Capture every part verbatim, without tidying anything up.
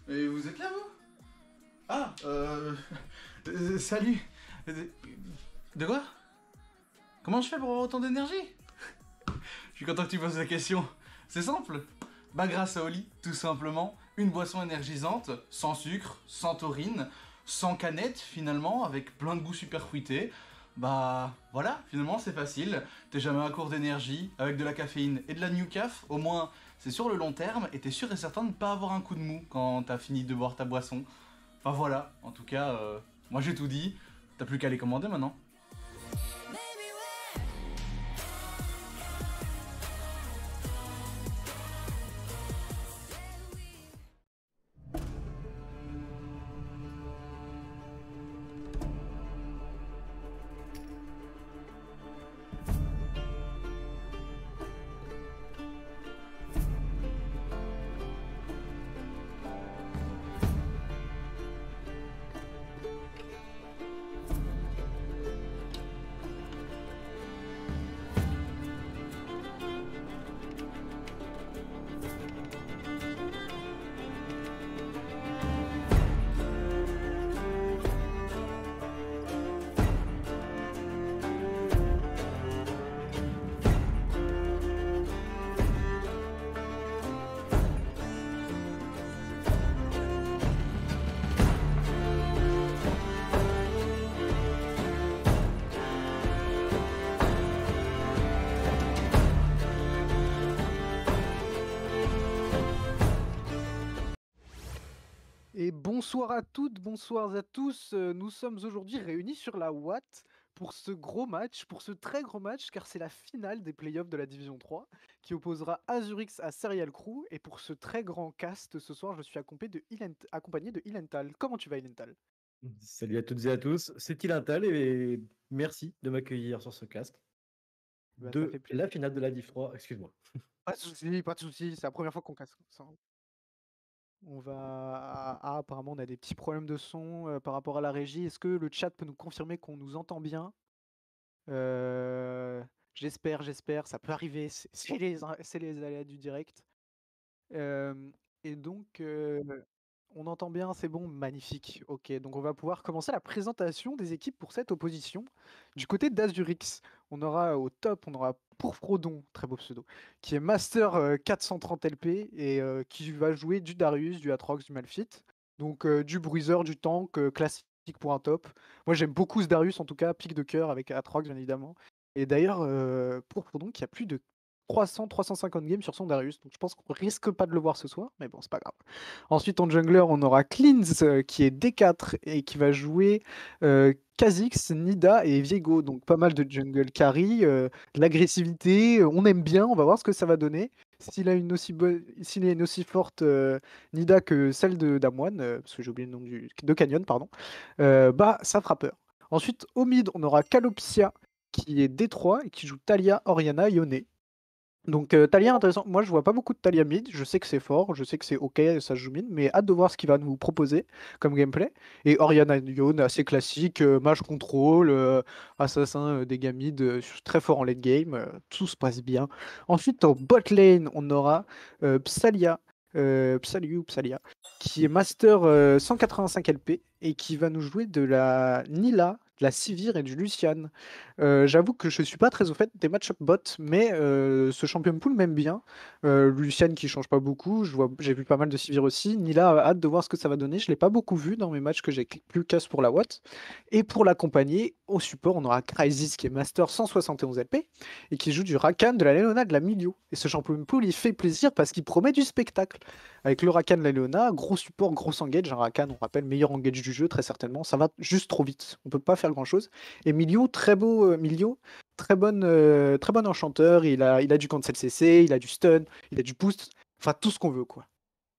Et vous êtes là, vous? Ah, euh... euh, salut. De... de quoi? Comment je fais pour avoir autant d'énergie? Je suis content que tu poses la question. C'est simple. Bah grâce à Oli, tout simplement. Une boisson énergisante, sans sucre, sans taurine, sans canette finalement, avec plein de goûts super fruités. Bah voilà, finalement c'est facile. T'es jamais à court d'énergie, avec de la caféine et de la new caf. Au moins c'est sur le long terme et t'es sûr et certain de ne pas avoir un coup de mou quand t'as fini de boire ta boisson. Enfin voilà, en tout cas, euh, moi j'ai tout dit. T'as plus qu'à les commander maintenant. Et bonsoir à toutes, bonsoir à tous. euh, Nous sommes aujourd'hui réunis sur la Watt pour ce gros match, pour ce très gros match, car c'est la finale des playoffs de la Division trois qui opposera Azurix à Serial Crew. Et pour ce très grand cast, ce soir, je suis accompagné de, Ilent- accompagné de Ilental. Comment tu vas, Ilental? Salut à toutes et à tous, c'est Ilintal et merci de m'accueillir sur ce cast Bah, ça de fait plaisir. la finale de la Div trois, excuse-moi. Pas de soucis, pas de soucis, c'est la première fois qu'on casse ça. On va. Ah, apparemment, on a des petits problèmes de son euh, par rapport à la régie. Est-ce que le chat peut nous confirmer qu'on nous entend bien? Euh, J'espère, j'espère, ça peut arriver, c'est c'est les, c'est les aléas du direct. Euh, et donc, euh, on entend bien, c'est bon, magnifique. Ok, donc on va pouvoir commencer la présentation des équipes pour cette opposition. Du côté d'Azurix, on aura au top, on aura Pourfrodon, très beau pseudo, qui est Master euh, quatre cent trente L P et euh, qui va jouer du Darius, du Atrox, du Malphite. Donc euh, du Bruiser, du tank, euh, classique pour un top. Moi j'aime beaucoup ce Darius en tout cas, pic de cœur avec Atrox bien évidemment. Et d'ailleurs, euh, Pourfrodon qui a plus de trois cents trois cent cinquante games sur son Darius, donc je pense qu'on risque pas de le voir ce soir, mais bon, c'est pas grave. Ensuite, en jungler, on aura Cleanse euh, qui est D quatre et qui va jouer euh, Kha'Zix, Nida et Viego. Donc pas mal de jungle carry, euh, de l'agressivité, euh, on aime bien, on va voir ce que ça va donner. S'il a une aussi bonne, s'il a une aussi forte euh, Nida que celle de Damwon, euh, parce que j'ai oublié le nom du, de Canyon, pardon, euh, bah ça fera peur. Ensuite, au mid, on aura Calopsia qui est D trois et qui joue Talia, Oriana, Yone. Donc euh, Talia intéressant. Moi je vois pas beaucoup de Talia mid. Je sais que c'est fort, je sais que c'est ok, ça se joue mid, mais hâte de voir ce qu'il va nous proposer comme gameplay. Et Oriana Yon assez classique, euh, mage control, euh, assassin euh, des gars mid, euh, très fort en late game, euh, tout se passe bien. Ensuite en bot lane on aura euh, Psalia, euh, Psaliu ou Psalia, qui est master euh, cent quatre-vingt-cinq L P et qui va nous jouer de la Nila, de la Sivir et du Lucian. Euh, j'avoue que je suis pas très au fait des match-up bot, mais euh, ce champion pool m'aime bien. Euh, Lucian qui change pas beaucoup, je vois, j'ai vu pas mal de Sivir aussi. Nila, a hâte de voir ce que ça va donner. Je l'ai pas beaucoup vu dans mes matchs que j'ai plus casse pour la Watt. Et pour l'accompagner, au support, on aura Crysis qui est Master cent soixante et onze L P et qui joue du Rakan, de la Leona, de la Milio. Et ce champion pool, il fait plaisir parce qu'il promet du spectacle. Avec le Rakan, la Leona, gros support, gros engage. Un Rakan, on rappelle, meilleur engage du jeu, très certainement. Ça va juste trop vite. On peut pas faire grand chose. Et Milio, très beau euh, Milio, très bonne, euh, très bon enchanteur. Il a, il a du cancel C C, il a du stun, il a du boost. Enfin, tout ce qu'on veut, quoi.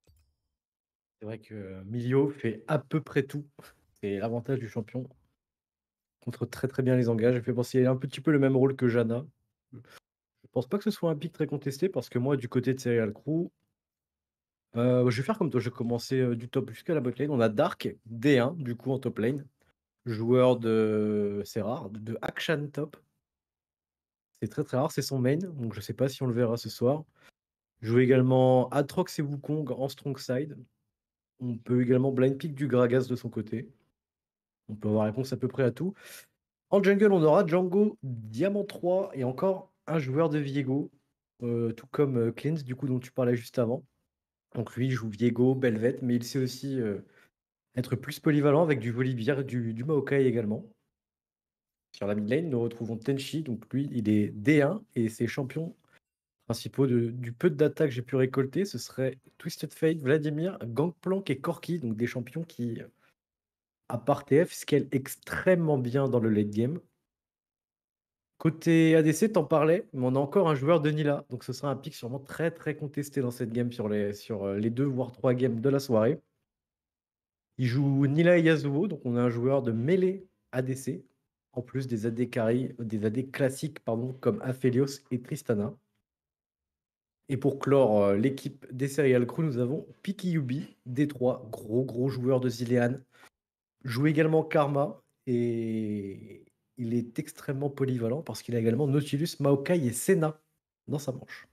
C'est vrai que Milio fait à peu près tout, c'est l'avantage du champion, contre très très bien les engages, il fait penser il a un petit peu le même rôle que Janna. Je pense pas que ce soit un pick très contesté parce que moi du côté de Serial Crew, euh, je vais faire comme toi, je vais commencer euh, du top jusqu'à la bot lane. On a Dark, D un du coup en top lane, joueur de, c'est rare, de, de Action top. C'est très très rare, c'est son main, donc je sais pas si on le verra ce soir. Joue également Atrox et Wukong en strong side. On peut également blind pick du Gragas de son côté. On peut avoir réponse à peu près à tout. En jungle, on aura Django, Diamant trois et encore un joueur de Viego, euh, tout comme euh, Cleanse, du coup, dont tu parlais juste avant. Donc lui, il joue Viego, Belvet, mais il sait aussi euh, être plus polyvalent avec du Volibear, du, du Maokai également. Sur la mid lane, nous retrouvons Tenchi, donc lui, il est D un et ses champions principaux de- du peu de data que j'ai pu récolter, ce serait Twisted Fate, Vladimir, Gangplank et Corki, donc des champions qui, à part T F, scale extrêmement bien dans le late game. Côté A D C, t'en parlais, mais on a encore un joueur de Nila, donc ce sera un pick sûrement très très contesté dans cette game sur les, sur euh, les deux voire trois games de la soirée. Il joue Nila et Yasuo, donc on a un joueur de mêlée A D C, en plus des A D carry, des A D classiques pardon, comme Aphelios et Tristana. Et pour clore euh, l'équipe des Serial Crew, nous avons Pikiyubi, D trois, gros gros joueur de Zilean. Joue également Karma et il est extrêmement polyvalent parce qu'il a également Nautilus, Maokai et Senna dans sa manche.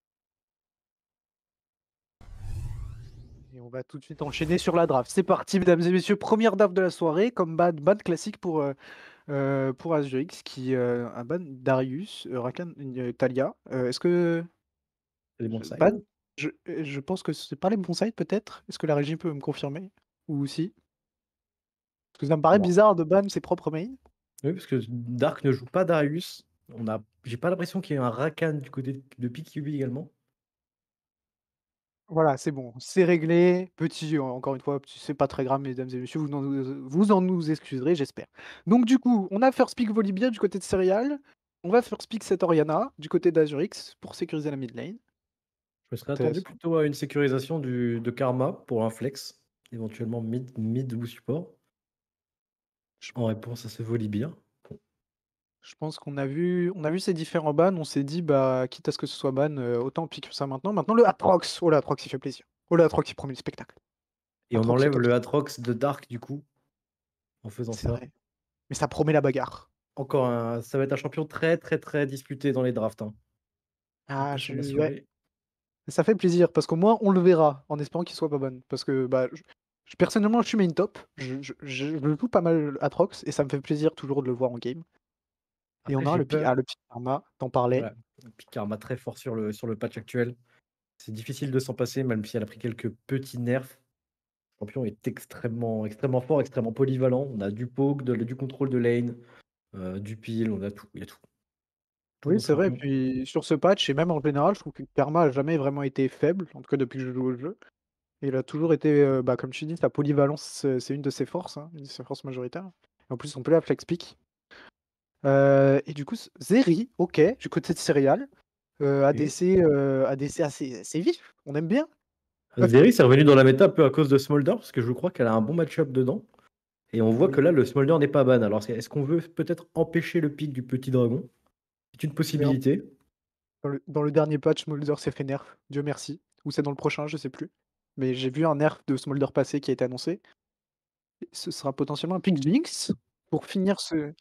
Et on va tout de suite enchaîner sur la draft. C'est parti, mesdames et messieurs. Première draft de la soirée, comme ban, ban classique pour, euh, euh, pour Azurix, qui euh, un ban Darius, euh, Rakan, euh, Talia. Euh, Est-ce que. C'est les bons je- sides. Ban je, euh, je pense que c'est pas les bons sites, peut-être. Est-ce que la régie peut me confirmer? Ou si? Parce que ça me paraît Bon. bizarre de ban ses propres mains. Oui, parce que Dark ne joue pas Darius. On a, j'ai pas l'impression qu'il y ait un Rakan du côté de, de Pikiyubi également. Voilà, c'est bon, c'est réglé. Petit, en- encore une fois, petit, c'est pas très grave, mesdames et messieurs, vous en, nous- vous en nous excuserez, j'espère. Donc, du coup, on a First Pick Volibear du côté de Serial. On va First Pick cette Oriana du côté d'Azurix pour sécuriser la mid lane. Je me serais attendu Intéressant. plutôt à une sécurisation du, de Karma pour un flex, éventuellement mid, mid ou support, Je, en réponse à ce Volibear. Bon. je pense qu'on a vu, on a vu ces différents bans, on s'est dit, bah, quitte à ce que ce soit ban, euh, autant piquer ça maintenant. Maintenant, le Atrox. Oh, le Atrox, il fait plaisir. Oh, le Atrox, il promet le spectacle. Et on Atrox, c'est enlève top. le Atrox de Dark du coup, en faisant C'est ça. vrai. Mais ça promet la bagarre. Encore un, ça va être un champion très très très disputé dans les drafts. Hein. On Ah, peut s'en je, ouais. assurer. Ça fait plaisir parce qu'au moins on le verra en espérant qu'il soit pas bon. Parce que bah, je- je- personnellement, je suis main top. Je, je, je, je joue pas mal Atrox et ça me fait plaisir toujours de le voir en game. Et Après, on a j'ai le pic, peur. ah, le pic Karma, t'en parlais. Voilà. Puis Karma très fort sur le, sur le patch actuel. C'est difficile de s'en passer, même si elle a pris quelques petits nerfs. Le champion est extrêmement, extrêmement fort, extrêmement polyvalent. On a du poke, de- du contrôle de lane, euh, du peel, on a tout. Il y a tout. Tout Oui, bon c'est vrai. Et champion. puis sur ce patch, et même en général, je trouve que Karma a jamais vraiment été faible, en tout cas depuis que je joue au jeu. Et il a toujours été, euh, bah, comme tu dis, sa polyvalence, c'est c'est une de ses forces, hein, une de ses forces majoritaires. Et en plus, on peut la flex pick. Euh, et du coup, Zeri, ok, du côté de Serial. Euh, Et A D C, euh, A D C assez, assez vif, on aime bien. Zeri c'est revenu dans la méta un peu à cause de Smolder, parce que je crois qu'elle a un bon match-up dedans. Et on voit que Oui. là, le Smolder n'est pas ban. Alors, c'est- est-ce qu'on veut peut-être empêcher le pic du petit dragon? C'est une Mais en- possibilité. Dans le, dans le dernier patch, Smolder s'est fait nerf, Dieu merci. Ou c'est dans le prochain, je sais plus. Mais j'ai vu un nerf de Smolder passé qui a été annoncé. Et ce sera potentiellement un pick Jinx pour finir ce.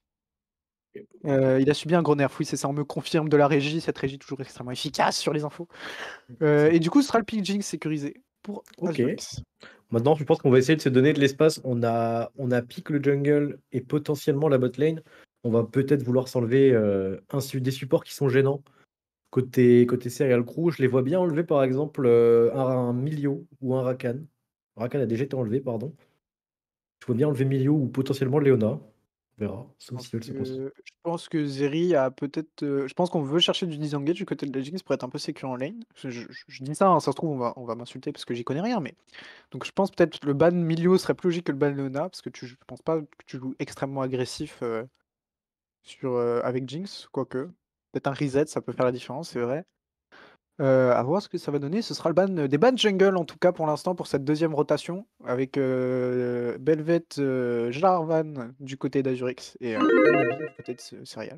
Euh, il a subi un gros nerf, oui, c'est ça. On me confirme de la régie, cette régie toujours extrêmement efficace sur les infos. Euh, Ça- et du coup, ce sera le pick Jinx sécurisé pour Ok. Azurix. Maintenant, je pense qu'on va essayer de se donner de l'espace. On a, on a pick le jungle et potentiellement la bot lane. On va peut-être vouloir s'enlever euh, un su- des supports qui sont gênants. Côté, côté Serial Crew, je les vois bien enlever par exemple euh, un, un Milio ou un Rakan. Rakan a déjà été enlevé, pardon. Je vois bien enlever Milio ou potentiellement Leona. On verra, sauf Parce si elle se construit. que je pense que Zeri a peut-être. euh, je pense qu'on veut chercher du disengage du côté de la Jinx pour être un peu sécure en lane. Je, je- je dis ça, hein, ça se trouve, on va, on va m'insulter parce que j'y connais rien, mais. Donc je pense peut-être que le ban Milio serait plus logique que le ban Leona, parce que tu, je pense pas que tu joues extrêmement agressif euh, sur, euh, avec Jinx, quoique. Peut-être un reset, ça peut faire la différence, c'est vrai. Euh, à voir ce que ça va donner. Ce sera le ban des bans jungle, en tout cas pour l'instant, pour cette deuxième rotation, avec euh, Belvet, euh, Jarvan du côté d'Azurix et euh, Olivier du côté de Ce- Serial.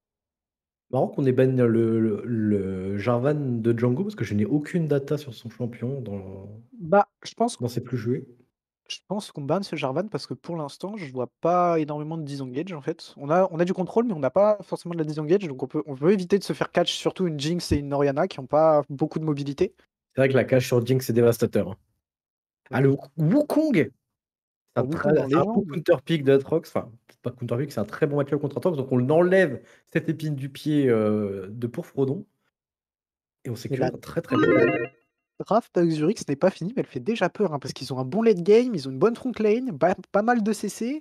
Marrant qu'on ait ban le, le- le Jarvan de Django parce que je n'ai aucune data sur son champion dans, Bah, je pense, dans ses plus joués. je pense qu'on banne ce Jarvan parce que pour l'instant, je vois pas énormément de disengage en fait. On a, on a du contrôle, mais on n'a pas forcément de la disengage, donc on peut, on peut éviter de se faire catch, surtout une Jinx et une Orianna qui n'ont pas beaucoup de mobilité. C'est vrai que la cache sur Jinx c'est dévastateur. Hein. Ah, le Wuk Wukong! C'est Ah, un très Wukong en c'est un bon légende. counter pick d'Atrox, enfin, peut-être pas counter pick, c'est un très bon match-up contre Atrox, donc on enlève cette épine du pied, heu, de Pourfrodon et on Et sécurise la un très, très bon draft. draft à Zurich, ce n'est pas fini, mais elle fait déjà peur, hein, parce qu'ils ont un bon late game, ils ont une bonne front lane, pas pas mal de C C.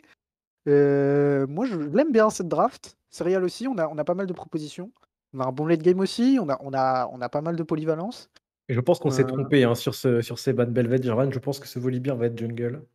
Heu, moi, je l'aime bien cette draft. Serial aussi, on a on a pas mal de propositions. On a un bon late game aussi, on a on a on a pas mal de polyvalence. Et je pense qu'on s'est Heu, trompé, hein, sur ce sur ces Ban Belvet, Jarvan, je pense que ce Volibear va être jungle.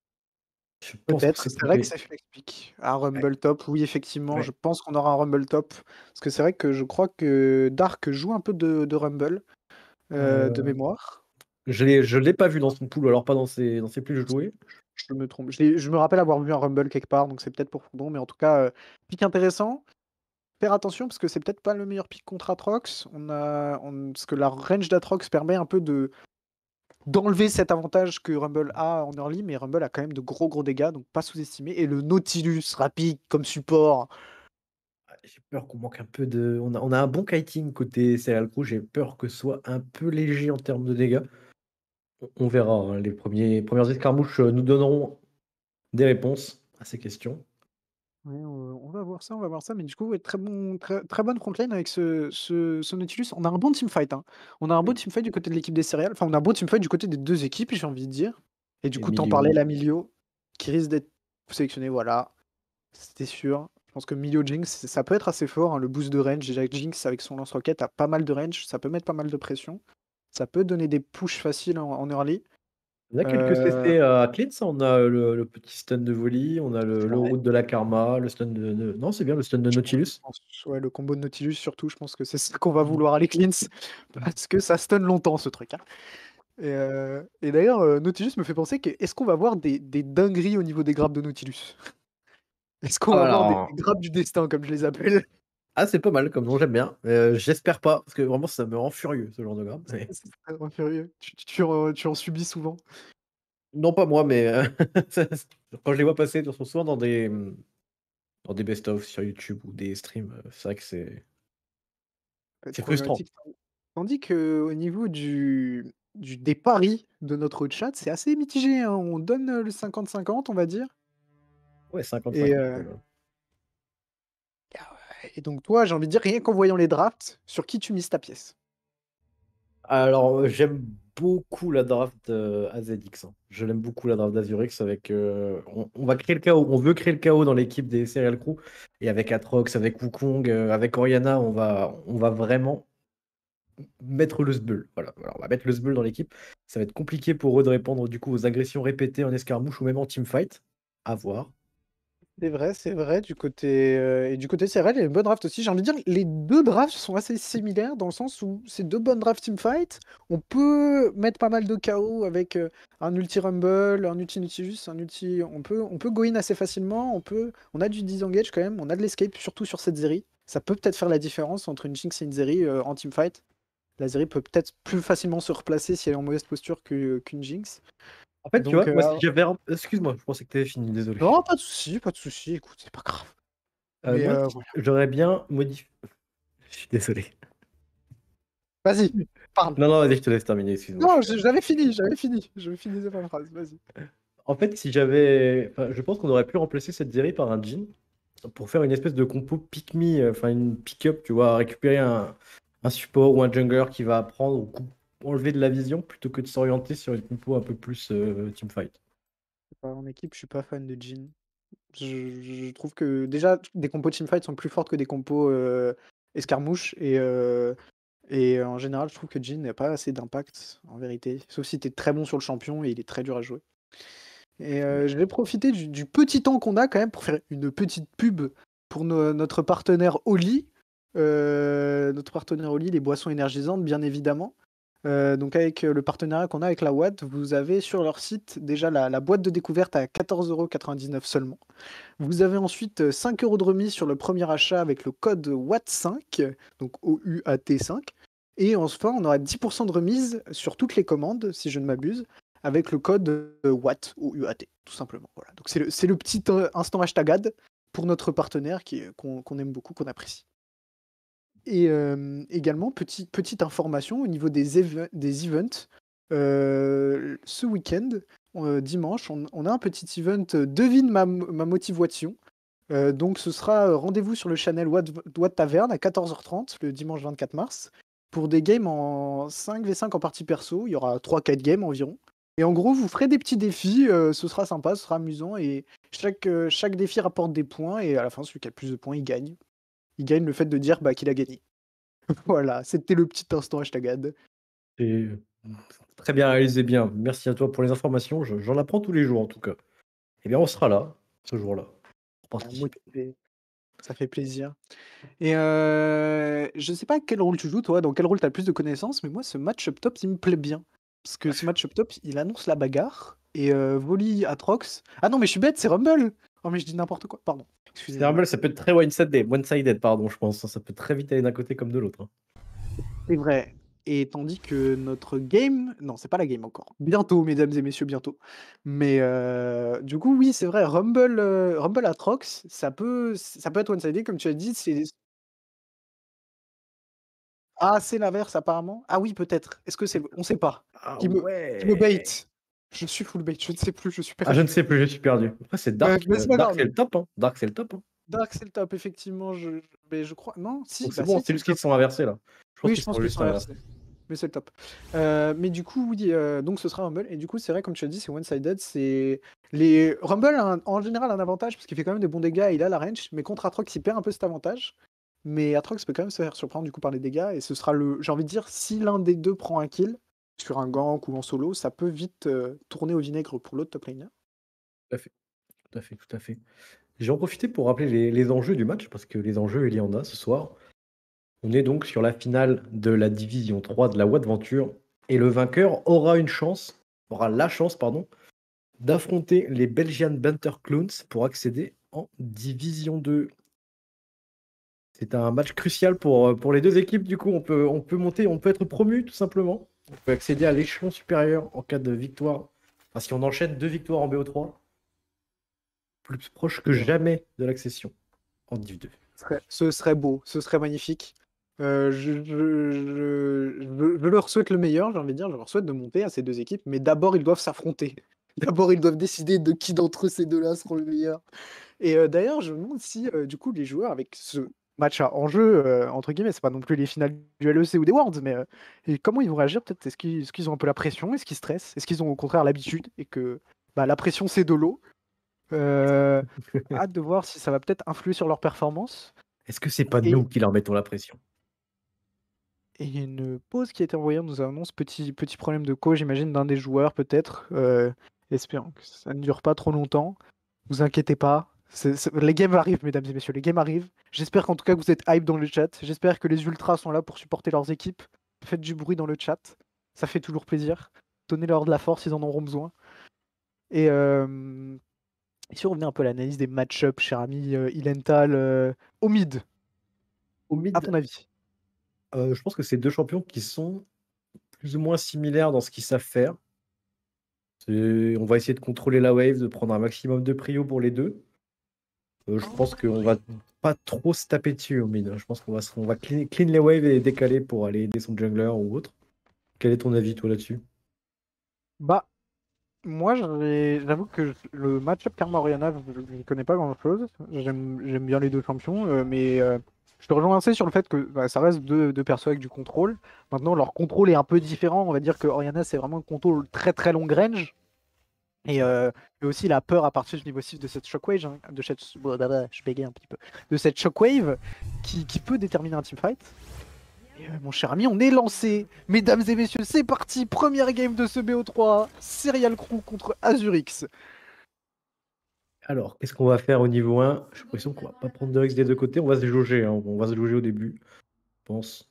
Je pense qu'on peut-être, s'est c'est vrai que trompé. c'est flex pick. Un Ouais, rumble top, oui, effectivement, je ouais, pense qu'on aura un rumble top. Parce que c'est vrai que je crois que Dark joue un peu de de rumble, heu, de heu, mémoire. je l'ai je l'ai pas vu dans son pool, alors pas dans ses dans ses plus joués. Je me trompe. Je l'ai je me rappelle avoir vu un rumble quelque part, donc c'est peut-être pour Fourdon, mais en tout cas, heu, pick intéressant. Faire attention parce que c'est peut-être pas le meilleur pick contre Atrox. On a on parce que la range d'Atrox permet un peu de d'enlever cet avantage que Rumble a en early, mais Rumble a quand même de gros, gros dégâts, donc pas sous-estimer. Et le Nautilus rapide comme support. Ah, j'ai peur qu'on manque un peu de on a on a un bon kiting côté Serial Crew, j'ai peur que ce soit un peu léger en termes de dégâts. On on verra, hein, les premiers premières escarmouches, heu, nous donneront des réponses à ces questions. Ouais, on on va voir ça, on va voir ça, mais du coup, ouais, très bon très très bonne frontline avec ce ce ce Nautilus. On a un bon teamfight, hein. On a un bon Oui, teamfight du côté de l'équipe des céréales. Enfin, on a un bon teamfight du côté des deux équipes, j'ai envie de dire. Et du coup, tu en parlais, Emilio. la Milio, qui risque d'être sélectionnée, voilà. C'était sûr. Je pense que Milio Jinx, c ça peut être assez fort, hein, le boost de range. Déjà Jinx avec son lance-roquette a pas mal de range, ça peut mettre pas mal de pression. Ça peut donner des pushs faciles en en early. On a quelques Heu, C C à Cleanse, on a le le petit stun de Voli, on a le c'est le vrai. route de la Karma, le stun de de non, c'est bien le stun de Je pense je Nautilus. pense ouais, le combo de Nautilus surtout, je pense que c'est ça qu'on va vouloir aller cleanse parce que ça stun longtemps ce truc, hein. Et heu et d'ailleurs, heu, Nautilus me fait penser que est-ce qu'on va voir des des dingueries au niveau des grappes de Nautilus? Est-ce qu'on va voir des des Alors, grappes du destin comme je les appelle? ah, c'est pas mal comme nom, j'aime bien. Heu, j'espère pas, parce que vraiment ça me rend furieux ce genre de grappe, mais C'est vraiment furieux. Tu tu tu en tu en subis souvent? non pas moi, mais heu, ça quand je les vois passer, ils sont souvent dans des, mmh, dans des best of sur YouTube ou des streams, heu, c'est vrai que c'est Peut être c'est frustrant. problématique. Tandis qu'au niveau du du des paris de notre chat, c'est assez mitigé, hein. On donne, heu, le cinquante cinquante, on va dire. Ouais, cinquante Et cinquante, heu heu. ah ouais, et donc toi, j'ai envie de dire, rien qu'en voyant les drafts, sur qui tu mises ta pièce? Alors, heu, j'aime beaucoup la draft, heu, A Z X, hein. Je l'aime beaucoup la draft d'Azurix avec, heu, on on va créer le chaos, on veut créer le chaos dans l'équipe des Serial Crew et avec Atrox, avec Wukong, heu, avec Orianna, on va on va vraiment mettre le sbeul. Voilà, voilà, on va mettre le sbeul dans l'équipe. Ça va être compliqué pour eux de répondre du coup aux agressions répétées en escarmouche ou même en teamfight. À voir. C'est vrai, c'est vrai, du côté, heu et du côté C R L, il y a une bonne draft aussi. J'ai envie de dire, les deux drafts sont assez similaires dans le sens où c'est deux bonnes drafts teamfight. On peut mettre pas mal de K O avec, heu, un ulti Rumble, un ulti Nautilus, un ulti on peut on peut go in assez facilement, on peut on a du disengage quand même, on a de l'escape, surtout sur cette Zeri. Ça peut peut-être faire la différence entre une Jinx et une Zeri, heu, en teamfight. La Zeri peut peut-être plus facilement se replacer si elle est en mauvaise posture que qu'une Jinx. En fait, tu Donc, vois, heu, moi, si j'avais un excuse-moi, je pensais que tu avais fini, désolé. non, pas de souci, pas de souci, écoute, c'est pas grave. Heu, Mais, moi, heu, si voilà. j'aurais bien modifié. Je suis désolé. Vas-y, parle. Non, non, vas-y, je te laisse terminer, excuse-moi, je Non, suis je j'avais fini, j'avais fini. Je finissais ma phrase, vas-y. en fait, si j'avais enfin, je pense qu'on aurait pu remplacer cette série par un Jhin pour faire une espèce de compo pick me, heu, enfin une pick-up, tu vois? Récupérer un un support ou un jungler qui va prendre ou coup enlever de la vision plutôt que de s'orienter sur une compo un peu plus, heu, teamfight. Bah, en équipe, je suis pas fan de Jhin. Je je trouve que déjà, des compos teamfight sont plus fortes que des compos, heu, escarmouches et heu et en général, je trouve que Jhin n'a pas assez d'impact, en vérité. Sauf si tu es très bon sur le champion et il est très dur à jouer. Et Ouais. heu, je vais profiter du du petit temps qu'on a quand même pour faire une petite pub pour no notre partenaire Oli. Heu, notre partenaire Oli, les boissons énergisantes, bien évidemment. Heu, donc avec, heu, le partenariat qu'on a avec la Watt, vous avez sur leur site déjà la la boîte de découverte à quatorze euros quatre-vingt-dix-neuf seulement. Vous avez ensuite, heu, cinq euros de remise sur le premier achat avec le code watt cinq, donc O U A T cinq, et enfin, on aura dix de remise sur toutes les commandes, si je ne m'abuse, avec le code, heu, watt, O U A T, tout simplement, voilà. Donc c'est le c'est le petit, heu, instant hashtag ad pour notre partenaire qui est qu'on qu'on aime beaucoup, qu'on apprécie. Et hem, également, petit petite information au niveau des éve des events. euh, ce week-end, euh, dimanche, on, on a un petit event euh, Devine ma, ma motivation. Euh, donc ce sera euh, rendez-vous sur le channel What, What Taverne à quatorze heures trente le dimanche vingt-quatre mars pour des games en cinq contre cinq en partie perso. Il y aura trois quatre games environ. Et en gros, vous ferez des petits défis, euh, ce sera sympa, ce sera amusant et chaque, euh, chaque défi rapporte des points et à la fin, celui qui a le plus de points, il gagne. Il gagne le fait de dire bah, qu'il a gagné. Voilà, c'était le petit instant hashtag ad. Et très bien réalisé, bien. Merci à toi pour les informations. Je- J'en apprends tous les jours en tout cas. Eh bien, on sera là ce jour-là pour Ah, participer. motivé, ça fait plaisir. Et euh, je sais pas quel rôle tu joues, toi, dans quel rôle tu as le plus de connaissances, mais moi, ce match up top, il me plaît bien. Parce que ce match up top, il annonce la bagarre. Et euh, Volley Atrox. Ah non, mais je suis bête, c'est Rumble! Oh, mais je dis n'importe quoi, pardon. C'est Excusez-moi. Rumble, ça peut être très one-sided, one-sided, pardon, je pense. Ça peut très vite aller d'un côté comme de l'autre. hein. C'est vrai. Et tandis que notre game. Non, c'est pas la game encore. Bientôt, mesdames et messieurs, bientôt. Mais euh, du coup, oui, c'est vrai, Rumble, euh, Rumble Atrox, ça peut, ça peut être one-sided, comme tu as dit. C'est... Ah, c'est l'inverse, apparemment. Ah oui, peut-être. Est-ce que c'est. On sait pas. Ah Qui me, qui me bait. ouais. Je suis full bait, je ne sais plus, je suis Ah, je ne perdu. sais plus, je suis perdu. Après, c'est Mais, Dark. mais euh, c'est pas Dark, grave. c'est le top. Hein. Dark, c'est le top. hein. Dark, c'est le top, effectivement. Je... Mais je crois. Non, si, Donc c'est bah bon, si, c'est c'est le juste qu'ils top. sont inversés là. Je pense Oui, qu'ils je pense sont qu'ils juste sont inversés. inversés. Mais c'est le top. Euh, mais du coup, oui, euh, donc ce sera Rumble. Et du coup, c'est vrai, comme tu as dit, c'est one-sided. C'est les Rumble a un- en général un avantage parce qu'il fait quand même des bons dégâts et il a la range. Mais contre Atrox, il perd un peu cet avantage. Mais Atrox peut quand même se faire surprendre du coup par les dégâts. Et ce sera le. J'ai envie de dire, si l'un des deux prend un kill sur un gank ou en solo, ça peut vite euh, tourner au vinaigre pour l'autre top laner. Tout à fait, tout à fait, tout à fait. J'ai en profité pour rappeler les, les enjeux du match, parce que les enjeux, il y en a ce soir. On est donc sur la finale de la division trois de la What Venture, et le vainqueur aura une chance, aura la chance, pardon, d'affronter les Belgian Banter Clowns pour accéder en division deux. C'est un match crucial pour, euh, pour les deux équipes. Du coup, on peut, on peut monter, on peut être promu tout simplement. On peut accéder à l'échelon supérieur en cas de victoire. Enfin, si on enchaîne deux victoires en B O trois, plus proche que jamais de l'accession en Div deux. Ce serait, ce serait beau, ce serait magnifique. Euh, je, je- je- je- je leur souhaite le meilleur, j'ai envie de dire, je leur souhaite de monter à ces deux équipes, mais d'abord ils doivent s'affronter. D'abord ils doivent décider de qui d'entre eux ces deux-là seront le meilleur. Et euh, d'ailleurs, je me demande si euh, du coup les joueurs avec ce match à enjeu, euh, entre guillemets, c'est pas non plus les finales du L E C ou des Worlds, mais euh, et comment ils vont réagir peut-être? Est-ce qu'ils est-ce qu'ils ont un peu la pression? Est-ce qu'ils stressent? Est-ce qu'ils ont au contraire l'habitude et que bah, la pression c'est de l'eau? Euh, Hâte de voir si ça va peut-être influer sur leur performance. Est-ce que c'est pas Et nous qui leur mettons la pression? Et il y a une pause qui a été envoyée, on nous annonce petit, petit problème de cause, j'imagine, d'un des joueurs peut-être. Euh, espérons que ça ne dure pas trop longtemps. Vous inquiétez pas. C'est- c'est- Les games arrivent, mesdames et messieurs, les games arrivent. J'espère qu'en tout cas que vous êtes hype dans le chat. J'espère que les ultras sont là pour supporter leurs équipes. Faites du bruit dans le chat. Ça fait toujours plaisir. Donnez-leur de la force, ils en auront besoin. Et euh, si on revenait un peu à l'analyse des match-ups, cher ami euh, Ilental, euh, au mid, Au à mid, ton avis? euh, je pense que c'est deux champions qui sont plus ou moins similaires dans ce qu'ils savent faire. C'est- On va essayer de contrôler la wave, de prendre un maximum de prio pour les deux. Euh, je pense qu'on va pas trop se taper dessus au mid. Je pense qu'on va, se- on va clean, clean les waves et les décaler pour aller aider son jungler ou autre. Quel est ton avis, toi, là-dessus? Bah, moi, j'avais- j'avoue que je- le match-up Karma-Oriana, je ne connais pas grand-chose. J'aime j'aime bien les deux champions, euh, mais euh, je te rejoins assez sur le fait que bah, ça reste deux, deux persos avec du contrôle. Maintenant, leur contrôle est un peu différent. On va dire que Oriana, c'est vraiment un contrôle très très long range. Et, euh, et aussi la peur à partir du niveau six de cette shockwave, hein, de cette... blablabla, je bégaye un petit peu, de cette shockwave qui, qui peut déterminer un teamfight. Et, euh, mon cher ami, on est lancé. Mesdames et messieurs, c'est parti. Première game de ce B O trois. Serial Crew contre Azurix. Alors, qu'est-ce qu'on va faire au niveau un? J'ai l'impression qu'on va pas prendre de risque des deux côtés. On va se jauger. hein. On va se jauger au début, je pense.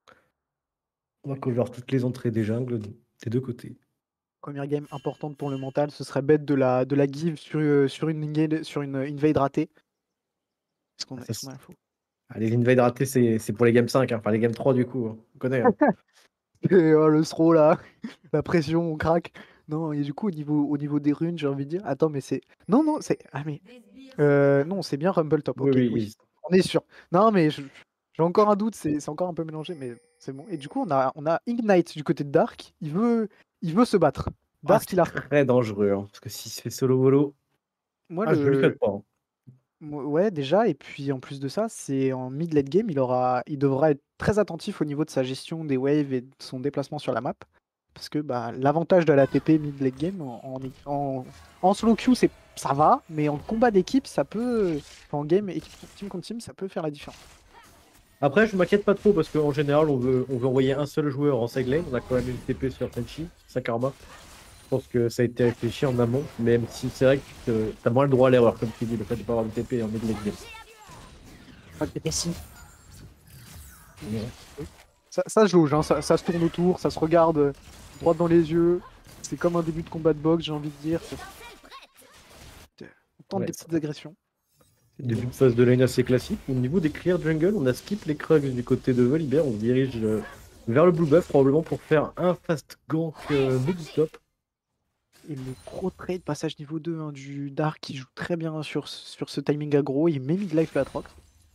On va cover toutes les entrées des jungles des deux côtés. Première game importante pour le mental, ce serait bête de la, de la give sur, euh, sur, une, engage- sur une invade ratée. Est-ce qu'on Ah, a, ça, est-ce qu'on a c'est- l'info? Ah, les invades ratés, c'est c'est pour les games cinq, hein. Enfin les games trois du coup. hein. On connaît. hein. Et, oh, le throw là, la pression, on craque. Non, et du coup, au niveau, au niveau des runes, j'ai envie de dire. Attends, mais c'est. Non, non, c'est. Ah, mais. Euh, non, c'est bien Rumble Top. Oui, Ok, oui. oui. ils- On est sûr. Non, mais je- j'ai encore un doute, c'est c'est encore un peu mélangé, mais c'est bon. Et du coup, on a, on a Ignite du côté de Dark. Il veut, il veut se battre. Ah, Dark, il c'est a. très dangereux, hein, parce que s'il se fait solo volo, Moi, ah, je le le. souhaite pas. hein. Mo- Ouais, déjà, et puis en plus de ça, c'est en mid-late game, il aura, il devra être très attentif au niveau de sa gestion des waves et de son déplacement sur la map. Parce que bah, l'avantage de la T P mid-late game, en, en, en- en solo queue, c'est, ça va, mais en combat d'équipe, ça peut. Enfin, en game, équipe, team contre team, ça peut faire la différence. Après, je m'inquiète pas trop parce qu'en général, on veut, on veut envoyer un seul joueur en side lane. On a quand même une T P sur Tenchi, Sakarma. Je pense que ça a été réfléchi en amont, même si c'est vrai que tu as moins le droit à l'erreur, comme tu dis, le fait de pas avoir de T P en mid-late game. Pas de T P si. Ça, ça se jauge, hein, ça, ça se tourne autour, ça se regarde euh, droit dans les yeux. C'est comme un début de combat de boxe, j'ai envie de dire. On tente Ouais, des petites agressions. Début de phase de lane assez classique. Au niveau des clear jungle, on a skip les Krugs du côté de Volibear. On se dirige euh, vers le blue buff, probablement pour faire un fast gank euh, stop. Et le gros trade passage niveau deux hein, du Dark qui joue très bien sur, sur ce timing aggro. Il met mid-life le Atrox.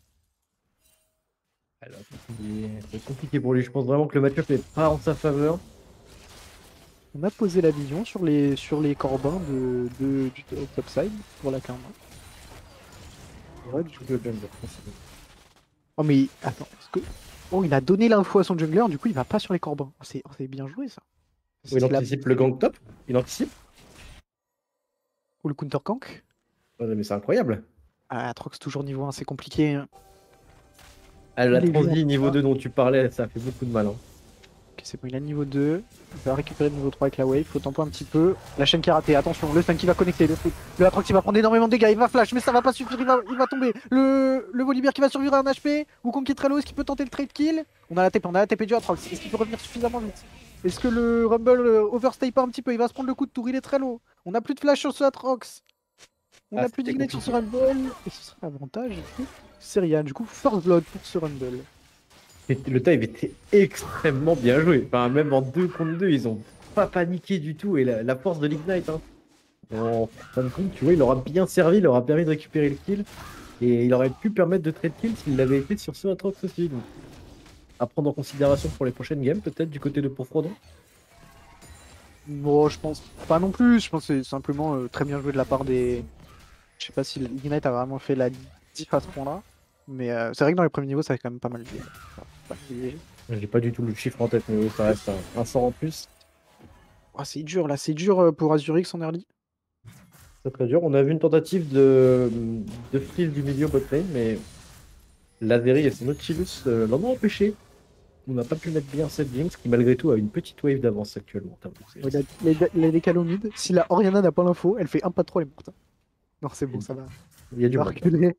Alors, c'est compliqué pour lui. Je pense vraiment que le match-up n'est pas en sa faveur. On a posé la vision sur les, sur les corbins de, de, du au topside pour la karma. Ouais, du coup, le jungle. Oh mais attends, parce que... Oh il a donné l'info à son jungler, du coup il va pas sur les corbins. Oh, c'est oh, bien joué ça. Oui, il anticipe le gank top. Il anticipe. Ou le counter gank. Ouais, mais c'est incroyable. Ah, Atrox toujours niveau un, c'est compliqué. Hein. Ah, la Il est transi joué en niveau bas. deux dont tu parlais, ça fait beaucoup de mal. Hein. Ok, c'est bon, il a le niveau deux. Il va récupérer le niveau trois avec la wave. Faut tempo un petit peu. La chaîne qui a raté. Attention, le stun qui va connecter. Le, le Atrox il va prendre énormément de dégâts. Il va flash, mais ça va pas suffire. Il va, il va tomber. Le, le Volibear qui va survivre à un H P. Wukong qui est très low. Est-ce qu'il peut tenter le trade kill? On a la T P. On a la T P du Atrox. Est-ce qu'il peut revenir suffisamment vite? Est-ce que le Rumble euh, overstay pas un petit peu? Il va se prendre le coup de tour. Il est très low. On a plus de flash sur ce Atrox. On Ah, a plus c'était d'ignite sur ce compliqué. Rumble. Et ce serait avantage. Serial. Du coup, first blood pour ce Rumble. Et le dive était extrêmement bien joué. Enfin, même en deux contre deux, ils ont pas paniqué du tout. Et la, la force de l'Ignite, hein. En fin de compte, tu vois, il aura bien servi, il aura permis de récupérer le kill. Et il aurait pu permettre de trade kill s'il l'avait été sur ce Atrox aussi. Donc, à prendre en considération pour les prochaines games, peut-être du côté de Pourfrodon. Bon, je pense pas non plus. Je pense que c'est simplement euh, très bien joué de la part des. Je sais pas si l'Ignite a vraiment fait la diff à ce point-là. Mais euh, c'est vrai que dans les premiers niveaux, ça a quand même pas mal joué. Enfin, pas joué. J'ai pas du tout le chiffre en tête, mais oui, ça reste un, un sort en plus. Oh, c'est dur là, c'est dur euh, pour Azurix en early. C'est très dur. On a vu une tentative de, de freeze du milieu bot lane, mais Lazeri et son Nautilus euh, l'en ont empêché. On n'a pas pu mettre bien cette Jinx, qui malgré tout a une petite wave d'avance actuellement. en termes de C S. Il a, il a des calomnides. Si la Oriana n'a pas l'info, elle fait un pas de trop, elle est morte. Non, c'est bon, ça va. Il y a du va monde. reculer.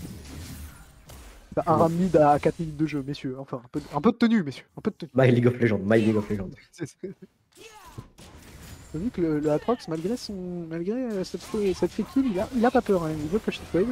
Un ram mid à quatre minutes de jeu, messieurs. Enfin, un peu, de- un peu de tenue, messieurs. Un peu de tenue. My League of Legends, My League of Legends. C'est- c'est- T'as vu que le, le Atrox, malgré son, malgré euh, cette fée, cette fée kill, il a, il a pas peur. Hein. Il veut push cette wave.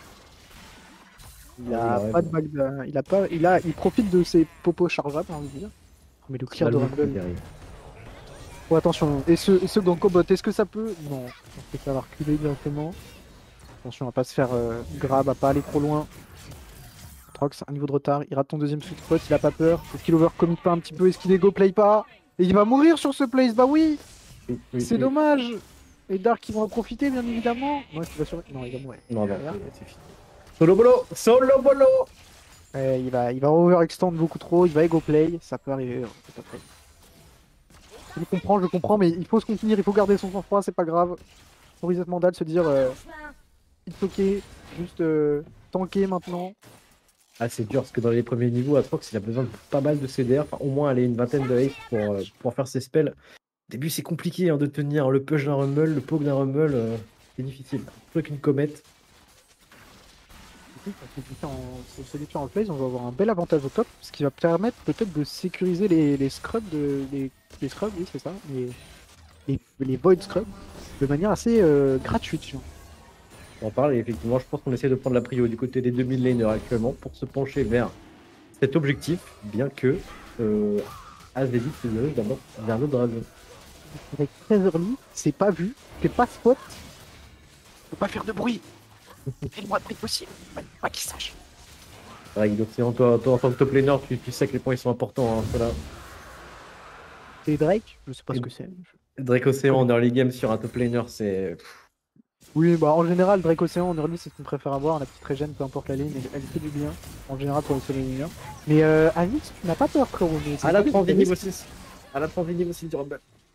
Il Ah, a oui, il a pas de bague de- il a pas, il a, il profite de ses popos chargeables, j'ai envie de dire. Oh, mais le clear de Rumble. derrière. Oh attention. Et ce, et ce Gankobot, est-ce que ça peut? Non. Je pense que ça va reculer directement. Attention à pas se faire euh, grab, à pas aller trop loin. Atrox, un niveau de retard. Il rate ton deuxième sweet spot, il a pas peur. Est-ce qu'il overcommit pas un petit peu? Est-ce qu'il ego play pas? Et il va mourir sur ce place, bah oui! Oui, oui, C'est oui. dommage. Et Dark ils vont en profiter bien évidemment. Non, est-ce qu'il va sur... Non, il va mourir. Non, non, Regarde. c'est fini. Solo bolo, solo bolo. Ouais, il va, il va overextend beaucoup trop, il va ego play, ça peut arriver. hein, c'est pas très- Je comprends, je comprends, mais il faut se contenir, il faut garder son sang-froid, c'est pas grave. Pour Reset Mandal se dire, euh, it's ok, juste euh, tanker maintenant. Ah, c'est dur parce que dans les premiers niveaux, Atrox il a besoin de pas mal de C D R, enfin au moins aller une vingtaine de haste pour, euh, pour faire ses spells. Au début, c'est compliqué hein, de tenir le push d'un Rumble, le poke d'un Rumble, euh, c'est difficile. Surtout avec une comète. Du coup, quand c'est en, c'est sélectionné en place, on va avoir un bel avantage au top, ce qui va permettre peut-être de sécuriser les, les scrubs, de, les, les scrubs, oui c'est ça, les, les, les void scrubs, de manière assez euh, gratuite. tu vois. On en parle et effectivement, je pense qu'on essaie de prendre la prio du côté des deux mid laners actuellement pour se pencher vers cet objectif, bien que euh, Azedi se dirige d'abord vers le dragon. Avec très early, c'est pas vu, c'est pas spot. Faut pas faire de bruit. Fais le moins de bruit possible, pas, pas qu'il sache. Ouais, donc c'est en toi, toi en tant que top laner, tu, tu sais à quel point ils sont importants, hein, ceux-là. Et Drake, je sais pas Et- ce que c'est. Drake Océan en early game sur un top laner, c'est. Oui, bah en général, Drake Océan en early, c'est ce qu'on préfère avoir. La petite régène, peu importe la lane, elle, elle fait du bien. En général, pour les solo laners. Mais euh, Alix, tu n'as pas peur, frérot. Mais c'est À la pas transi des niveau risques. six. À la transi niveau six du Rumble.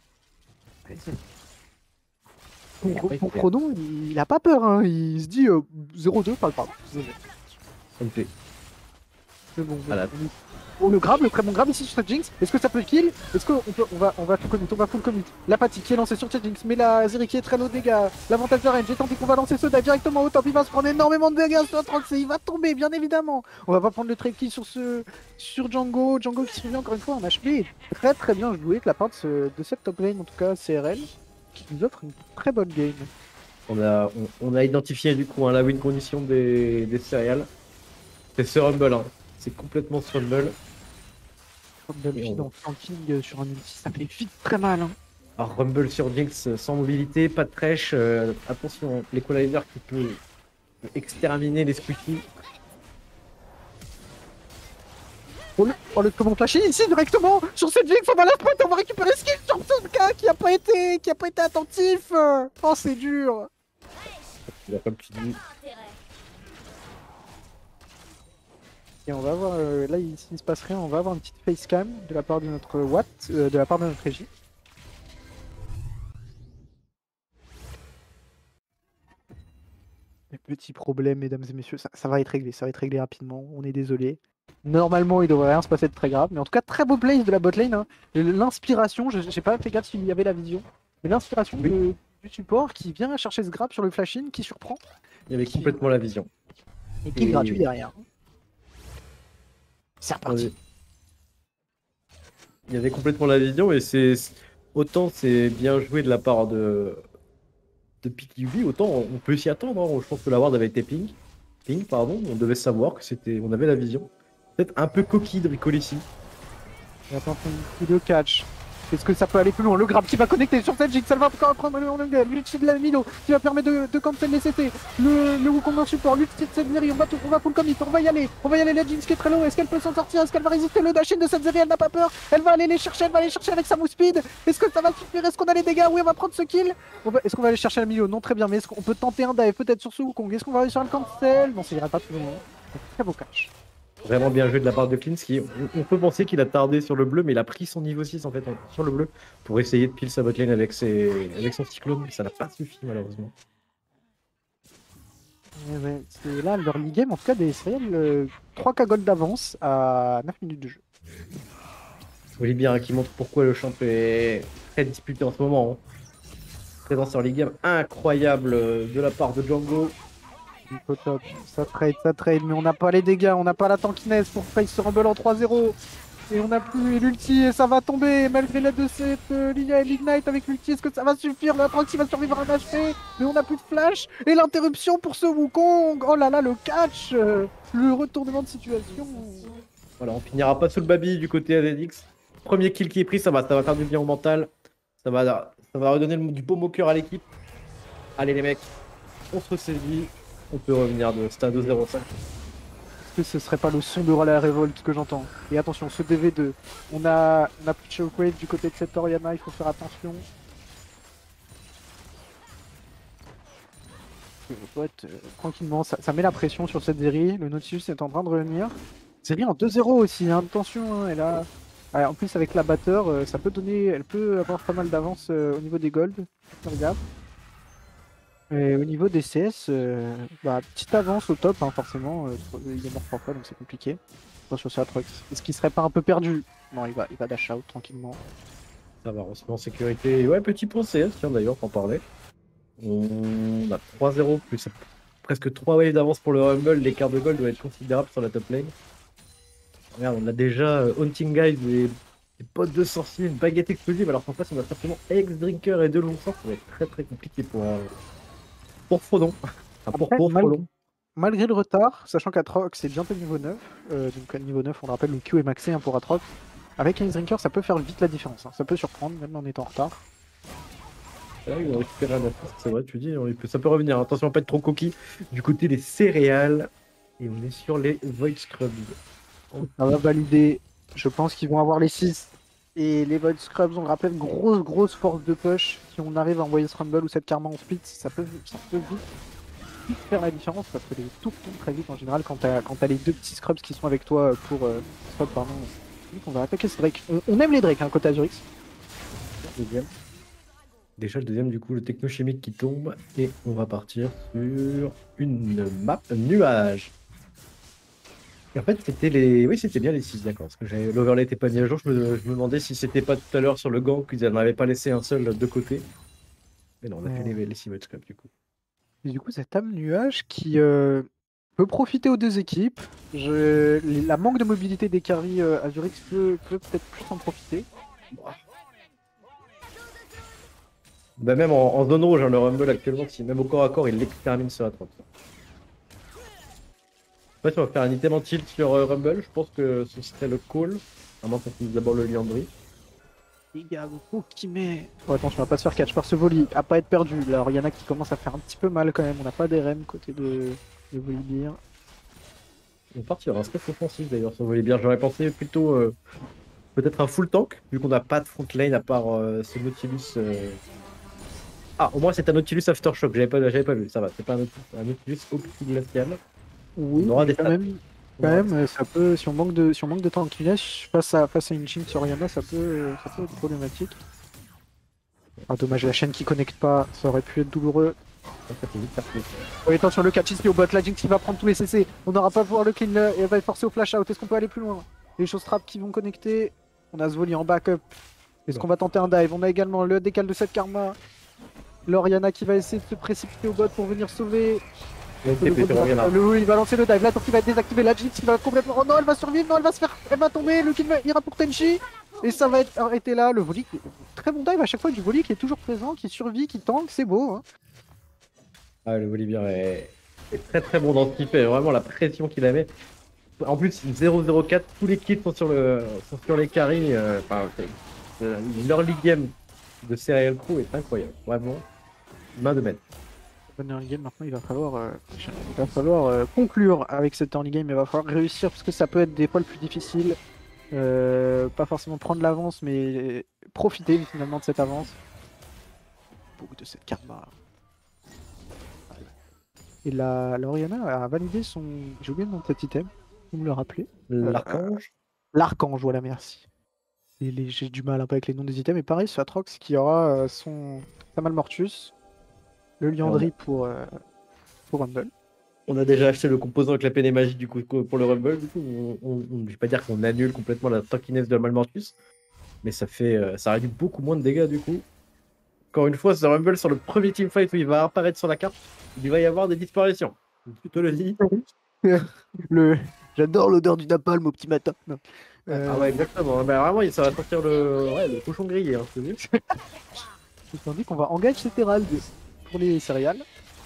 Pour, Il a pas pour été- Crodon, il, il a pas peur. Hein. Il se dit euh, zéro deux, pas grave. C'est Ça me fait. c'est bon. À la- Oh, le grab, le très bon grab ici sur cette Jinx. Est-ce que ça peut kill? Est-ce qu'on peut, on va, on va full commit, on va full commit. La Patti qui est lancée sur cette Jinx, mais la Zeri qui est très low de dégâts. L'avantage de range, j'ai tenté qu'on va lancer ce dive directement au top. Il va se prendre énormément de dégâts sur la trente C. Il va tomber, bien évidemment. On va pas prendre le trade kill sur ce, sur Django. Django qui survit encore une fois en H P. Très très bien joué de la part de, ce- de cette top lane, en tout cas C R L, qui nous offre une très bonne game. On a, on, on a identifié du coup hein, la win condition des, des céréales. C'est ce Rumble, hein. C'est complètement ce Rumble. Comme d'habitude, Et on- en flanking euh, sur un ulti, ça fait vite très mal. Hein. Alors, Rumble sur Jinx euh, sans mobilité, pas de trèche. euh, attention, l'équalizer qui peut exterminer les squishy. Oh le, oh, le comment flasher ici directement sur cette Jinx, on va la sprint, on va récupérer ce kill sur ce gars qui a pas été, qui a pas été attentif. Oh c'est dur. Là, comme tu dis, Et on va avoir, euh, là il, s'il se passe rien, on va avoir une petite facecam de la part de notre Watt, euh, de la part de notre régie. Les petits problèmes, mesdames et messieurs, ça, ça va être réglé, ça va être réglé rapidement, on est désolé. Normalement, il devrait rien se passer de très grave, mais en tout cas, très beau place de la botlane. Hein. L'inspiration, je- j'ai pas fait gaffe s'il y avait la vision, mais l'inspiration Oui. de- du support qui vient chercher ce grab sur le flash-in, qui surprend, il y avait complètement la vision. et qui est Et- gratuit derrière. C'est reparti. Ouais. Il y avait complètement la vision et c'est autant c'est bien joué de la part de de P Q B, autant on peut s'y attendre. Hein. Je pense que la ward avait été ping, ping pardon. On devait savoir que c'était, on avait la vision. Peut-être un peu coquille de Ricol ici. Et attention, vidéo catch. Est-ce que ça peut aller plus loin? Le grab qui va connecter sur cette Jinx, elle va encore prendre le angle. L'ulti de la Milo qui va permettre de, de cancel les C T. Le, le Wukong en support, l'ulti de cette Zeri, on va, tout, on va full commit, on va y aller. On va y aller, la Jinx qui est très low. Est-ce qu'elle peut s'en sortir? Est-ce qu'elle va résister? Le dash-in de cette Zeri, elle n'a pas peur. Elle va aller les chercher, elle va aller chercher avec sa move speed. Est-ce que ça va suffire? Est-ce qu'on a les dégâts? Oui, on va prendre ce kill. On va- Est-ce qu'on va aller chercher la Milo? Non, très bien. Mais est-ce qu'on peut tenter un dive peut-être sur ce Wukong? Est-ce qu'on va aller sur le cancel? Non, ça ira pas plus loin. Très beau catch. Vraiment bien joué de la part de Klinsky. On, on peut penser qu'il a tardé sur le bleu, mais il a pris son niveau six en fait en- sur le bleu pour essayer de pile sa botlane avec, ses, avec son cyclone. Mais ça n'a pas suffi malheureusement. Ouais, ouais, c'est là l'early game, en tout cas des Israël, euh, trois K gold d'avance à neuf minutes de jeu. Olivier hein, qui montre pourquoi le champ est très disputé en ce moment. Hein. Présence sur les games incroyable euh, de la part de Django. Au top, ça trade, ça trade, mais on n'a pas les dégâts, on n'a pas la tankiness pour face ce Rumble en trois zéro. Et on n'a plus l'ulti et ça va tomber malgré l'aide de cette euh, ligne Ignite avec l'ulti. Est-ce que ça va suffire? La Proxy va survivre à un H P, mais on n'a plus de flash. Et l'interruption pour ce Wukong. Oh là là, le catch, euh, le retournement de situation. Voilà, on finira pas sous le baby du côté A Z X. Premier kill qui est pris, ça va, ça va faire du bien au mental. Ça va, ça va redonner le- du baume au cœur à l'équipe. Allez les mecs, on se ressaisit. On peut revenir de stade deux zéro cinq. Est-ce que ce serait pas le son de la révolte que j'entends? Et attention, ce D V deux, on a, on a plus de shockwave du côté de cette Oriana, il faut faire attention. Euh, ouais, euh, tranquillement, ça, ça met la pression sur cette Zeri. Le Nautilus est en train de revenir. Zeri en deux zéro aussi, hein, attention, hein, elle a... Ouais, en plus avec la batteur, euh, ça peut donner, elle peut avoir pas mal d'avance euh, au niveau des gold. Regarde. Et au niveau des C S, euh, bah, petite avance au top, hein, forcément. Euh, il est mort trois fois, donc c'est compliqué. Attention sur Atrox. Est-ce qu'il serait pas un peu perdu? Non, il va, il va dash out tranquillement. Ça va, on se met en sécurité. Ouais, petit point C S, tiens d'ailleurs, t'en parlais. On a trois zéro plus presque trois waves d'avance pour le Rumble. L'écart de gold doit être considérable sur la top lane. Regarde, on a déjà euh, Hunting Guys, des, des potes de sorciers, une baguette explosive. Alors qu'en face, on a simplement Ex-Drinker et deux longs sorts. Ça va être très très compliqué pour, euh, pour Frodon. Enfin, pour, Après, pour mal- Frodon. Malgré le retard, sachant qu'Atrox est bientôt niveau neuf, euh, donc à niveau neuf, on le rappelle, le Q est maxé hein, pour Atrox. Avec Ice Drinker, ça peut faire vite la différence. Hein. Ça peut surprendre, même en étant en retard. Là, ils ont récupéré un assist, c'est vrai, tu dis, on- il peut- ça peut revenir. Attention à pas être trop coquille du côté des céréales. Et on est sur les Void Scrubs. Ça va valider. Je pense qu'ils vont avoir les six. Et les Void Scrubs, on le rappelle, grosse grosse force de push. Si on arrive à envoyer ce Rumble ou cette Karma en split, ça peut, ça peut vite, vite faire la différence parce que les tours tombent très vite en général quand t'as quand t'as les deux petits Scrubs qui sont avec toi pour euh, Scrub, pardon. On va attaquer ce Drake. On, on aime les Drake hein, côté Azurix. Deuxième. Déjà le deuxième du coup le technochimique qui tombe et on va partir sur une map nuage. Et en fait c'était les. Oui c'était bien les six d'accord parce que j'avais- l'overlay n'était pas mis à jour, je me, je me demandais si c'était pas tout à l'heure sur le gant qu'ils n'en avaient pas laissé un seul de côté. Mais non on a fait Ouais. les, les six Void Scrubs du coup. Et du coup, cette âme nuage qui euh, peut profiter aux deux équipes. Je... La manque de mobilité des carries euh, Azurix peut peut peut-être plus en profiter. Bah même en, en zone rouge hein, le Rumble actuellement si même au corps à corps il l'extermine sur la trente. En fait on va faire un item en tilt sur euh, Rumble, je pense que ce serait le call. À moins qu'on finisse d'abord le Liandry. Les gars, beaucoup qui met. Oh, attention, on va pas se faire catch par ce volley, à pas être perdu. Là, alors, il y en a qui commencent à faire un petit peu mal quand même. On n'a pas des rems côté de, de Volibear. On partira un stuff offensif d'ailleurs sur Volibear. J'aurais pensé plutôt euh, peut-être un full tank, vu qu'on n'a pas de front lane à part euh, ce Nautilus. euh. Ah, au moins c'est un Nautilus Aftershock, j'avais pas, j'avais pas vu, ça va, c'est pas un Nautilus, un Nautilus Opti-Glacial. Oui, On aura mais des quand stats. même, quand même, euh, ça peut, si on manque de, si on manque de tankiness face à, face à une Jinx sur Oriana, ça peut, euh, ça peut être problématique. Ah, dommage, la chaîne qui connecte pas, ça aurait pu être douloureux. Ça fait vite faire plus. Oui, attention, le catch ici au bot, la Jinx qui va prendre tous les C C. On n'aura pas pouvoir le clean là, et elle va être forcée au flash out. Est-ce qu'on peut aller plus loin? Les choses trap qui vont connecter. On a Zvoli en backup. Est-ce qu'on va tenter un dive? On a également le décal de cette Karma. L'Oriana qui va essayer de se précipiter au bot pour venir sauver. Le Le T P bot sur va- Oriana. le- il va lancer le dive. La tour qui va être désactivée. La Jinx qui va complètement. Oh non, elle va survivre. Non, elle va se faire. Elle va tomber. Le kill va- ira pour Tenchi. Et ça va être arrêté là. Le volley. qui- Très bon dive à chaque fois du volley qui est toujours présent, qui survit, qui tank. C'est beau. Hein. Ah, le Volibear est... est très très bon dans ce qu'il fait, vraiment la pression qu'il avait. En plus, zéro zéro quatre, tous les kills sont sur, le... sont sur les carries. euh, Enfin, c'est- euh, l'early game de Serial Crew est incroyable, vraiment. Main de maître. Bonne early game, maintenant il va falloir, euh, il va falloir euh, conclure avec cette early game, il va falloir réussir parce que ça peut être des fois le plus difficile. Euh, pas forcément prendre l'avance, mais profiter finalement de cette avance. Beaucoup de cette karma. Et la, la Oriana a validé son. J'ai oublié le nom de cet item, vous me le rappelez. L'archange. L'archange, voilà, merci. Et les- J'ai du mal un peu avec les noms des items, et pareil, sur Atrox qui aura euh, son Samal Mortus, le Liandry pour, euh, pour Rumble. On a déjà acheté le composant avec la peine et magie du coup pour le Rumble. Du coup, on, on, on- je vais pas dire qu'on annule complètement la tankiness de Malmortus, mais ça fait, euh, ça réduit beaucoup moins de dégâts du coup. Encore une fois, ce Rumble sur le premier teamfight où il va apparaître sur la carte, il va y avoir des disparitions. Tu te le dis. Le... J'adore l'odeur du napalm au petit matin. Non. Euh, Ah ouais, exactement. Bah, vraiment, ça va sortir le, ouais, le cochon grillé. Hein, c'est vu. Tandis qu'on va engager cet Herald pour les céréales.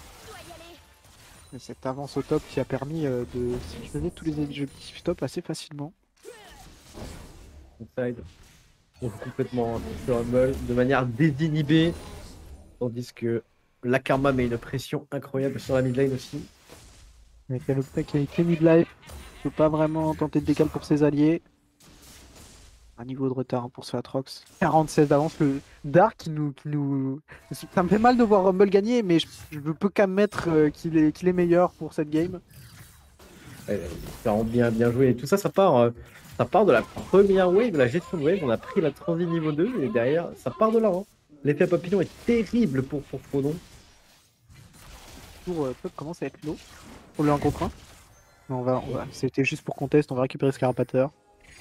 Et cette avance au top qui a permis euh, de sécuriser tous les objectifs top assez facilement. Inside. On joue complètement sur Rumble de manière désinhibée. Tandis que la Karma met une pression incroyable sur la mid lane aussi. Avec Alopta qui a été mid-life, ne peut pas vraiment tenter de décal pour ses alliés. Un niveau de retard hein, pour ce Atrox. quarante-seize d'avance, le Dark qui nous, qui nous. Ça me fait mal de voir Rumble gagner, mais je, je peux quand même mettre euh, qu'il est, qu'il est meilleur pour cette game. Ouais, vraiment bien, bien joué. Et tout ça, ça part, euh, ça part de la première wave, la gestion de wave. On a pris la transi niveau deux et derrière, ça part de là. Hein. L'effet papillon est terrible pour, pour Frodon. Pour euh, Pop commence à être low. Pour le un contre un. Mais on va, on va. C'était juste pour contest, on va récupérer ce carapateur.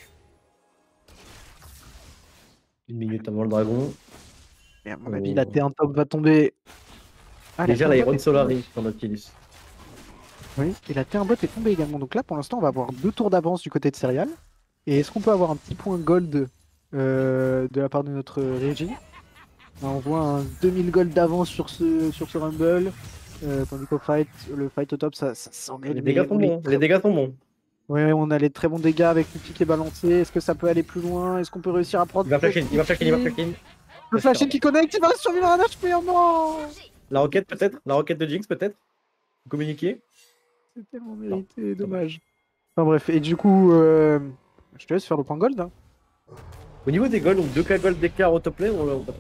Une minute avant le dragon. Et à mon Oh. avis, la T un top va tomber. Ah, Déjà, la T un l'Iron bot est Solari tombée. sur Nautilus. Oui, et la T un bot est tombée également. Donc là, pour l'instant, on va avoir deux tours d'avance du côté de Serial. Et est-ce qu'on peut avoir un petit point gold euh, de la part de notre régie? Là, on voit un deux mille gold d'avance sur ce, sur ce Rumble. Euh, tandis qu'au fight, le fight au top, ça, ça s'en est. Les dégâts sont bons. Les dégâts sont bons. Ouais, on a les très bons dégâts avec l'outil qui est balancé. Est-ce que ça peut aller plus loin? Est-ce qu'on peut réussir à prendre. Il va flash in, il va flash in, il va flash in. Le flash in qui connecte, il va survivre à un H P, oh non! La roquette peut-être. La roquette de Jinx peut-être. Communiquer. C'est tellement mérité, dommage. Enfin bref, et du coup, euh, je te laisse faire le point gold. Hein. Au niveau des goals, donc deux K gold d'écart au top lane, on, on...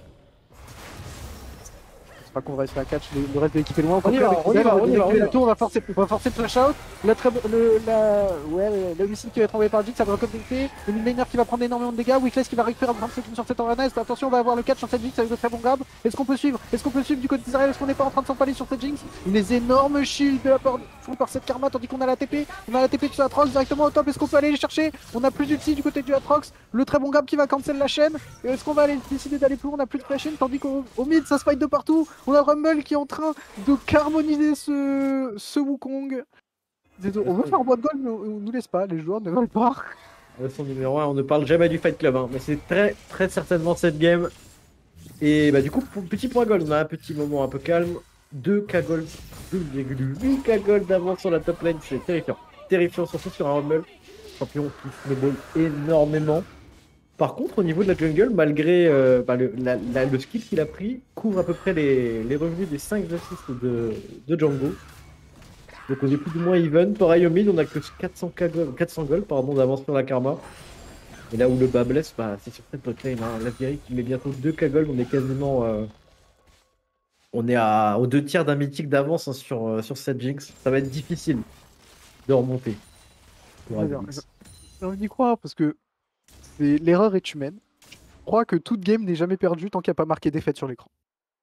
C'est pas qu'on va essayer à catch, le, le reste de l'équipe est loin. Au On y contraire, va, avec on y Fidel, va, on y va, on y la va. tour, on va forcer, on va forcer le flash out. La très, le, la, ouais, le missile qui va être envoyé par Jig, ça va reconnecter. Le midlaner qui va prendre énormément de dégâts. Weakless qui va récupérer un secondes sur cette arena. Attention, on va avoir le catch sur cette Jinx avec de très bons grabs. Est-ce qu'on peut suivre? Est-ce qu'on peut suivre du côté d'Israël? Est-ce qu'on n'est pas en train de s'empaler sur cette Jinx? Les énormes shields de la part font par cette Karma, tandis qu'on a la T P. On a la T P de ce Atrox directement au top. Est-ce qu'on peut aller les chercher? On a plus d'ulti du côté du Atrox. Le très bon grab qui va cancel la chaîne. Est-ce qu'on va aller décider d'aller plus loin? On a plus de flashing, tandis qu'au au mid ça se fight de partout. On a Rumble qui est en train de harmoniser ce, ce Wukong. On veut faire un bois de gold, mais on on nous laisse pas, les joueurs ne veulent pas. Son numéro un, on ne parle jamais du Fight Club, hein, mais c'est très très certainement cette game. Et bah du coup, pour, petit point gold, on a un petit moment un peu calme. deux K gold, deux virgule huit K gold d'avance sur la top lane, c'est terrifiant. Terrifiant, surtout sur un Rumble. Champion qui snowball énormément. Par contre, au niveau de la jungle, malgré euh, bah, le, la, la, le skill qu'il a pris, couvre à peu près les, les revenus des cinq assists de, de Django. Donc on est plus ou moins even. Pareil au mid, on a que quatre cents gold pardon, d'avance sur la Karma. Et là où le bas blesse, bah, c'est sur cette top lane. Hein. La Vieri qui met bientôt deux K gold, on est quasiment... Euh, on est à, aux deux tiers d'un mythique d'avance hein, sur, euh, sur cette Jinx. Ça va être difficile de remonter. J'ai envie d'y croire parce que l'erreur est humaine. Je crois que toute game n'est jamais perdue tant qu'il n'y a pas marqué défaite sur l'écran.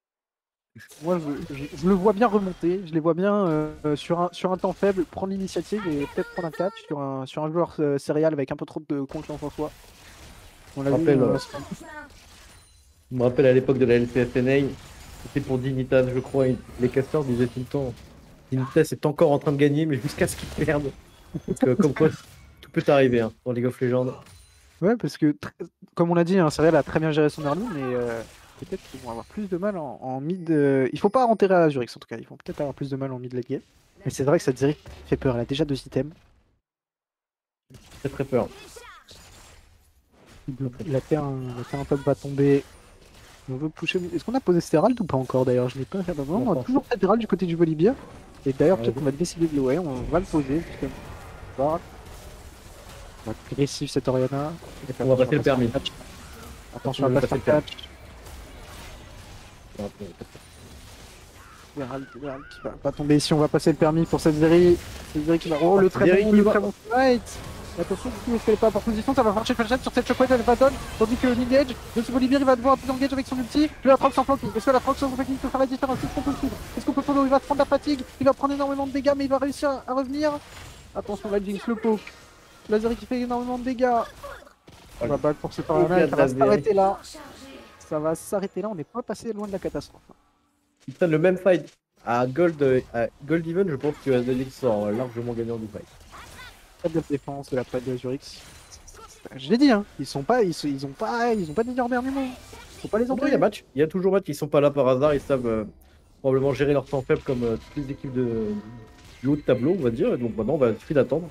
Moi, je, je, je le vois bien remonter, je les vois bien euh, sur, un, sur un temps faible prendre l'initiative et peut-être prendre un catch sur un, sur un joueur euh, céréal avec un peu trop de confiance en soi. On l'a vu. Euh, je me rappelle à l'époque de la L C S N A, c'était pour Dignitas, je crois. Les casteurs disaient tout le temps Dignitas est encore en train de gagner, mais jusqu'à ce qu'ils perdent. Donc, euh, comme quoi, tout peut arriver hein, dans League of Legends. Ouais, parce que, comme on l'a dit, hein, Céréal a très bien géré son early, mais euh, peut-être qu'ils vont avoir plus de mal en, en mid. Euh... Il faut pas enterrer à Azurix en tout cas, ils vont peut-être avoir plus de mal en mid late game. Mais c'est vrai que cette Zeri fait peur, elle a déjà deux items. Très très peur. La terre, la terre un top va tomber. On veut pusher. Est-ce qu'on a posé Stérald ou pas encore d'ailleurs? Je n'ai pas fait d'avant. On a toujours Stérald du côté du Bolivia. Et d'ailleurs, peut-être qu'on va décider de le. Ouais, on va le poser. Justement. On va agressif cette Oriana. On va passer le permis. Attention à passer le catch. Gérald qui va pas tomber ici, on va passer le permis pour cette Zeri. Cette Zeri qui va. Oh le très bon, le très bon fight. Attention, du coup, est-ce qu'elle est pas par position? Ça va marcher le flash sur cette shockwave, elle va donne. Tandis que l'engage de ce Bolivien, il va devoir engage avec son ulti. Le Atrox en flanking. Est-ce que l'Atrox en flanking peut faire la différence? Est-ce qu'on peut le suivre? Est-ce qu'on peut follow? Il va se prendre la fatigue. Il va prendre énormément de dégâts, mais il va réussir à revenir. Attention, la Jinx, le poke. La Zeri qui fait énormément de dégâts. On va back pour ce paramètre. Ça va s'arrêter là. Ça va s'arrêter là. On n'est pas passé loin de la catastrophe. Ils prennent le même fight à Gold, à Gold Even. Je pense que Azalix sort largement gagnant du fight. Pas de défense de la part de Azurix. Je l'ai dit, hein. Ils sont pas, ils, sont, ils ont pas, ils ont pas dit leur dernier mot. Faut pas les envoyer. Il y a match. Il y a toujours match. Ils sont pas là par hasard. Ils savent euh, probablement gérer leur temps faible comme euh, toutes les équipes de, du haut de tableau, on va dire. Et donc maintenant, on va suffit d'attendre.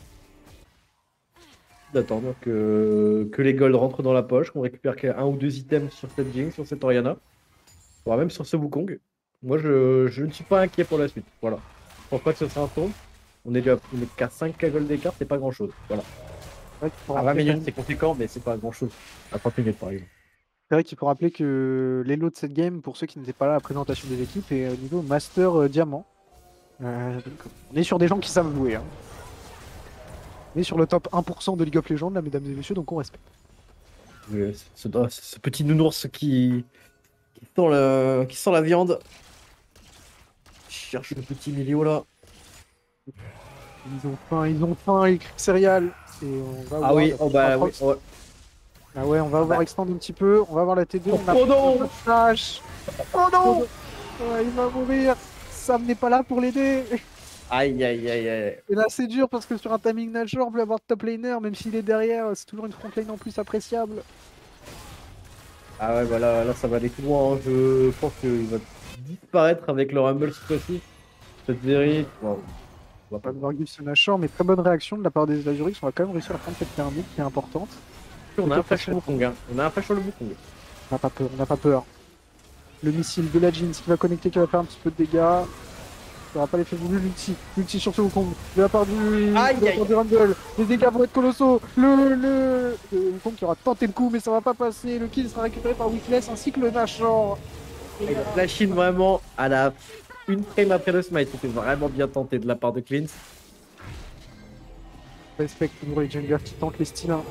D'attendre que, que les golds rentrent dans la poche, qu'on récupère un ou deux items sur cette Jinx, sur cette Oriana, voire même sur ce Wukong. Moi, je, je ne suis pas inquiet pour la suite. Voilà. Je pense pas que ce sera un tombe. On est déjà qu'à cinq K gold d'écart, c'est pas grand chose. Voilà. Ouais, à vingt minutes, c'est conséquent, mais c'est pas grand chose. À trente minutes, par exemple. C'est vrai qu'il faut rappeler que les lots de cette game, pour ceux qui n'étaient pas là à la présentation des équipes, est au niveau Master euh, Diamant. Euh, donc, on est sur des gens qui savent jouer. Hein. On est sur le top un pour cent de League of Legends, là, mesdames et messieurs, donc on respecte. Euh, ce, ce petit nounours qui, qui, sent le, qui sent la viande. Je cherche le petit milieu là. Ils ont faim, ils ont faim, les céréales. Et on va ah oui, oh bah oui. Oh. Ah ouais, on va avoir bah. extend un petit peu. On va avoir la T deux. Oh, on a oh non flash. Oh non ouais, il va mourir. Sam n'est pas là pour l'aider. Aïe aïe aïe aïe. Et là c'est dur parce que sur un timing nageur, on peut avoir top laner, même s'il est derrière, c'est toujours une front lane en plus appréciable. Ah ouais, bah là, là ça va aller tout loin. Hein. Je pense qu'il va disparaître avec le Rumble cette fois-ci. Cette série. Wow. On va pas devoir Gibson Nashor, mais très bonne réaction de la part des Azurix. On va quand même réussir à prendre cette pyramide qui est importante. On a un flash sur le Wukong. Hein. On a un flash sur le Wukong. On n'a pas peur, on n'a pas peur. Le missile de la Jinx qui va connecter, qui va faire un petit peu de dégâts. Il n'y aura pas l'effet voulu, l'ulti. L'ulti sur ce Wukong. De la part du, Aïe, de la aïe. part du Rumble. Les dégâts vont être colossaux. Le, le, le Wukong qui aura tenté le coup, mais ça va pas passer. Le kill sera récupéré par Weakless ainsi que le Nashor. Et Il a là, flash in vraiment à la une frame après le smite. C'était vraiment bien tenté de la part de Cleans. respect pour les junglers qui tentent les styles. hein.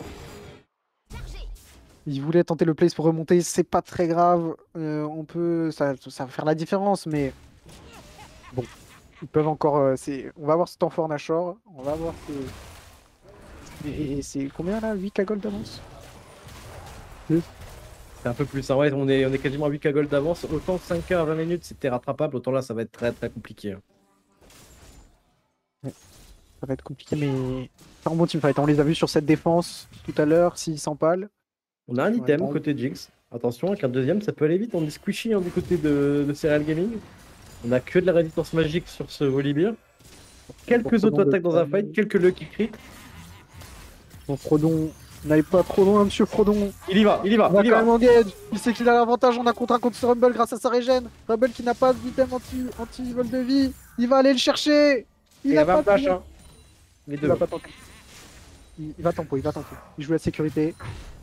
Il voulait tenter le place pour remonter, c'est pas très grave. Euh, on peut, ça, ça va faire la différence, mais bon, ils peuvent encore. euh, c'est, on va voir ce temps fort Nashor. On va voir. ce- Et, et c'est combien là, huit K gold d'avance? C'est un peu plus. hein. Ouais, on est, on est quasiment à huit K gold d'avance. Autant cinq K à vingt minutes, c'était rattrapable. Autant là, ça va être très très compliqué. hein. Ça va être compliqué, mais c'est un bon teamfight. On les a vus sur cette défense tout à l'heure, s'ils s'empalent. On a un Ouais, item attends. côté Jinx. Attention, avec un deuxième, ça peut aller vite. On est squishy hein, du côté de, de Serial Gaming. On a que de la résistance magique sur ce Volibear. Quelques Frodon de auto-attaques dans un Frodon. fight, quelques lucky crit. Bon, Frodon, n'allez pas trop loin, monsieur Frodon. Il y va, il y va, On va il y quand va. même engage. Il sait qu'il a l'avantage en un contre un contre ce Rumble grâce à sa régène. Rumble qui n'a pas d'item anti, anti-vol de vie. Il va aller le chercher. Il Il a a pas vingt flash. de- Hein. Les Il deux. va pas tenter. Il, il va tempo, il va tempo. Il joue la sécurité.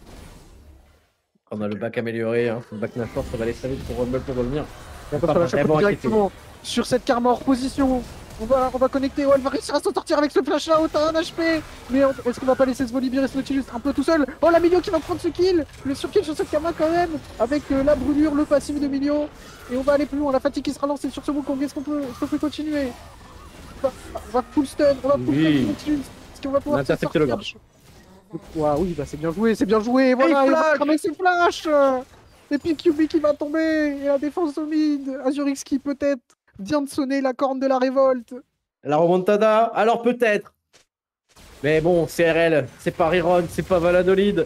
On a le back amélioré. Hein. Le back Nashor, ça va aller très vite pour Rumble pour revenir. Il Pas va la chapeau vraiment directement sur cette karma hors position. On va, on va connecter. Oh, elle va réussir à s'en sortir avec ce flash là. Oh, t'as un H P. Mais on- est-ce qu'on va pas laisser ce Volibear et ce Nautilus un peu tout seul? Oh, la Milio qui va prendre ce kill. Le surkill sur cette karma quand même. Avec euh, la brûlure, le passif de Milio. Et on va aller plus loin. La fatigue qui sera lancée sur ce Wukong. Est-ce qu'on peut, est-ce qu'on peut continuer? On va, on va full stun. On va full Oui. stun Nautilus. Est-ce qu'on va pouvoir On a s'en intercepté le sortir? Ouah, oui, bah c'est bien joué, c'est bien joué. Voilà, Et il va flash. cramer ses flashs. Et puis Q B qui va tomber. Et la défense au mid. Azurix qui peut-être vient de sonner la corne de la révolte. La remontada, alors peut-être. Mais bon, C R L, c'est pas Riron, c'est pas Valladolid.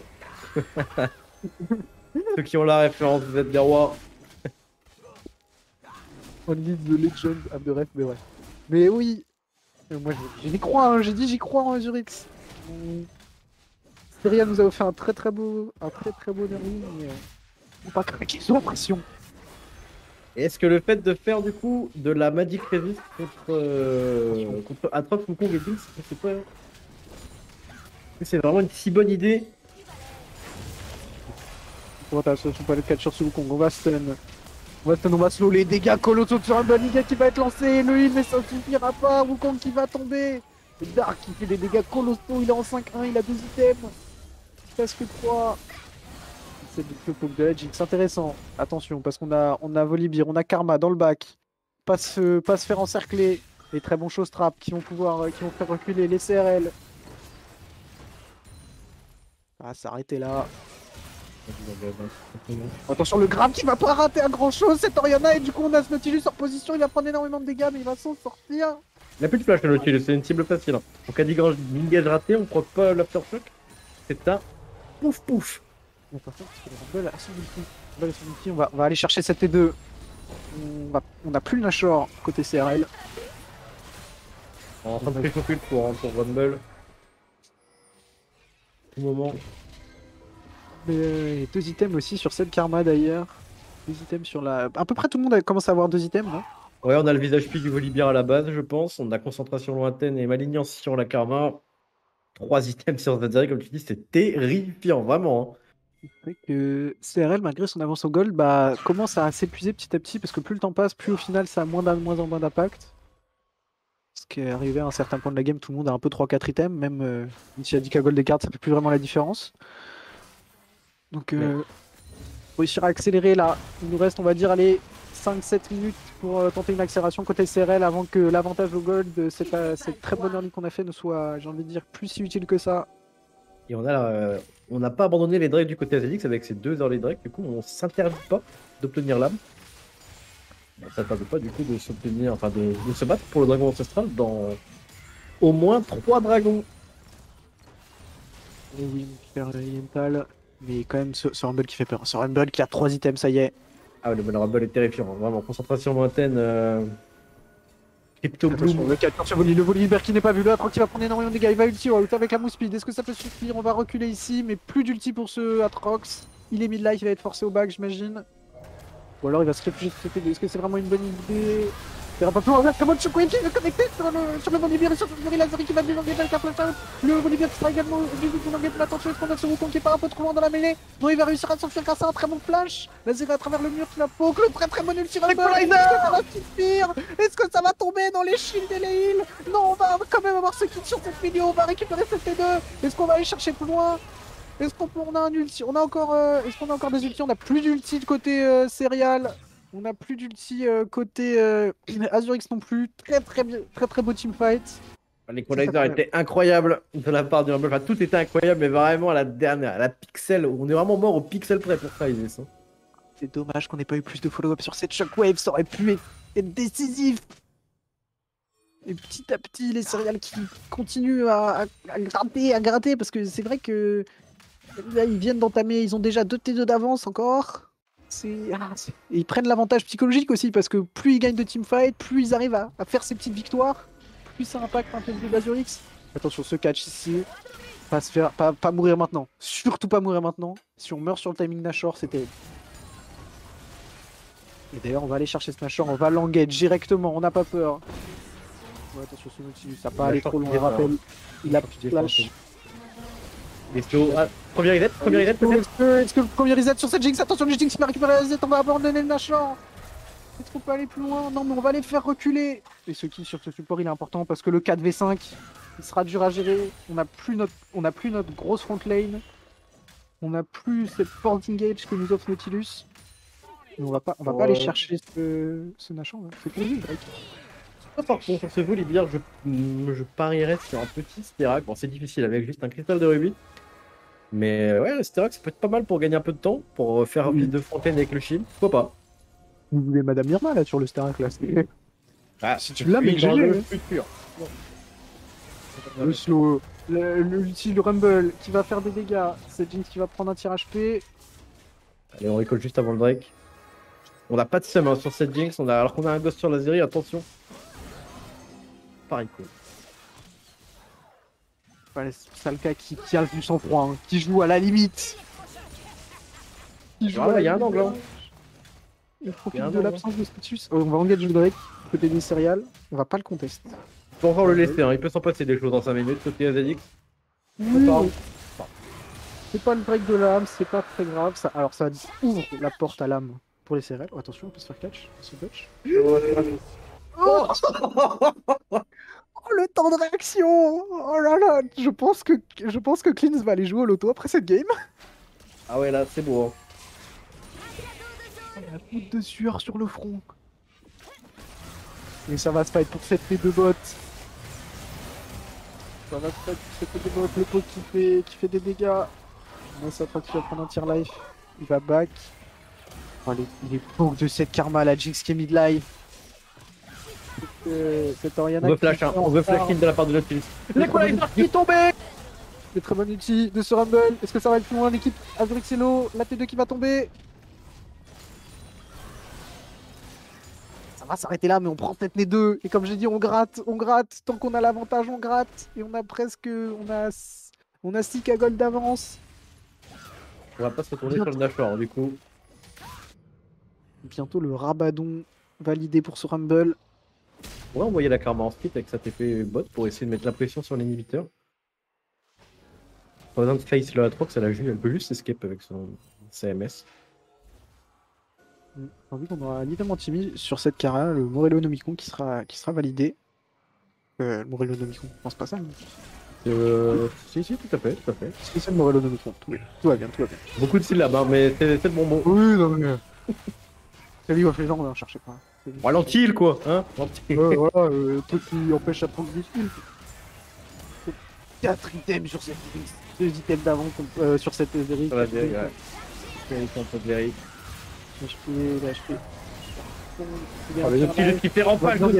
Ceux qui ont la référence, vous êtes des rois. Only the legend of the ref, mais ouais. Mais oui, Euh, moi j'y j'y crois, hein, j'ai dit j'y crois en Azurix. Hum. Steria nous a offert un très très beau, un très très beau dernier, mais euh, faut pas craquer sous la pression. Est-ce que le fait de faire du coup de la Magic Resist contre, euh, contre Atrox, Wukong et Jinx, c'est pas. Est-ce que c'est vraiment une si bonne idée? On va sur pas le catch sur ce Wukong, on va stun. On va stun, on va slow les dégâts colossaux sur un Baniga qui va être lancé, le heal mais ça suffira pas, Wukong qui va tomber. Dark qui fait des dégâts colossaux, il est en cinq un, il a deux items. Presque trois. C'est le poke de la Jinx, intéressant. Attention, parce qu'on a, on a Volibear, on a Karma dans le bac. Pas se, pas se faire encercler. Les très bons choses trap qui vont pouvoir, euh, qui vont faire reculer les C R L. Ah, s'arrêter là. Attention, le grave qui va pas rater un grand chose, c'est Oriana. Et du coup, on a ce Nautilus en position. Il va prendre énormément de dégâts, mais il va s'en sortir. Il n'a plus de flash le Nautilus, c'est une cible facile. Hein. Donc à dix engage raté, on croit pas l'aftershock. C'est un pouf pouf. Mais par contre, parce que le Rumble a son ulti. Le Rumble a son ulti, on va, on va aller chercher cette T deux. On va, on a plus le Nashor côté C R L. On est en train de réchauffer le four hein, pour Rumble. Au moment. Mais euh, et deux items aussi sur cette Karma d'ailleurs. Deux items sur la. À peu près tout le monde a commencé à avoir deux items, non? Ouais, on a le visage pi du Volibear à la base, je pense. On a concentration lointaine et malignance sur la Karma. Trois items sur Zazari, comme tu dis, c'est terrifiant, vraiment. Hein. C'est vrai que C R L, malgré son avance au gold, bah, commence à s'épuiser petit à petit parce que plus le temps passe, plus au final ça a moins, d'a- moins en moins d'impact. Parce qu'arrivé à un certain point de la game, tout le monde a un peu trois quatre items, même euh, s'il y a dix K gold d'écart, ça fait plus vraiment la différence. Donc, euh, réussir à accélérer là. Il nous reste, on va dire, allez, cinq sept minutes pour euh, tenter une accélération côté C R L avant que l'avantage au gold de cette, euh, cette très bonne early qu'on a fait ne soit, j'ai envie de dire, plus si utile que ça. Et on a, euh, on n'a pas abandonné les drakes du côté Azalix avec ces deux early drakes. Du coup, on s'interdit pas d'obtenir l'âme. On s'interdit pas du coup de s'obtenir, enfin de, de se battre pour le dragon ancestral dans au moins trois dragons. Et oui, faire Yentl, mais quand même ce, ce Rumble qui fait peur. Ce Rumble qui a trois items, ça y est. Ah, le le Rumble est terrifiant, hein, vraiment. Concentration lointaine. Euh... Crypto Attention, Bloom. le quatre sur Voli, le Volibear qui n'est pas vu là, Atrox qui va prendre énormément de dégâts, il va ulti out avec la mousse speed. Est-ce que ça peut suffire? On va reculer ici, mais plus d'ulti pour ce Atrox. Il est mid-life, il va être forcé au back, j'imagine. Ou alors il va se réfugier de ce côté. Est-ce que c'est vraiment une bonne idée? Il pas plus loin, comment le Shockwave qui veut connecter sur le, sur le Volibear et sur le Gorilla Lazari qui va bien engager avec un flash out. Le Volibear qui sera également obligé de engager, mais attention, est-ce qu'on a ce Wukong qui part un peu trop loin dans la mêlée? Non, il va réussir à s'enfuir grâce à un très bon flash. Lazari à travers le mur qui la poke, le très très bon ulti Rumble. Est-ce que ça va suffire? Est-ce que ça va tomber dans les shields et les heals? Non, on va quand même avoir ce kit sur cette vidéo, on va récupérer cette T deux. Est-ce qu'on va aller chercher plus loin? Est-ce qu'on on a un ulti? On a encore, euh, est-ce qu'on a encore des ultis? On a plus d'ulti de côté euh, Serial. On n'a plus d'ulti euh, côté euh, Azurix non plus. Très très bien, très très beau teamfight. L'équalizer était incroyable de la part du Rumble. Enfin, tout était incroyable, mais vraiment à la dernière, à la pixel. On est vraiment mort au pixel près pour ça, Isis. C'est dommage qu'on n'ait pas eu plus de follow-up sur cette Shockwave. Ça aurait pu être décisif. Et petit à petit, les céréales qui continuent à, à, à gratter, à gratter, parce que c'est vrai que là, ils viennent d'entamer. Ils ont déjà deux T deux d'avance encore. Ah, et ils prennent l'avantage psychologique aussi parce que plus ils gagnent de teamfight, plus ils arrivent à, à faire ces petites victoires, plus ça impacte un peu le jeu d'Azurix. Attention, ce catch ici, pas, se faire, pas, pas mourir maintenant, surtout pas mourir maintenant. Si on meurt sur le timing Nashor, c'est terrible. Et d'ailleurs, on va aller chercher ce Nashor, on va l'engage directement, on n'a pas peur. Ouais, attention, ce Nautilus, ça va pas aller trop loin, je rappelle. Il a flash. Ah, premier reset, premier reset peut-être. Est-ce que, est-ce que le premier reset sur cette Jinx? Attention, le Jinx qui va récupérer la reset, on va abandonner le Nashor. Est-ce qu'on peut aller plus loin? Non, mais on va les faire reculer. Et ce qui sur ce support il est important parce que le quatre v cinq il sera dur à gérer. On n'a plus notre, on n'a plus notre grosse front lane. On n'a plus cette force engage que nous offre Nautilus. Mais on va pas, on va oh. pas aller chercher ce, ce Nashor. Hein. C'est terrible, Drake. Par contre, sur ce Volibear, je, je parierais sur un petit Sterak. Bon, c'est difficile avec juste un cristal de rubis. Mais ouais, le Sterak, ça peut être pas mal pour gagner un peu de temps, pour faire oui. de fontaine avec le shield. Pourquoi pas? Vous voulez Madame Irma là sur le Sterak là? Ah, si tu l'as, mais j'ai le futur. Le slow, l'ulti, le, le Rumble qui va faire des dégâts. C'est Jinx qui va prendre un tir H P. Allez, on récolte juste avant le Drake. On n'a pas de sum hein, sur cette Jinx, on a, alors qu'on a un Ghost sur la Zeri, attention. Pareil quoi. Ouais, Salka qui tient du sang-froid, hein, qui joue à la limite. Il ah, y a un angle. Hein. Il profite de l'absence de status. Oh, on va engager le Drake côté des céréales. On va pas le contester. Il faut encore le laisser, hein. Il peut s'en passer des choses dans cinq minutes côté A Z X. Oui. C'est pas le break de l'âme, c'est pas très grave. Ça... Alors ça ouvre la porte à l'âme pour les céréales. Oh, attention, on peut se faire catch. Se touch. Oh, oh le temps de réaction. Oh là là. Je pense que je pense que Cleans va aller jouer au loto après cette game. Ah ouais là c'est beau. Hein. La goutte de sueur sur le front. Et ça va se fight pour cette T deux bot. Ça va se fight pour cette T deux bot. Le pot qui fait, qui fait des dégâts. Là, ça va prendre un tir life. Il va back. Oh, les, les pokes de cette karma, la Jinx qui est mid-life. Euh, cette Oriana on veut flash, hein. On veut flash kill de la part de Nautilus. L'Equalizer qui est tombé. C'est très bon outil de ce Rumble. Est-ce que ça va être plus loin l'équipe Azurixello? La T deux qui va tomber. Ça va s'arrêter là, mais on prend peut-être les deux. Et comme j'ai dit, on gratte, on gratte. Tant qu'on a l'avantage, on gratte. Et on a presque... On a, on a six K gold d'avance. On va pas se retourner Bientôt. Sur le Nashor, du coup. Bientôt le Rabadon validé pour ce Rumble. On va envoyer la Karma en split avec sa T P bot pour essayer de mettre la pression sur l'inhibiteur. Pas besoin de face le Atrox, elle, a juste, elle peut juste escape avec son C M S. On a vu qu'on aura littéralement Timmy sur cette Kara, le Morello Nomicon qui sera, qui sera validé. Euh, le Morello Nomicon, je pense pas ça. Mais... Euh... Si, si, tout à fait, tout à fait. C'est le Morello Nomicon, tout, tout va bien, tout va bien. Beaucoup de syllabes, hein, mais c'est le bon mot. Oui, non mais... C'est lui, les gens, on ne cherchait pas. Oh, l'antil quoi, hein. Ouais, voilà, euh, le truc qui empêche à prendre des kills. quatre items sur cette Zeri, deux items d'avant euh, sur cette Zeri. Sur la Zeri, ouais. Zeri contre Zeri. H P, H P. Oh, le petit qui fait rampage de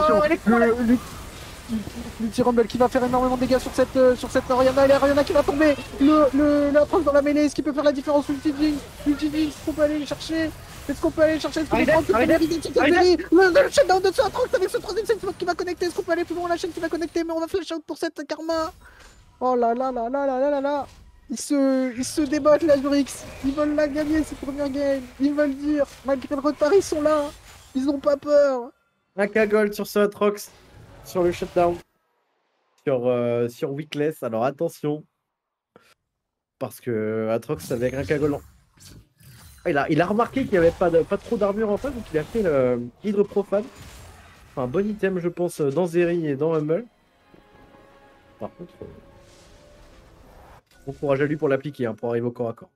L'ulti Rumble qui va faire énormément de dégâts sur cette, euh, sur cette Oriana, et l'Oriana qui va tomber. Le, le, l'approche dans la mêlée, est-ce qu'il peut faire la différence? L'ulti Jinx, l'ulti Jinx, est-ce qu'on peut aller le chercher? Est-ce qu'on peut aller le chercher? Est-ce qu'on peut prendre le shutdown de ce Atrox avec ce troisième set qui va connecter? Est-ce qu'on peut aller plus loin? La chaîne qui va connecter, mais on va flash out pour cette Karma. Oh là là là là là là là là. Ils se, ils se débattent la Zurix. Ils veulent la gagner cette première game. Ils veulent dire, malgré le retard, ils sont là. Ils n'ont pas peur. Un K-Gold sur ce Atrox, sur le shutdown, sur, euh, sur Weakless. Alors attention, parce que Atrox avec un K-Gold. en- Ah, Il a, il a remarqué qu'il n'y avait pas, de- pas trop d'armure en face, donc il a fait le Hydre Profane. Enfin, un bon item, je pense, dans Zeri et dans Humble. Par contre, euh, bon courage à lui pour l'appliquer, hein, pour arriver au corps à corps.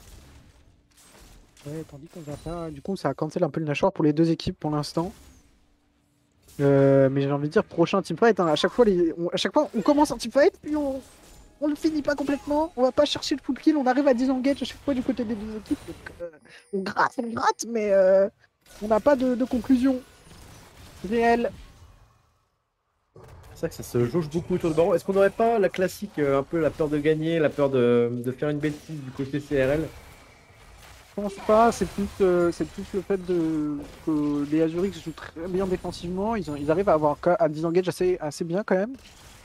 Ouais, tandis qu'on va pas. Du coup, ça a cancel un peu le Nashor pour les deux équipes pour l'instant. Euh, mais j'ai envie de dire, prochain teamfight, hein, à chaque fois, les... on... à chaque fois, on commence un teamfight, puis on on le finit pas complètement. On va pas chercher le full kill, on arrive à disengage à chaque fois du côté des deux équipes. Donc, euh, on gratte, on gratte, mais euh, on n'a pas de, de conclusion réelle. C'est vrai que ça se jauge beaucoup autour de Baron. Est-ce qu'on n'aurait pas la classique, euh, un peu la peur de gagner, la peur de, de faire une bêtise du côté C R L? Je pense pas, c'est plus, euh, c'est plus le fait de, que les Azurix jouent très bien défensivement. Ils, ont- ils arrivent à avoir à disengage assez, assez bien quand même.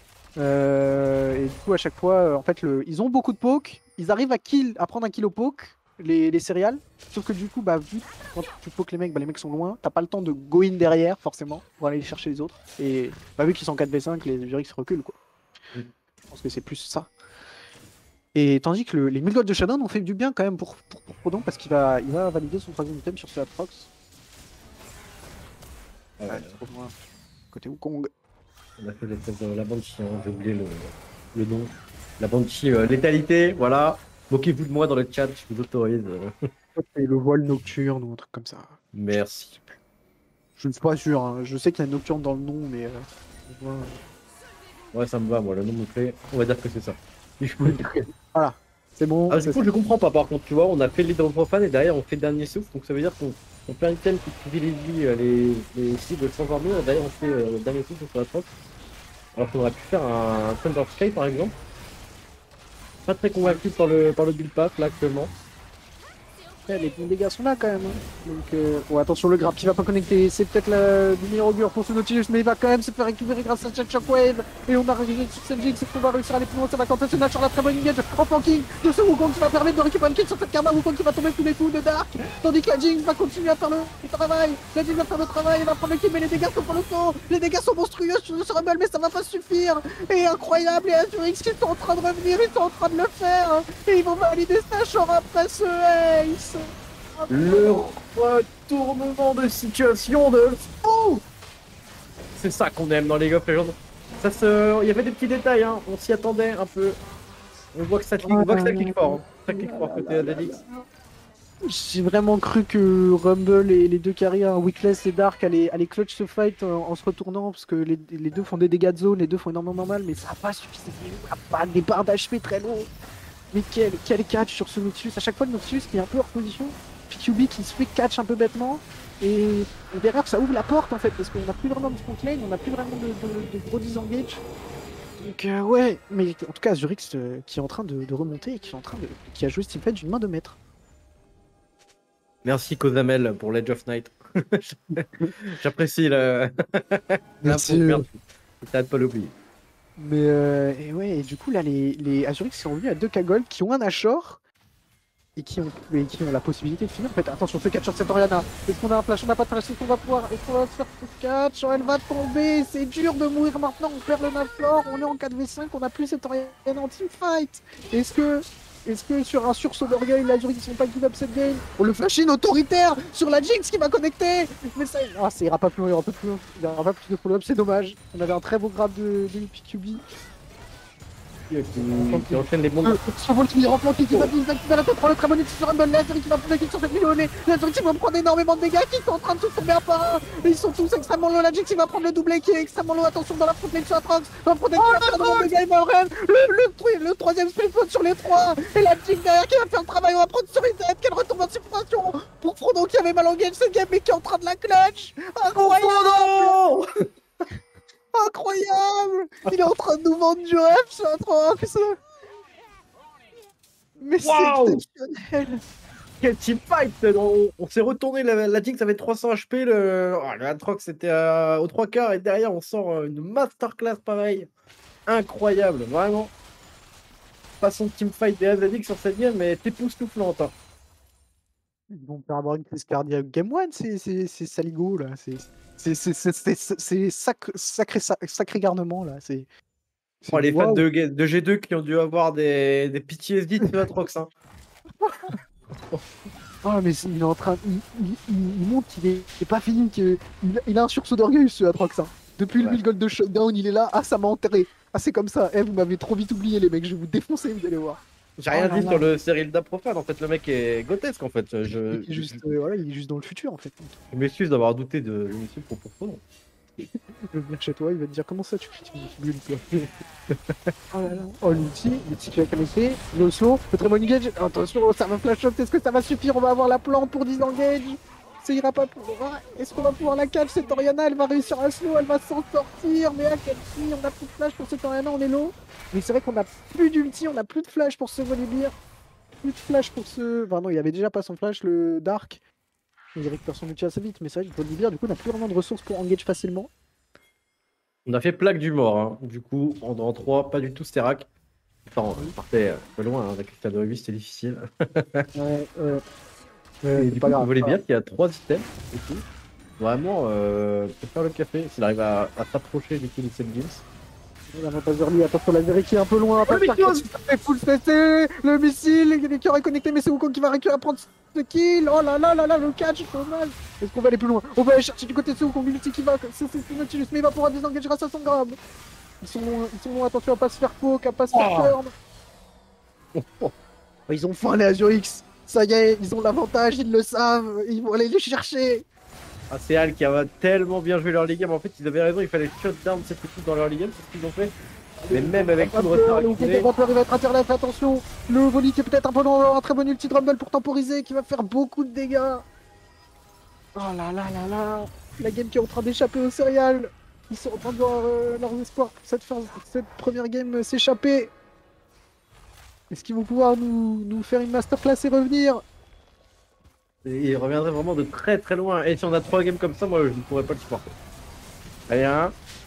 Euh, et du coup, à chaque fois, euh, en fait, le... ils ont beaucoup de poke. Ils arrivent à kill, à prendre un kill au poke, les, les céréales. Sauf que du coup, bah, vu que quand tu poke les mecs, bah, les mecs sont loin. T'as pas le temps de go in derrière, forcément, pour aller chercher les autres. Et bah, vu qu'ils sont quatre v cinq, les Azurix reculent, quoi. Mm. Je pense que c'est plus ça. Et tandis que le- les mille gold de Shadow ont fait du bien quand même pour, pour, pour Prodon, parce qu'il va, il va valider son troisième item sur ce Atrox. Ah ouais, Ouais, trop loin. Côté Wukong. on a fait les tests de la Banshee, hein, j'ai oublié le, le nom. La Banshee, euh, létalité, voilà. Moquez-vous de moi dans le chat, je vous autorise. euh. Et le voile nocturne ou un truc comme ça. Merci. Je ne suis pas sûr, hein. Je sais qu'il y a nocturne dans le nom, mais. euh, on voit- Ouais, ça me va, moi, le nom me plaît. On va dire que c'est ça. Voilà, c'est bon. Ah, c'est du coup, ça. je comprends pas, par contre, tu vois, on a fait l'hydre profane et derrière, on fait dernier souffle, donc ça veut dire qu'on on fait un item qui privilégie euh, les, les cibles sans armure, et derrière, on fait euh, dernier souffle sur la troc. Alors qu'on aurait pu faire un, un Thunder Sky, par exemple. Pas très convaincu par le, par le build path, là, actuellement. Ouais, les bons dégâts sont là quand même, hein. Donc, euh... bon, attention, le grab qui va pas connecter. C'est peut-être la... du meilleur augure pour ce Nautilus, mais il va quand même se faire récupérer grâce à cette Shockwave. Et on a réussi sur cette Jinx, on va réussir à aller plus loin. Ça va quand sur la très bonne engage en flanking de ce Wukong qui va permettre de récupérer le kill sur cette Karma. Wukong qui va tomber tous les coups de Dark. Tandis que la Jinx va continuer à faire le travail. La Jinx va faire le travail, elle va prendre le kill, mais les dégâts sont pour le temps. Les dégâts sont monstrueux sur ce Rumble, mais ça va pas suffire. Et incroyable, les Azurix qui sont en train de revenir, ils sont en train de le faire. Et ils vont valider ce Nashor après ce Ace. Le retournement de situation de fou. C'est ça qu'on aime dans League of Legends. Ça se... Il y avait des petits détails, hein. On s'y attendait un peu. On voit que ça clique, on voit que ça clique fort. Hein. Ça clique fort côté Adalix. J'ai vraiment cru que Rumble et les deux carrières, hein, Weakless et Dark, allaient, allaient clutch ce fight en, en se retournant parce que les, les deux font des dégâts de zone, les deux font énormément mal, mais ça n'a pas suffi. Il a pas des barres d'H P très lourds. Mais quel, quel catch sur ce Nautilus. À chaque fois, le Nautilus qui est un peu hors position, P Q B qui se fait catch un peu bêtement. Et, et derrière, ça ouvre la porte en fait, parce qu'on n'a plus vraiment de front lane, on n'a plus vraiment de, de, de gros disengage. Donc, euh, ouais, mais en tout cas, Zurix euh, qui est en train de, de remonter et qui, est en train de, qui a joué ce teamfight d'une main de maître. Merci Kozamel pour l'Edge of Night. J'apprécie le. Merci. Merci. T'as de pas l'oublier. Mais euh, et ouais, et du coup, là, les, les Azurix sont revenus à deux K-Gold qui ont un Nashor et qui ont, et qui ont la possibilité de finir. En fait, attention, ce catch sur cette Oriana. Est-ce qu'on a un flash? On n'a pas de flash. Est-ce qu'on va pouvoir. Est-ce qu'on va se faire ce catch? Elle va tomber. C'est dur de mourir maintenant. On perd le Nashor. On est en quatre v cinq. On n'a plus cette Oriana en teamfight. Est-ce que. Est-ce que sur un sursaut d'orgueil, les Azurix ne sont pas give up cette game? On le flash in autoritaire sur la Jinx qui va connecter. Mais ça, ah, ça ira pas plus loin, il ira pas plus loin. Il ira pas plus de follow-up, c'est dommage. On avait un très beau grab de, de P Q B. Qui, qui enchaîne les bombes. Euh, sur Volt qui rentre qui va viser, qui va la tête, prendre le très bon hit sur Rumble, Lazari qui va prendre le kill sur cette millonnée, Lazari qui va prendre énormément de dégâts, qui sont en train de tous tomber un par un, et ils sont tous extrêmement low, la Jinx qui va prendre le doublé qui est extrêmement low, attention dans la front lane sur Atrox, va prendre qui va faire de dégâts, il va run, le, le, le troisième split float sur les trois, et la Jinx derrière qui va faire le travail, on va prendre sur une tête, quel retour en suppression pour Frodo qui avait mal engagé cette game mais qui est en train de la clutch, incroyable. Incroyable! Il est en train de nous vendre du rêve sur Atrox! Mais Wow, c'est exceptionnel! quel team fight! On, on s'est retourné, la, la Jinx avait trois cents H P, le, oh, le Atrox c'était euh, aux trois quarts, et derrière on sort euh, une masterclass pareil. Incroyable, vraiment. Façon de teamfight des Azadix sur cette game, mais époustouflante. Hein. Ils vont faire avoir une crise cardiaque game one, c'est c'est c'est Saligo là, c'est c'est c'est c'est c'est c'est c'est sac sacré sa sacré garnement là, c'est Oh, c'est les fans waouh! de, G- de G deux qui ont dû avoir des, des P T S D de ce Atrox. Hein. Ah mais c'est- il est en train, il, il, il- il montre qu'il est, il est pas fini, qu'il il, il a un sursaut d'orgueil ce Atrox. Hein. Depuis le Ouais. mille gold de shutdown, il est là, ah ça m'a enterré. Ah c'est comme ça, eh vous m'avez trop vite oublié les mecs, je vais vous défoncer, vous allez voir. J'ai Oh rien là dit là. sur le Cyril Profane. En fait, le mec est grotesque. En fait, Il je, est juste, euh, voilà, il est juste dans le futur en fait. je m'excuse d'avoir douté de l'émission pour pour Il va venir chez toi, il va te dire comment ça tu critiques une bulle toi. Oh là là. Oh l'outil, l'outil qui va connecter, le saut, le très bon engage. Attention, ça va flash up, est-ce que ça va suffire? On va avoir la plante pour disengage. Ça ira pas pour. Ah, est-ce qu'on va pouvoir la catch cette Oriana? Elle va réussir à slow, elle va s'en sortir. Mais à quel prix? On a plus de flash pour cette Oriana, on est low. Mais c'est vrai qu'on a plus d'ulti, on a plus de flash pour ce Volibear. Plus de flash pour ce. Enfin non, il avait déjà pas son flash, le Dark. Il récupère son ulti assez vite, mais c'est vrai que Volibear, du coup, n'a plus vraiment de ressources pour engage facilement. On a fait plaque du mort. Hein. Du coup, en, en trois, pas du tout Sterak. Enfin, on partait un peu loin. Hein. Avec le stade de huit, c'était difficile. Ouais, ouais. Et Ouais, du c'est coup, pas grave. vous voulez bien qu'il y a trois items et tout. Vraiment, euh, peut faire le café s'il arrive à, à s'approcher du coup de cette Gills. L'avantage early, attention la Zeri qui est un peu loin, pas Oh, de mais faire fait full C C, le missile, le cœur est connecté, mais c'est Wukong qui va récupérer prendre ce kill, oh là là là là, le catch, dommage. Est-ce qu'on va aller plus loin? On va aller chercher du côté de ce Wukong, l'ulti qui va, c'est c'est Nautilus, mais il va pouvoir désengager grâce à son grab. Ils sont loin, ils sont loin, attention à pas se faire poke, à pas se faire Oh. turn. Oh, ils ont faim les Azurix, ça y est, ils ont l'avantage, ils le savent, ils vont aller les chercher. Ah, c'est Al qui a tellement bien joué leur Ligue. En fait, ils avaient raison, il fallait shut down cette équipe dans leur Ligue, c'est ce qu'ils ont fait. Mais même avec tout le retard le Wukong accumulé, il va être internet, attention. Le Voli qui est peut-être un peu loin, un très bon ulti de Rumble pour temporiser, qui va faire beaucoup de dégâts. Oh là là là là. La game qui est en train d'échapper aux céréales. Ils sont en train de voir euh, leurs espoirs pour cette, phase- cette première game euh, s'échapper. Est-ce qu'ils vont pouvoir nous, nous faire une masterclass et revenir? il reviendrait vraiment de très très loin. Et si on a trois games comme ça, moi je ne pourrais pas le supporter. Allez, hein.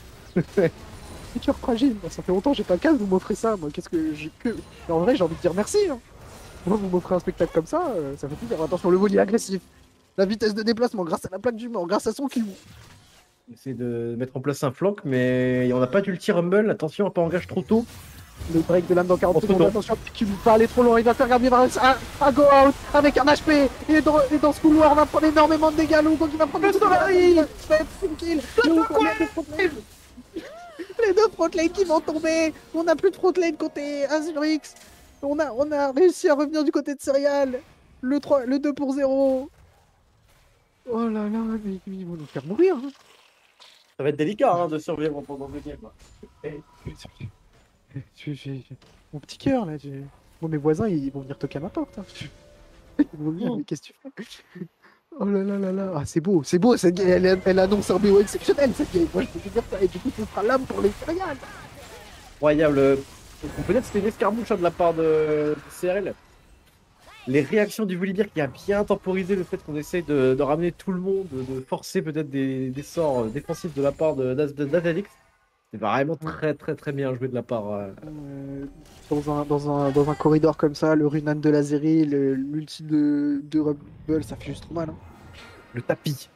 C'est cœur fragile. Ça fait longtemps que j'ai pas casse, vous m'offrez ça. Moi, qu'est-ce que j'ai que. Mais en vrai, j'ai envie de dire merci. Hein. Moi, vous m'offrez un spectacle comme ça, euh, ça fait plaisir. Attention, le Voli agressif. La vitesse de déplacement grâce à la plaque du mort, grâce à son Q. On essaie de mettre en place un flank, mais on n'a pas d'ulti Rumble. Attention, on pas engage trop tôt. Le break de l'âme dans quarante Entre secondes, temps. attention, tu ne pas aller trop loin, il va faire gagner, il va réussir à, à go out avec un H P, et dans, et dans ce couloir, on va prendre énormément de dégâts, le Wukong il va prendre le soleil, il va faire full kill, le Wukong, les deux front lane. Les deux front lane qui vont tomber, on n'a plus de front lane côté Azurix, on a, on a réussi à revenir du côté de Serial, le, trois, le deux pour zéro. Oh là là, mais ils vont nous faire mourir. Hein. Ça va être délicat hein, de survivre pendant deux games. Et... J'ai- j'ai- j'ai- Mon petit cœur là. j'ai- Bon, mes voisins ils vont venir toquer à ma porte. Hein. Ils vont venir, mais qu'est-ce que tu fais? Oh là là là là. Ah, c'est beau, c'est beau cette game. Elle, elle annonce un B O exceptionnel cette game. Moi je peux te dire ça. Et du coup, ce sera l'âme pour les céréales. Incroyable. Peut-être que c'était une escarmouche hein, de la part de C R L. Les réactions du Volibear qui a bien temporisé le fait qu'on essaye de, de ramener tout le monde, de forcer peut-être des, des sorts défensifs de la part de, de, de Datalix. C'est vraiment très très très bien joué de la part. Euh... Euh, dans, un, dans, un, dans un corridor comme ça, le Runan de la Zeri, l'ulti de, de Rumble, ça fait juste trop mal. Hein. Le tapis.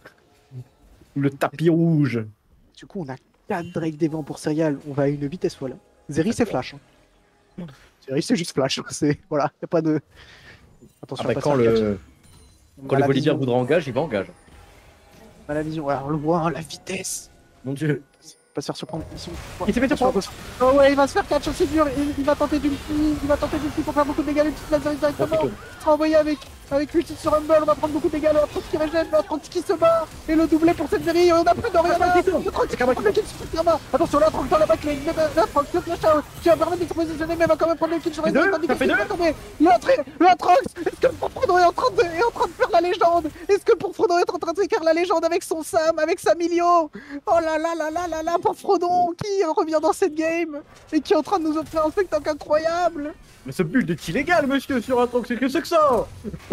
Le tapis rouge. Du coup, on a quatre Drake des vents pour Serial. On va à une vitesse folle. Zeri, c'est flash. Hein. Zeri, c'est juste flash. C'est voilà, y a pas de. Attention. Ah bah, à pas quand se faire le, quand le Volibear voudra engage, il va engage. On a la vision. Alors, on le voit, hein, la vitesse. Mon dieu. Pas se faire surprendre. Ils sont... Il s'est fait surprendre. Oh ouais, il va se faire catch aussi dur. Il, il va tenter du petit. Il va tenter du petit pour faire beaucoup de dégâts. L'ulti de la Zeri directement. Il sera envoyé avec, avec l'ulti sur Rumble. On va prendre beaucoup de dégâts. Le trente qui régène, le trente qui se bat. Et le doublé pour cette Zeri. On a plus d'Oriana. Le trente qui prend le kill sur Karma. Attention, le trente dans la backlane. Le trente qui flash out. Qui va permettre de se positionner, mais il va quand même prendre le kill sur Rumble. Ça fait deux. Le Trox. Est-ce que Pourfrodo est en train de est en train de faire la légende? Est-ce que Pourfrodo est en train de faire la légende avec son Sam, avec sa Milio? Oh là là là là là là, Pourfrodon qui revient dans cette game et qui est en train de nous offrir un spectacle incroyable. Mais ce build est illégal, monsieur, sur un truc, c'est que c'est que ça.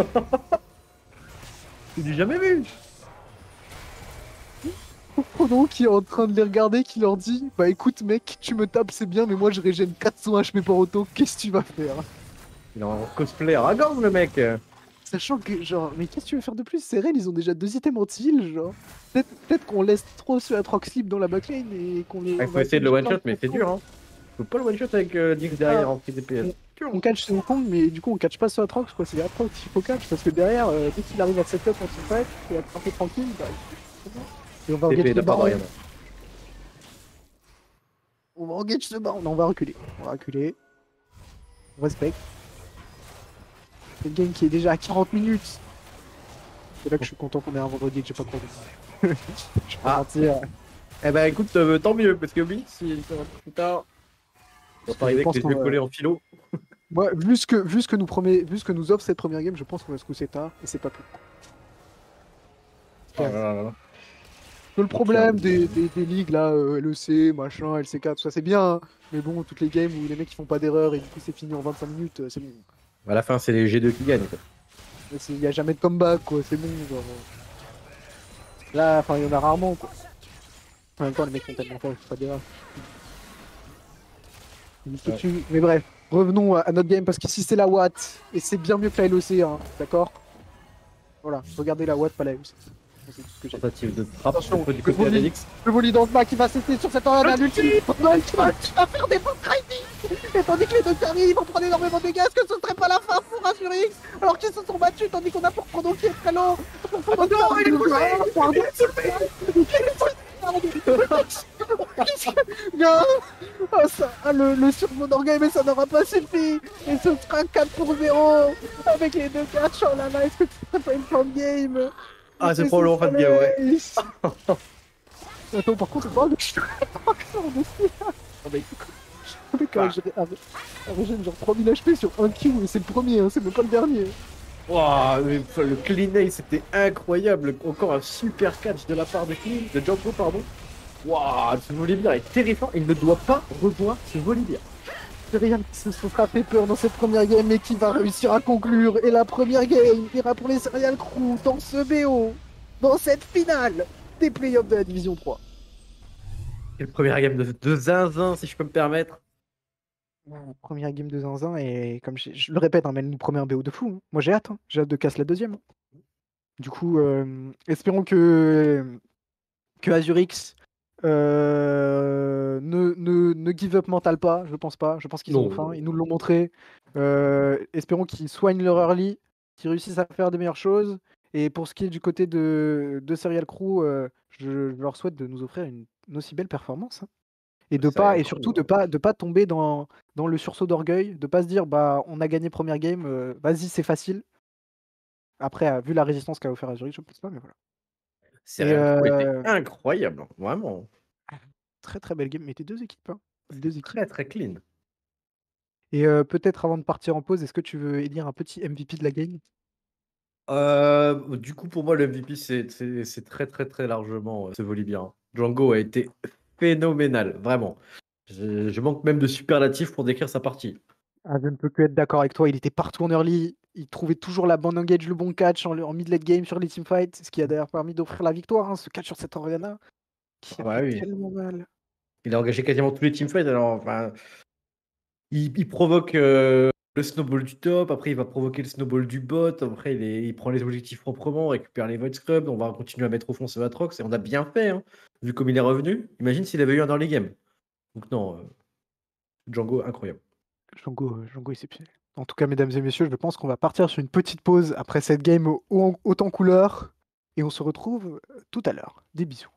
Je l'ai jamais vu. Pourfrodon qui est en train de les regarder, qui leur dit: bah écoute mec, tu me tapes c'est bien, mais moi je régène quatre cents H P par auto, qu'est-ce que tu vas faire? Il est en cosplay Aragorn, le mec. Sachant que, genre, mais qu'est-ce que tu veux faire de plus? Seren, ils ont déjà deux items anti-heal, genre. Peut-être peut qu'on laisse trop ce Atrox slip dans la backlane et qu'on les. Il on faut va essayer de le être obligé one-shot, mais c'est prendre. dur, hein. Tu peux pas le one-shot avec euh, Dix derrière Ah, en free D P S. on, on catch ce Wukong, mais du coup, on catch pas ce Atrox, quoi. C'est Atrox qu'il faut catch, parce que derrière, euh, dès qu'il arrive à setup en teamfight, et à être un peu tranquille, bah. Et on va D P, engage il le a pas de baron. rien. On va engage ce baron. Non, on va reculer. On va reculer. On respecte. C'est une game qui est déjà à quarante minutes. C'est là que je suis content qu'on ait un vendredi et que j'ai pas couru. Je vais pas Ah. mentir. Eh ben écoute, euh, tant mieux, parce que oui, si ça va plus tard, on va que pas arriver je pense avec les qu'on yeux va- collés en philo. Moi, vu ce que, vu ce que nous promet, vu ce que nous offre cette première game, je pense qu'on va se coucher tard et c'est pas plus. Oh là là là là. Que le problème des, des, des ligues là, euh, L E C, machin, L C quatre, tout ça c'est bien, hein. Mais bon, toutes les games où les mecs ils font pas d'erreur et du coup c'est fini en vingt-cinq minutes, euh, c'est bon. À la fin, c'est les G deux qui gagnent. Quoi. Il y a jamais de comeback quoi, c'est bon. Genre, euh. Là, enfin, il y en a rarement quoi. En même temps, les mecs font tellement fort, ils font pas d'erreur. Ouais. Mais bref, revenons à à notre game parce qu'ici c'est la Watt et c'est bien mieux que la L E C, hein, d'accord? Voilà, regardez la Watt, pas la L E C. C'est tout ce que j'ai. Tentative de frappe Attention, du le côté volley. d'Alix. Le volley dans le bas qui va cesser sur cette arène à l'ultime. Noël qui va, qui va faire des bons trading. Et tandis que les deux carries vont prendre énormément de dégâts, est-ce que ce serait pas la fin pour Azurix alors qu'ils se sont battus tandis qu'on a pour Chrono qui est très lent. Oh non, il est poussé. Pardon. Non. Oh, ça, ah, le, le survol d'orgueil, mais ça n'aura pas suffi. Et ce sera quatre pour zéro avec les deux catchs. Oh là là, est-ce que ce serait pas une fin de game? Ah, c'est probablement fin de game, ouais. Attends, par contre, on parle de encore dessus. Oh, mais écoute, quand j'ai genre trois mille H P sur un Q et c'est le premier, hein, c'est même pas le dernier. Wow, le, le clean ace, c'était incroyable. Encore un super catch de la part de Clean, de Django, pardon. Waouh, ce Volibear est terrifiant. Il ne doit pas revoir ce Volibear. C'est rien qui se sont fait peur dans cette première game et qui va réussir à conclure. Et la première game ira pour les Serial Crew dans ce B O, dans cette finale des playoffs de la Division trois. Et le premier game de, de zinzin, si je peux me permettre. Première game de zinzin et comme je, je le répète, hein, mais nous première B O de fou. Hein. Moi j'ai hâte, hein. J'ai hâte de casser la deuxième. Hein. Du coup, euh, espérons que, que Azurix euh, ne, ne, ne give up mental pas, je pense pas. Je pense qu'ils ont faim, ils nous l'ont montré. Euh, espérons qu'ils soignent leur early, qu'ils réussissent à faire des meilleures choses. Et pour ce qui est du côté de, de Serial Crew, euh, je, je leur souhaite de nous offrir une, une aussi belle performance. Hein. Et de pas, et surtout de pas, de pas tomber dans, dans le sursaut d'orgueil, de pas se dire bah on a gagné première game, euh, vas-y c'est facile. Après, euh, vu la résistance qu'a offert Azurix, je pense pas, mais voilà. C'est euh... incroyable, vraiment. Très très belle game, mais t'es deux équipes. Hein. Deux équipes. Très très clean. Et euh, peut-être avant de partir en pause, est-ce que tu veux élire un petit M V P de la game? euh, Du coup, pour moi, le M V P, c'est très très très largement euh, ce Volibear. Django a été phénoménal, vraiment. Je, je manque même de superlatifs pour décrire sa partie. Ah, je ne peux que être d'accord avec toi, il était partout en early, il trouvait toujours la bonne engage, le bon catch en, en mid-late game sur les teamfights, ce qui a d'ailleurs permis d'offrir la victoire, hein, ce catch sur cette Oriana, qui a Ah bah fait oui. tellement mal. Il a engagé quasiment tous les teamfights, alors enfin, il, il provoque euh, le snowball du top, après il va provoquer le snowball du bot, après il, est, il prend les objectifs proprement, récupère les void scrubs, on va continuer à mettre au fond ce Atrox, et on a bien fait, hein, vu comme il est revenu. Imagine s'il avait eu un early game. Donc non, euh, Django, incroyable. Django, Django exceptionnel. En tout cas, mesdames et messieurs, je pense qu'on va partir sur une petite pause après cette game haut en couleur, et on se retrouve tout à l'heure. Des bisous.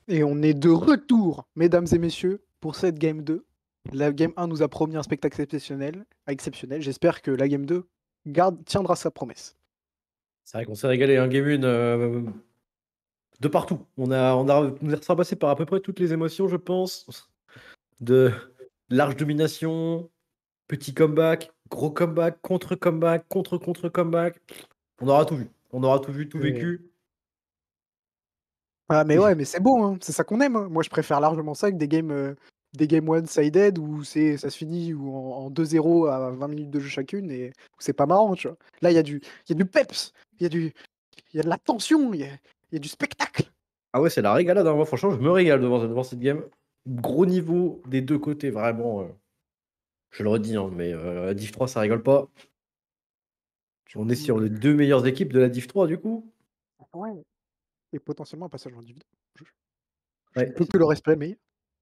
Et on est de retour, mesdames et messieurs, pour cette game deux. La game un nous a promis un spectacle exceptionnel. exceptionnel. J'espère que la game deux garde, tiendra sa promesse. C'est vrai qu'on s'est régalé, hein, game un, euh, de partout. On a, on a, on est repassé par à peu près toutes les émotions, je pense. De large domination, petit comeback, gros comeback, contre-comeback, contre-contre-comeback. On aura tout vu. On aura tout vu, tout Et- vécu. Ah, mais Et ouais, j'ai- mais c'est bon, hein, c'est ça qu'on aime, hein. Moi, je préfère largement ça que des games, euh, des games one-sided où c'est, ça se finit ou en, en deux zéro à vingt minutes de jeu chacune et où c'est pas marrant, tu vois. Là, il y a du, il y a du peps, il y a du, il y a de la tension, il y a, il y a du spectacle. Ah ouais, c'est la régalade, hein. Moi, franchement, je me régale devant, devant cette game. Gros niveau des deux côtés, vraiment. euh, je le redis, hein, mais euh, Div trois, ça rigole pas. On est sur les deux meilleures équipes de la Div trois, du coup. Ouais. Et potentiellement un passage en division. Je, je ne Ouais. peux que le respect, mais.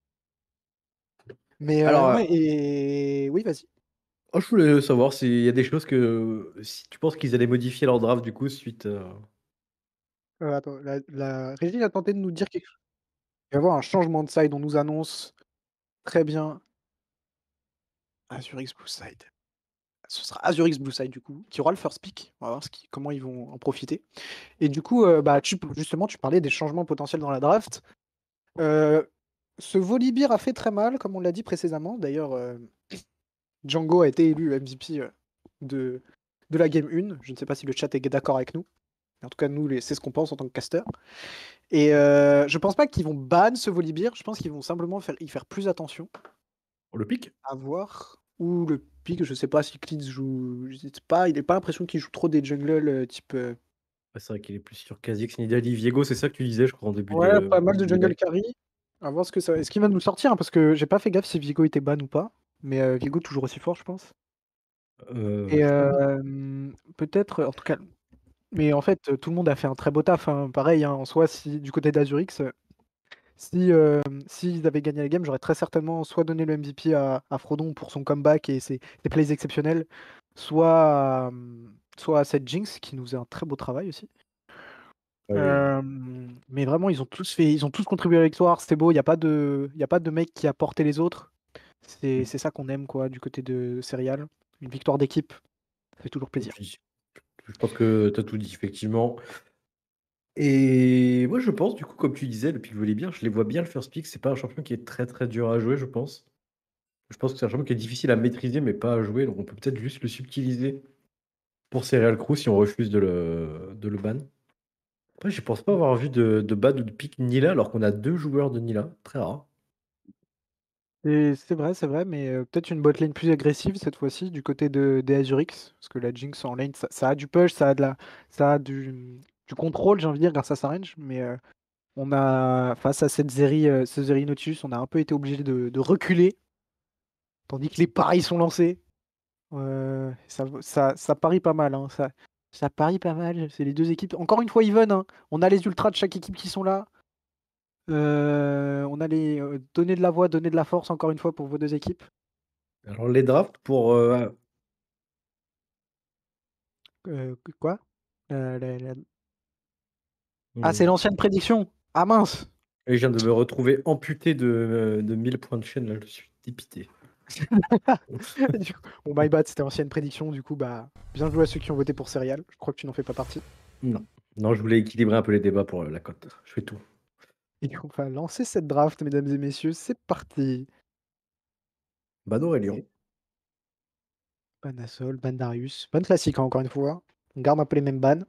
Mais Alors, euh, euh, ouais, et oui, vas-y. oh, je voulais savoir s'il y a des choses que. Si tu penses qu'ils allaient modifier leur draft, du coup, suite. euh, Euh, attends, la, la régie a tenté de nous dire quelque chose. Il va y avoir un changement de side, on nous annonce très bien Azurix Blue Side. Ce sera Azurix Blue Side du coup, qui aura le first pick. On va voir ce qui- comment ils vont en profiter. Et du coup, euh, bah, tu, justement, tu parlais des changements potentiels dans la draft. Euh, ce Volibear a fait très mal, comme on l'a dit précédemment. D'ailleurs, euh, Django a été élu M V P euh, de, de la game un. Je ne sais pas si le chat est d'accord avec nous. Mais en tout cas, nous, les- c'est ce qu'on pense en tant que caster. Et euh, je pense pas qu'ils vont ban ce Volibear. Je pense qu'ils vont simplement faire, y faire plus attention. Le pic. À voir. Ou le pick, je sais pas si Klitz joue. Je sais pas, il n'est pas l'impression qu'il joue trop des jungles euh, type. euh, Ouais, c'est vrai qu'il est plus sur Kha'Zix, Nidalee, Viego, c'est ça que tu disais, je crois, en début Ouais, de, pas mal de de jungle délai. carry. À voir ce que ça. Est-ce qu'il va nous sortir, hein, parce que j'ai pas fait gaffe si Viego était ban ou pas. Mais euh, Viego toujours aussi fort, je pense. Euh, Et je sais pas. euh, peut-être, en tout cas. Mais en fait, tout le monde a fait un très beau taf, hein. Pareil, hein, en soi, si du côté d'Azurix, euh, si euh, s'ils avaient gagné la game, j'aurais très certainement soit donné le M V P à, à Frodon pour son comeback et ses, ses plays exceptionnels, soit, à, euh, soit à cette Jinx qui nous faisait un très beau travail aussi. Ouais, Euh, mais vraiment, ils ont tous fait, ils ont tous contribué à la victoire. C'était beau. Il n'y a pas de, il y a pas de mec qui a porté les autres. C'est, oui. c'est ça qu'on aime, quoi, du côté de Serial. Une victoire d'équipe, ça fait toujours Et plaisir. puis, je pense que tu as tout dit, effectivement. Et moi, je pense, du coup, comme tu disais, le pick volait bien. Je les vois bien le first pick. C'est pas un champion qui est très très dur à jouer, je pense. Je pense que c'est un champion qui est difficile à maîtriser, mais pas à jouer. Donc, on peut peut-être juste le subtiliser pour Serial Crew si on refuse de le, de le ban. Après, je pense pas avoir vu de, de ban ou de pick Nila alors qu'on a deux joueurs de Nila. Très rare. Et c'est vrai, c'est vrai, mais euh, peut-être une botlane plus agressive cette fois-ci du côté de, des Azurix, parce que la Jinx en lane, ça, ça a du push, ça a de la, ça a du, du contrôle, j'ai envie de dire, grâce à sa range, mais euh, on a, face à cette Zeri, euh, ce Zeri Nautilus, on a un peu été obligé de, de reculer, tandis que les paris sont lancés. Euh, ça, ça, ça parie pas mal, hein, ça, ça parie pas mal, c'est les deux équipes. Encore une fois, even, hein, on a les ultras de chaque équipe qui sont là. Euh, on a les euh, donner de la voix, donner de la force encore une fois pour vos deux équipes. Alors, les drafts pour. euh, Euh, quoi? Euh, la- la- Ah, c'est hmm. l'ancienne prédiction. Ah mince! Et je viens de me retrouver amputé de, de mille points de chaîne. Là, je suis dépité. Du coup- Bon, my bad, c'était ancienne prédiction. Du coup, bah, bien joué à ceux qui ont voté pour Serial. Je crois que tu n'en fais pas partie. Non. Non, je voulais équilibrer un peu les débats pour euh, la cote. Je fais tout. Et on va lancer cette draft, mesdames et messieurs. C'est parti. Ban Aurélien. Et Banasol, Bandarius. Ban classique, hein, encore une fois. On garde un peu les mêmes bans.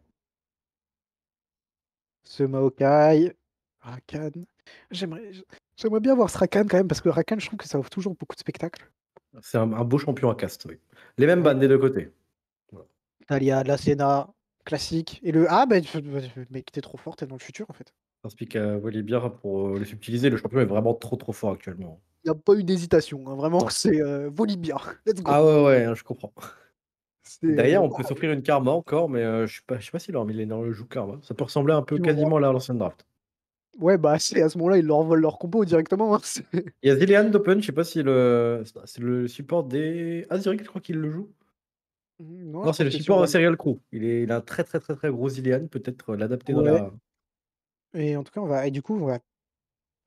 Ce Maokai. Rakan. J'aimerais j'aimerais bien voir ce Rakan quand même, parce que Rakan, je trouve que ça offre toujours beaucoup de spectacles. C'est un, un beau champion à cast, oui. Les mêmes Ouais. bans des deux côtés. Voilà. Talia, la Senna, classique. Et le Ah, bah, mec, t'es trop fort, t'es dans le futur en fait. Explique à Volibear pour euh, le subtiliser. Le champion est vraiment trop trop fort actuellement. Il n'y a pas eu d'hésitation, hein, vraiment, c'est euh, Volibear. Let's go. Ah ouais, ouais, hein, je comprends. C'est Derrière, euh, on peut s'offrir une karma encore, mais euh, je sais pas, je sais pas si leur millénaire le joue karma. Ça peut ressembler un peu ils vont voir. quasiment là à l'ancienne draft. Ouais, bah, c'est à ce moment-là, ils leur volent leur compo directement, hein, c'est- Il y a Zilean d'Open, je sais pas si le c'est le support des Azuric, je crois qu'il le joue. Non, Non, je c'est pense le qu'il est sur support One. Serial Crew. Il, est, il a un très très très très gros Zilean, peut-être euh, l'adapter dans Ouais. la. Et en tout cas, on va. Et du coup, on va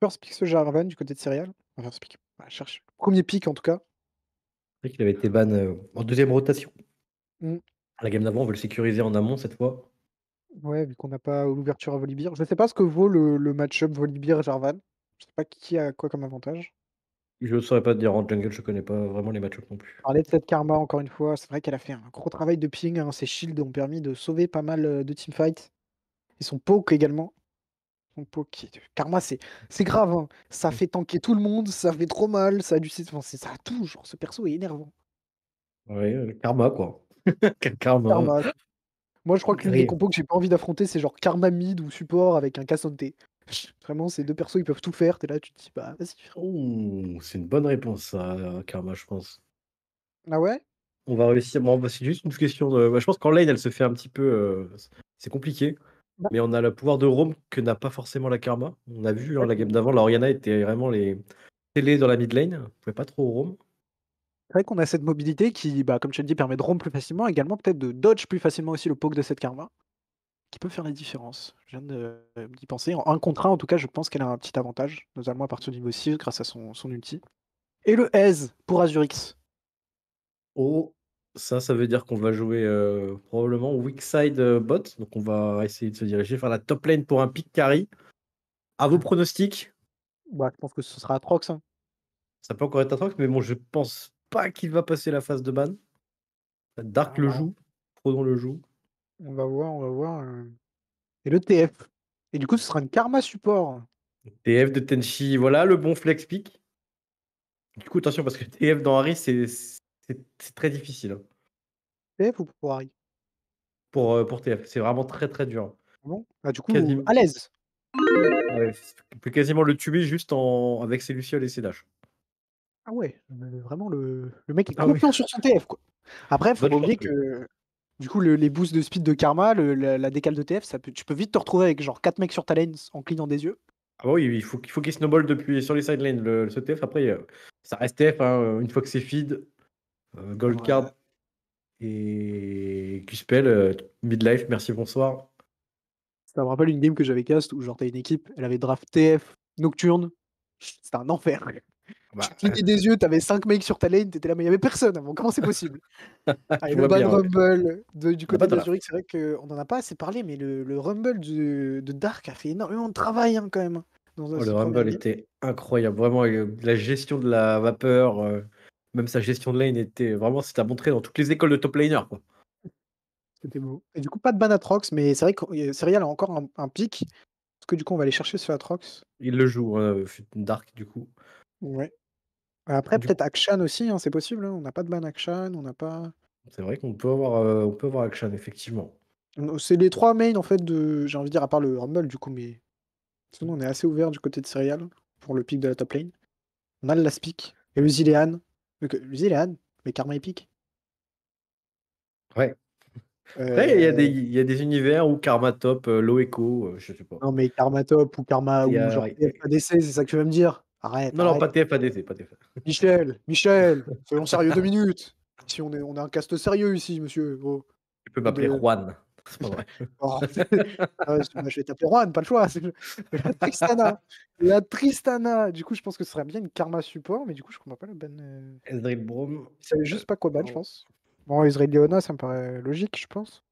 First pick ce Jarvan du côté de Serial. Enfin, first pick. Ouais, cherche. Premier pick en tout cas. C'est vrai qu'il avait été ban euh, en deuxième rotation. Mm. La game d'avant, on veut le sécuriser en amont cette fois. Ouais, vu qu'on n'a pas l'ouverture à Volibear. Je sais pas ce que vaut le, le match-up Volibear-Jarvan. Je sais pas qui a quoi comme avantage. Je ne saurais pas te dire en jungle, je connais pas vraiment les match-ups non plus. Parler de cette Karma encore une fois, c'est vrai qu'elle a fait un gros travail de ping, hein. Ses shields ont permis de sauver pas mal euh, de teamfights. Et son poke également. Son poke. qui- Karma, c'est c'est grave, hein. Ça Mm. fait tanker tout le monde, ça fait trop mal, ça a du enfin, c'est- ça a tout. Genre, ce perso est énervant. Ouais, euh, karma quoi. Quel karma. Karma. Moi, je crois que l'une des Gré. compos que j'ai pas envie d'affronter, c'est genre Karma mid ou support avec un Cassante. Vraiment, ces deux persos, ils peuvent tout faire. T'es là, tu te dis, bah, vas-y, frérot. Oh, c'est une bonne réponse ça, euh, karma, je pense. Ah ouais? On va réussir. Bon, bah, c'est juste une question de. Bah, je pense qu'en lane, elle se fait un petit peu. euh, C'est compliqué. Bah, Mais on a le pouvoir de roam que n'a pas forcément la karma. On a vu c'est hein, vrai la qu'on game d'avant, la Orianna était vraiment les télé dans la mid lane. On pouvait pas trop roam. c'est vrai qu'on a cette mobilité qui, bah, comme tu le dis, permet de roam plus facilement, également peut-être de dodge plus facilement aussi le poke de cette Karma, qui peut faire la différence. Je viens de- d'y penser. En un contre un, en tout cas, je pense qu'elle a un petit avantage, notamment à partir du niveau six, grâce à son, son ulti. Et le aise pour Azurix. Oh, ça, ça veut dire qu'on va jouer euh, probablement weak side euh, bot. Donc on va essayer de se diriger vers la top lane pour un pick carry. À vos pronostics, Bah, je pense que ce sera Atrox, hein. ça peut encore être Atrox, mais bon, je pense pas qu'il va passer la phase de ban. Dark Ah, le bah, joue, Frodon le joue. on va voir, on va voir. euh. Et le T F. Et du coup, ce sera une Karma support. T F de Tenchi, voilà le bon flex pick. Du coup, attention, parce que T F dans Harry, c'est c'est- c'est très difficile hein, T F ou pour Harry? pour, euh, pour T F. C'est vraiment très très dur. Ah bon? Bah, du coup, Quasiment, à l'aise. ouais, on peut quasiment le tuer juste en, avec ses Lucioles et ses Dash. Ah ouais, le vraiment le le mec est Ah oui, confiant sur son T F, quoi. Après, faut bonne pas chance. oublier Oui. que, du coup, le les boosts de speed de Karma, le la la décale de T F, ça peut tu peux vite te retrouver avec genre quatre mecs sur ta lane en clignant des yeux. Ah bah oui, il faut, qu'il faut qu'il snowball depuis sur les sidelines, le, ce T F. Après, euh, ça reste T F, hein, une fois que c'est feed, euh, C'est Gold vrai. Card et Q-Spell, euh, midlife, merci, bonsoir. Ça me rappelle une game que j'avais cast où genre tu as une équipe, elle avait draft T F, Nocturne, c'était un enfer. Tu Bah, clignais des yeux, tu avais cinq mecs sur ta lane, tu étais là: «Mais il y avait personne avant, comment c'est possible?» Ah et je le vois ban bien, ouais. rumble de du On n'a pas côté de draft. d'Azuric, c'est vrai qu'on en a pas assez parlé, mais le le rumble de de Dark a fait énormément de travail, hein, quand même, hein, dans, heu, Oh, le cette première Rumble game. était incroyable, vraiment. euh, La gestion de la vapeur, euh, même sa gestion de lane était vraiment, c'était à montrer dans toutes les écoles de top laner, quoi. C'était beau. Et du coup, pas de ban Atrox, mais c'est vrai que heu, Serial a encore un un pic. Parce que du coup, on va aller chercher ce Atrox. Il le joue, hein, Dark, du coup. Ouais. Après, Du peut-être coup, Akshan aussi, hein, c'est possible, hein. On n'a pas de ban Akshan, on n'a pas c'est vrai qu'on peut avoir, euh, on peut avoir Action, effectivement. on c'est les trois mains en fait de j'ai envie de dire à part le Rumble du coup, mais sinon on est assez ouvert du côté de Serial pour le pick de la top lane. On a le last pick et le Zilean. Donc, heu, le Zilean, mais Karma épique. Ouais. Après, il y a des, Heu, il y a des univers où Karma top, euh, low echo, euh, je sais pas. non mais Karma top ou Karma Il y ou a- genre T F A D C, c'est ça que tu vas me dire? Arrête, Non, non, arrête. pas T F A D C, pas T F A. Michel, Michel, soyons sérieux deux minutes. Ici on est on est un cast sérieux ici monsieur, oh. Tu peux Pas m'appeler de Juan. C'est pas vrai. oh, ah ouais, bah, je vais t'appeler Juan, pas le choix. C'est le la Tristana, la Tristana. Du coup, je pense que ce serait bien une Karma support, mais du coup, je comprends pas le ban, heu, Eldritch Braum. il savait euh, juste pas quoi ban, je non. pense. Bon, Ezreal Leona, ça me paraît logique, je pense.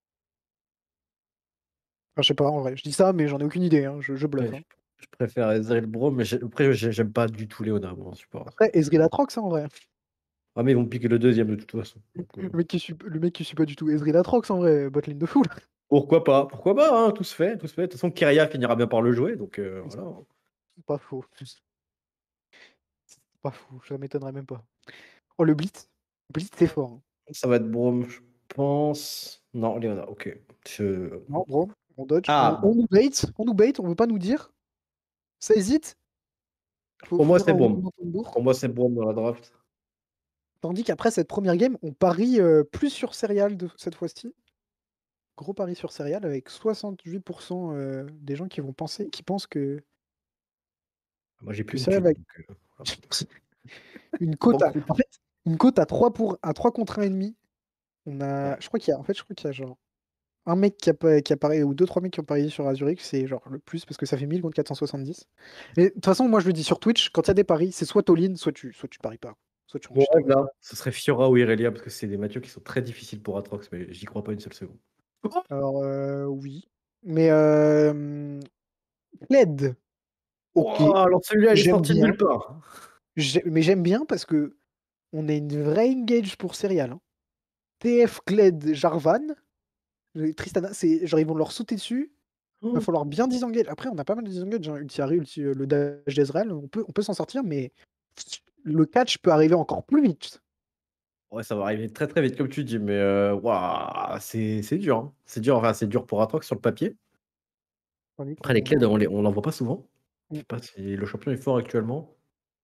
Enfin, je sais pas, en vrai. Je dis ça, mais j'en ai aucune idée, hein, je je Ouais, bluffe, je, hein. je préfère Ezreal Braum, mais j'ai- après, j'ai- j'aime pas du tout Léona, moi, en support. Après, Ezreal Atrox, hein, en vrai. Ah, mais ils vont piquer le deuxième de toute façon. Donc, Le euh, mec qui suit le mec qui suit pas du tout Ezreal Atrox, en vrai, bot lane de fou, là. pourquoi pas? Pourquoi pas, hein, tout se fait, tout se fait. De toute façon, Kyria finira bien par le jouer, donc euh, voilà. C'est pas faux. C'est pas faux, ça m'étonnerait même pas. Oh, le Blitz. Blitz, c'est fort, hein. Ça va être Braum, je pense. Non, Léona, ok. Je- Non, bro, on dodge, on Ah, on nous bait, on nous bait, on veut pas nous dire. Ça hésite. Faut pour faut moi, faire c'est un Braum. roulement de tambour. Pour moi, c'est Braum dans la draft. Tandis qu'après cette première game, on parie, heu, plus sur Serial de cette fois-ci. Gros pari sur Serial avec soixante-huit heu, des gens qui vont penser qui pensent que Moi, j'ai que plus une Serial thune. va Donc, euh, voilà. une cote à Banqueroute. en fait, une cote à trois pour à trois contre un et demi. On a Ouais. je crois qu'il y a en fait, je crois qu'il y a genre un mec qui, a, pas- qui apparaît, ou deux, trois mecs qui ont parié sur Azurix, c'est genre le plus, parce que ça fait mille contre quatre cent soixante-dix. Mais de toute façon, moi je le dis sur Twitch, quand il y a des paris, c'est soit all-in, soit tu, soit tu paries pas. Soit tu ranges Mon ta rêve main. là, ce serait Fiora ou Irelia parce que c'est des matchs qui sont très difficiles pour Atrox, mais j'y crois pas une seule seconde. Alors, euh, oui. Mais, euh, Kled, ok, Oh, alors celui-là, il est j'aime sorti de nulle bien. part. J'ai- Mais j'aime bien parce que on a une vraie engage pour Serial. hein. T F, Kled, Jarvan, euh, Tristana, c'est genre ils vont leur sauter dessus. Il va Oh. falloir bien disengage. Après, on a pas mal de disengage. Hein. Ulti Harry, ulti, euh, le dash d'Ezreal, on peut, on peut s'en sortir, mais le catch peut arriver encore plus vite. Ouais, ça va arriver très très vite, comme tu dis, mais euh, waouh, c'est c'est dur. hein. C'est dur, enfin, c'est dur pour Atrox sur le papier. Tandis Après, les qu'on clés, a- on les, on n'en voit pas souvent. Je Mm. sais pas si le champion est fort actuellement.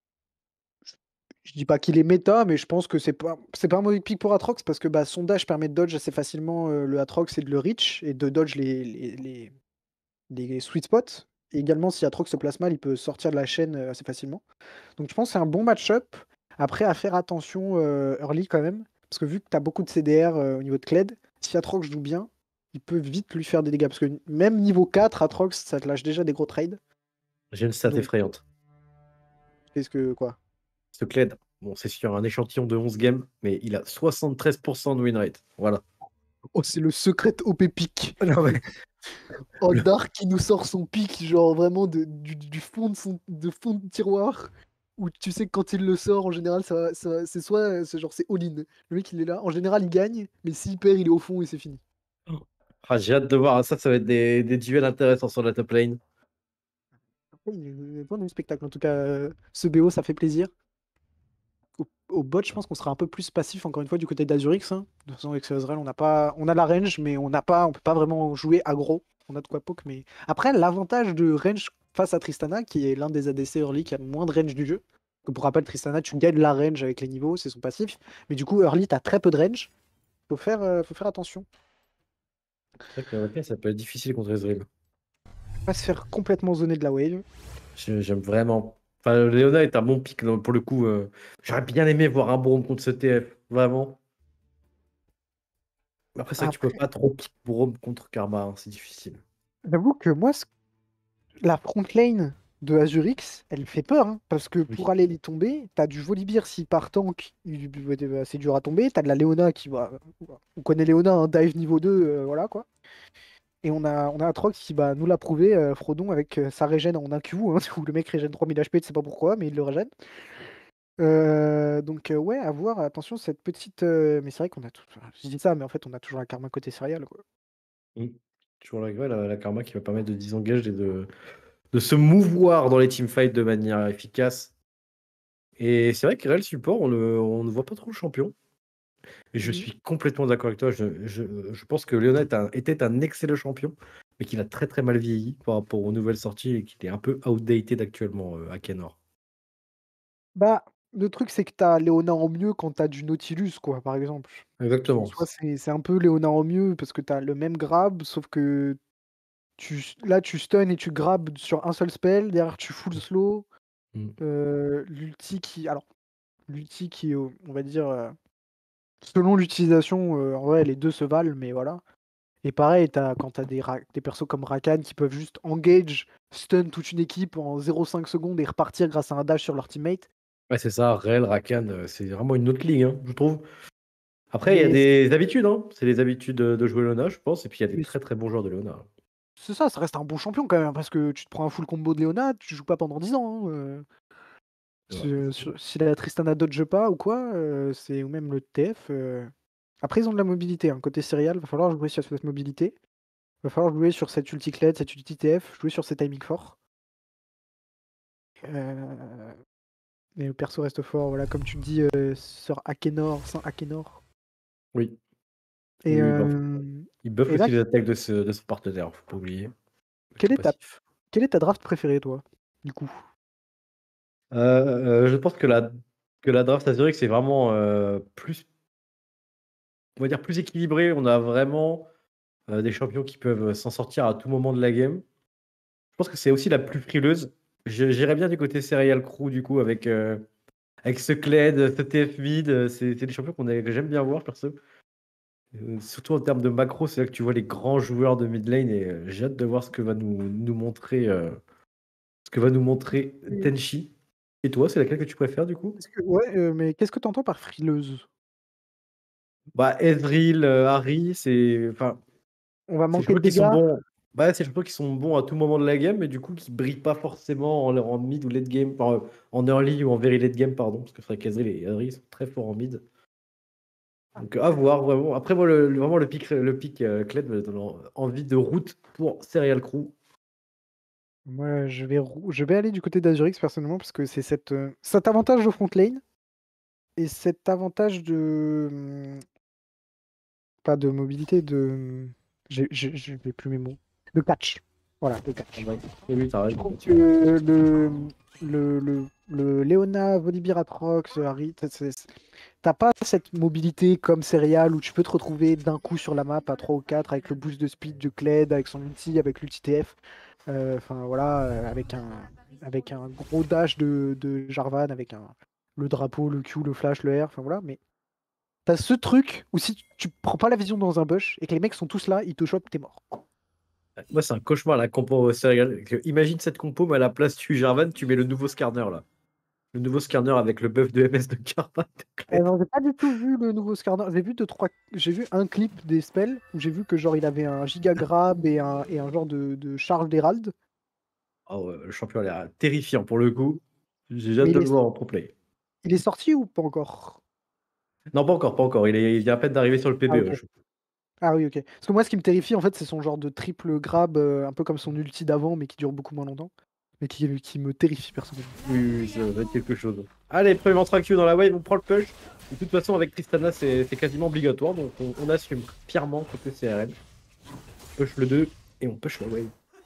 Je dis pas qu'il est méta, mais je pense que c'est pas, c'est pas un mauvais pick pour Atrox parce que bah, son dash permet de dodge assez facilement euh, le Atrox et de le reach et de dodge les, les, les, les sweet spots. Et également, si Atrox se place mal, il peut sortir de la chaîne euh, assez facilement. Donc je pense que c'est un bon match-up. Après, à faire attention euh, early quand même. Parce que vu que tu as beaucoup de C D R euh, au niveau de Kled, si Atrox joue bien, il peut vite lui faire des dégâts. Parce que même niveau quatre, Atrox, ça te lâche déjà des gros trades. J'ai une stat Donc, effrayante. qu'est-ce que quoi? Ce Kled, bon, c'est sur un échantillon de onze games, mais il a soixante-treize pour cent de win rate. Voilà. Oh, c'est le secret O P pick. Non, mais- Oh, Le- Dark qui nous sort son pick, genre vraiment de, du, du fond de son de fond de tiroir. Où tu sais que quand il le sort, en général, ça, ça- c'est soit c'est genre c'est all-in. Le mec il est là, en général il gagne, mais s'il perd, il est au fond et c'est fini. Ah, j'ai hâte de voir ça, ça va être des, des duels intéressants sur la top lane. Après, il est bon du spectacle. En tout cas, euh, ce B O, ça fait plaisir. Au, au bot, je pense qu'on sera un peu plus passif, encore une fois, du côté d'Azurix. Hein. De toute façon, avec Ezreal, on n'a pas, on a la range, mais on n'a pas, on peut pas vraiment jouer aggro. On a de quoi poke, mais après, l'avantage de range face à Tristana, qui est l'un des A D C early qui a le moins de range du jeu. Que pour rappel, Tristana, tu gagnes la range avec les niveaux, c'est son passif. Mais du coup, early, t'as très peu de range. Faut faire, euh, faut faire attention. C'est vrai que ok, ça peut être difficile contre Ezreal. Pas se faire complètement zoner de la wave. Je- J'aime vraiment. Enfin, Léona est un bon pick donc, pour le coup. euh, J'aurais bien aimé voir un Braum contre ce T F, vraiment. Mais après, c'est vrai que tu peux Après, pas trop pick Braum contre Karma, hein, c'est difficile. j'avoue que moi, ce la front lane de Azurix, elle fait peur, hein, parce que Oui. pour aller les tomber, t'as du Volibear s'il part tank, il- bah, c'est dur à tomber, t'as de la Léona qui va. On connaît Léona, un dive niveau deux, euh, voilà quoi. Et on a, on a Atrox qui bah, nous l'a prouvé, euh, Frodon, avec euh, sa régène en un Q, hein, où le mec régène trois mille H P, tu sais pas pourquoi, mais il le régène. Euh, donc, euh, ouais, à voir, attention, cette petite. euh, Mais c'est vrai qu'on a tout. enfin, je dis ça, mais en fait, on a toujours un karma côté céréales, quoi. Mm. Toujours la, ouais, la, la Karma qui va permettre de disengager et de, de se mouvoir dans les teamfights de manière efficace. Et c'est vrai que Real Support, on, le- on ne voit pas trop le champion. Et je Mhm. suis complètement d'accord avec toi. Je, je- je pense que Léona est un- était un excellent champion, mais qu'il a très très mal vieilli par rapport aux nouvelles sorties et qu'il est un peu outdated actuellement euh, à Kenor. Bah, le truc, c'est que t'as Léona en mieux quand t'as du Nautilus, quoi, par exemple. En Exactement. soi, c'est c'est un peu Léona en mieux parce que t'as le même grab, sauf que tu, là, tu stun et tu grabs sur un seul spell. Derrière, tu full slow. Mm. Euh, l'ulti qui. Alors, l'ulti qui, euh, on va dire, euh, selon l'utilisation, euh, en vrai, les deux se valent, mais voilà. Et pareil, t'as, quand t'as des, ra- des persos comme Rakan qui peuvent juste engage, stun toute une équipe en zéro virgule cinq secondes et repartir grâce à un dash sur leur teammate. Ouais, c'est ça, Rel, Rakan, euh, c'est vraiment une autre ligue, hein, je trouve. Après, il y a Mais des habitudes, hein. C'est les habitudes de, de jouer Léona, je pense, et puis il y a des Mais très très bons joueurs de Léona. c'est ça, ça reste un bon champion quand même, parce que tu te prends un full combo de Léona, tu joues pas pendant dix ans. hein, euh. C'est vrai. Si, sur- si la Tristana dodge pas ou quoi, euh, c'est ou même le T F. euh. Après, ils ont de la mobilité. Hein. Côté céréal, va falloir jouer sur cette mobilité. Va falloir jouer sur cette ulti-cled, cette ulti T F, jouer sur ces timings forts. Euh, Mais le perso reste fort, voilà, comme tu le dis, euh, sur Akenor, sans Akenor. Oui. Et, Oui, oui, bah, euh, il buff et là, aussi les attaques de, ce, de son partenaire, faut pas oublier. quelle Qui est est ta, passif. quelle est ta draft préférée, toi, du coup? Euh, euh, je pense que la, que la draft Azurix c'est vraiment euh, plus, on va dire plus équilibré. On a vraiment euh, des champions qui peuvent s'en sortir à tout moment de la game. Je pense que c'est aussi la plus frileuse. Je- J'irais bien du côté Serial Crew, du coup, avec, euh, avec ce Kled, ce T F vide. C'est c'est des champions qu'on a- que j'aime bien voir, perso. Euh, surtout en termes de macro, c'est là que tu vois les grands joueurs de mid lane et euh, j'ai hâte de voir ce que va nous, nous montrer euh, ce que va nous montrer Et Tenchi. Et toi, c'est laquelle que tu préfères du coup? qu'est-ce que ouais, heu, mais qu'est-ce que tu entends par frileuse? Bah, Ezreal, euh, Harry, c'est enfin, On va c'est des manquer de champions qui sont dégâts? bons. Bah, c'est des champions qui sont bons à tout moment de la game, mais du coup qui brillent pas forcément en, en mid ou late game, enfin, euh, en early ou en very late game, pardon, parce que c'est vrai qu'Ezreal et Harry sont très forts en mid. Donc à voir vraiment. Après moi le, le- vraiment le pic le pic euh, Kled me donne en- envie de route pour Serial Crew. Moi, je vais rou je vais aller du côté d'Azurix personnellement parce que c'est cette, heu, cet avantage de front lane et cet avantage de, mmh, pas de mobilité, de, mmh, j'ai j'ai j'ai j'ai plus mes mots. De catch. Voilà, de En catch. vrai. Et oui, t'as Je raison trouve là-dessus. que le, mmh, le le le Leona, Volibear, Aatrox, Harry, tu c'est c'est tu pas cette mobilité comme Céréales où tu peux te retrouver d'un coup sur la map à trois ou quatre avec le boost de speed de Kled, avec son ulti, avec l'ulti T F. Heu, enfin voilà, heu, avec un avec un gros dash de de Jarvan, avec un le drapeau, le Q, le flash, le R, enfin voilà, mais t'as ce truc où si tu tu prends pas la vision dans un bush et que les mecs sont tous là, ils te chopent, t'es mort. Moi c'est un cauchemar la compo Serial. Que- Imagine cette compo mais à la place tu Jarvan, tu mets le nouveau Skarner là. Le nouveau Skarner avec le buff de M S de Jarvan de Kled. Alors j'ai pas du tout vu le nouveau Skarner, j'ai vu deux trois j'ai vu un clip des spells où j'ai vu que genre il avait un giga grab et un et un genre de de charge d'Herald, Oh, ouais, le champion a l'air terrifiant pour le coup. J'ai hâte mais de il le est voir en pro play. il est sorti ou pas encore? Non pas encore, pas encore. Il, est, il vient à peine d'arriver sur le Ah P B E. OK. je- Ah oui, OK. Parce que moi, ce qui me terrifie, en fait, c'est son genre de triple grab, heu, un peu comme son ulti d'avant, mais qui dure beaucoup moins longtemps. Mais qui qui me terrifie personnellement. Oui, oui, oui, ça va être quelque chose. Allez, premier mantra Q dans la wave, on prend le push. De toute façon avec Tristana c'est c'est quasiment obligatoire, donc on, on assume fièrement côté C R M. Push le deux et on push la wave.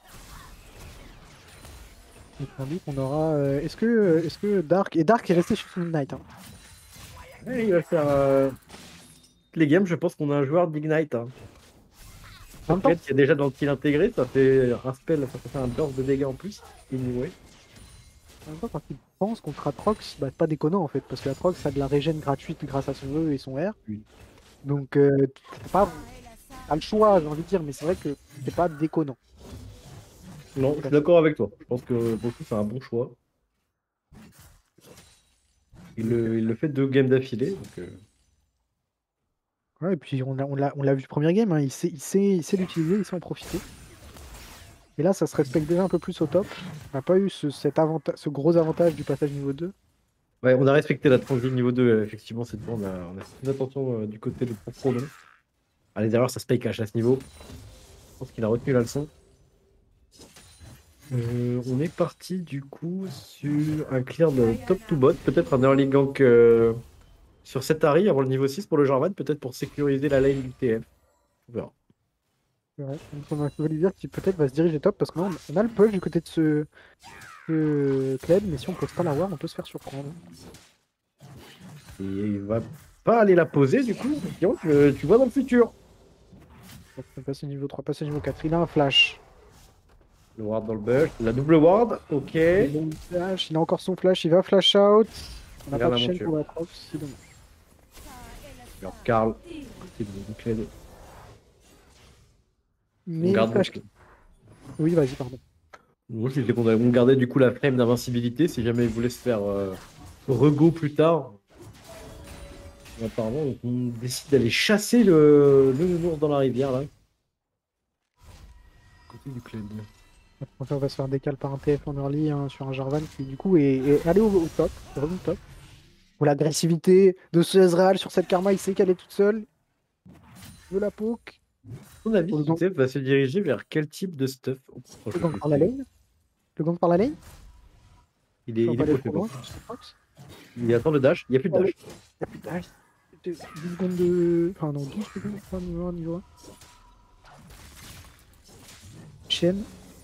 Donc on dit qu'on aura, heu, est-ce que, heu, est-ce que Dark et Dark est resté sur son Ignite, hein. Ouais, il va faire euh, les games, je pense qu'on a un joueur d'Ignite. Hein. En Sur même temps Kled qui est déjà dans le kill intégré, ça fait un spell, ça fait un burst de dégâts en plus. Anyway. en même temps, quand il pense contre Atrox, bah, c'est pas déconnant, en fait, parce que Atrox a de la régène gratuite grâce à son E et son R. Oui. Donc, heu, tu pas tu le choix, j'ai envie de dire, mais c'est vrai que c'est pas déconnant. Non, je suis d'accord avec toi. Je pense que pour le coup, c'est un bon choix. Il le, il le fait deux games d'affilée. Donc, euh, Ouais, et puis on l'a on l'a on l'a vu premier game, hein, il sait il sait il sait l'utiliser, il sait en profiter. Et là, ça se respecte déjà un peu plus au top. On n'a pas eu ce, cet avanta- ce gros avantage du passage niveau deux. ouais, on a respecté la transition niveau deux, euh, effectivement, cette fois. On a, on a fait plus attention euh, du côté de Pronom. Ah, les erreurs, ça se paye cash à ce niveau. Je pense qu'il a retenu la leçon. Euh, on est parti du coup sur un clear de top to bot, peut-être un early gank euh, sur cet Harry avant le niveau six pour le Jarvan, peut-être pour sécuriser la lane du T F. On verra. Ouais. Donc on a Volibear qui peut-être va se diriger top parce que là, on on a le push du côté de ce, ce Kled, mais si on pose pas la war, on peut se faire surprendre. Et il va pas aller la poser du coup. Donc, tu, tu vois dans le futur. Donc, on passe au niveau trois, passe au niveau quatre. Il a un flash. Le ward dans le bush, la double ward, ok. Il a une flash, il a encore son flash, il va flash out. On n'a Regarde pas de la chaîne monture. pour la proc, c'est dommage. Regarde Karl. côté de Kled. On Mais garde flash. donc- Oui, vas-y, pardon. Moi, je disais qu'on on gardait du coup la frame d'invincibilité si jamais il voulait se faire euh, rego plus tard. Et apparemment, on décide d'aller chasser le, le nounours dans la rivière là. Côté du Kled. Enfin, on va se faire décaler par un T F en early hein, sur un Jarvan qui, du coup, est, est allé au, au top. est revenu au top. Pour l'agressivité de ce Ezreal sur cette Karma, il sait qu'elle est toute seule. De la poke. À ton avis, Le gang, Steph va se diriger vers quel type de stuff au le prochain gang par la essai? lane. Le gang par la lane. Il est, Faut il pas est aller posé trop bon. loin, je sais pas. Il attend le dash, il n'y a plus de Oh, dash. Il y a plus de dash. dix secondes de. Enfin, non, douze secondes, je crois, niveau un, niveau un. Chaîne.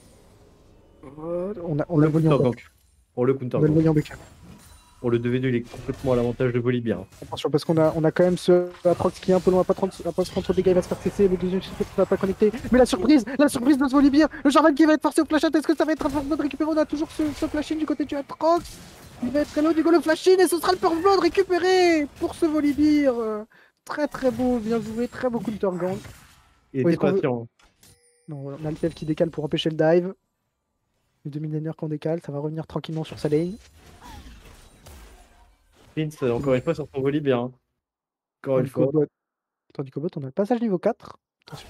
On a, on a le volet en Counter back. gank. Pour le counter On a le gank. volet en backup. Pour le deux v deux, il est complètement à l'avantage de Volibear. Hein. Attention, parce qu'on a, on a quand même ce Atrox qui est un peu loin, pas trente, pas trente dégâts, il va se faire cesser, le deuxième shot ne va pas connecter. Mais la surprise, la surprise de ce Volibear, le Jarvan qui va être forcé au flash out, est-ce que ça va être un first blood récupéré? On a toujours ce, ce flash in du côté du Atrox. Il va être très low du go le flash in et ce sera le first blood récupéré pour ce Volibear. très très beau, bien joué, très beau counter gank. Il Ouais, était est-ce qu'on veut- patient. Non, voilà, on a le T F qui décale pour empêcher le dive. Les deux millénaires qu'on décale, ça va revenir tranquillement sur sa lane. Prince, encore une fois, sur son volley bien. Encore une Tandis fois. qu'au bot, tandis qu'au bot, on a le passage niveau quatre. Attention.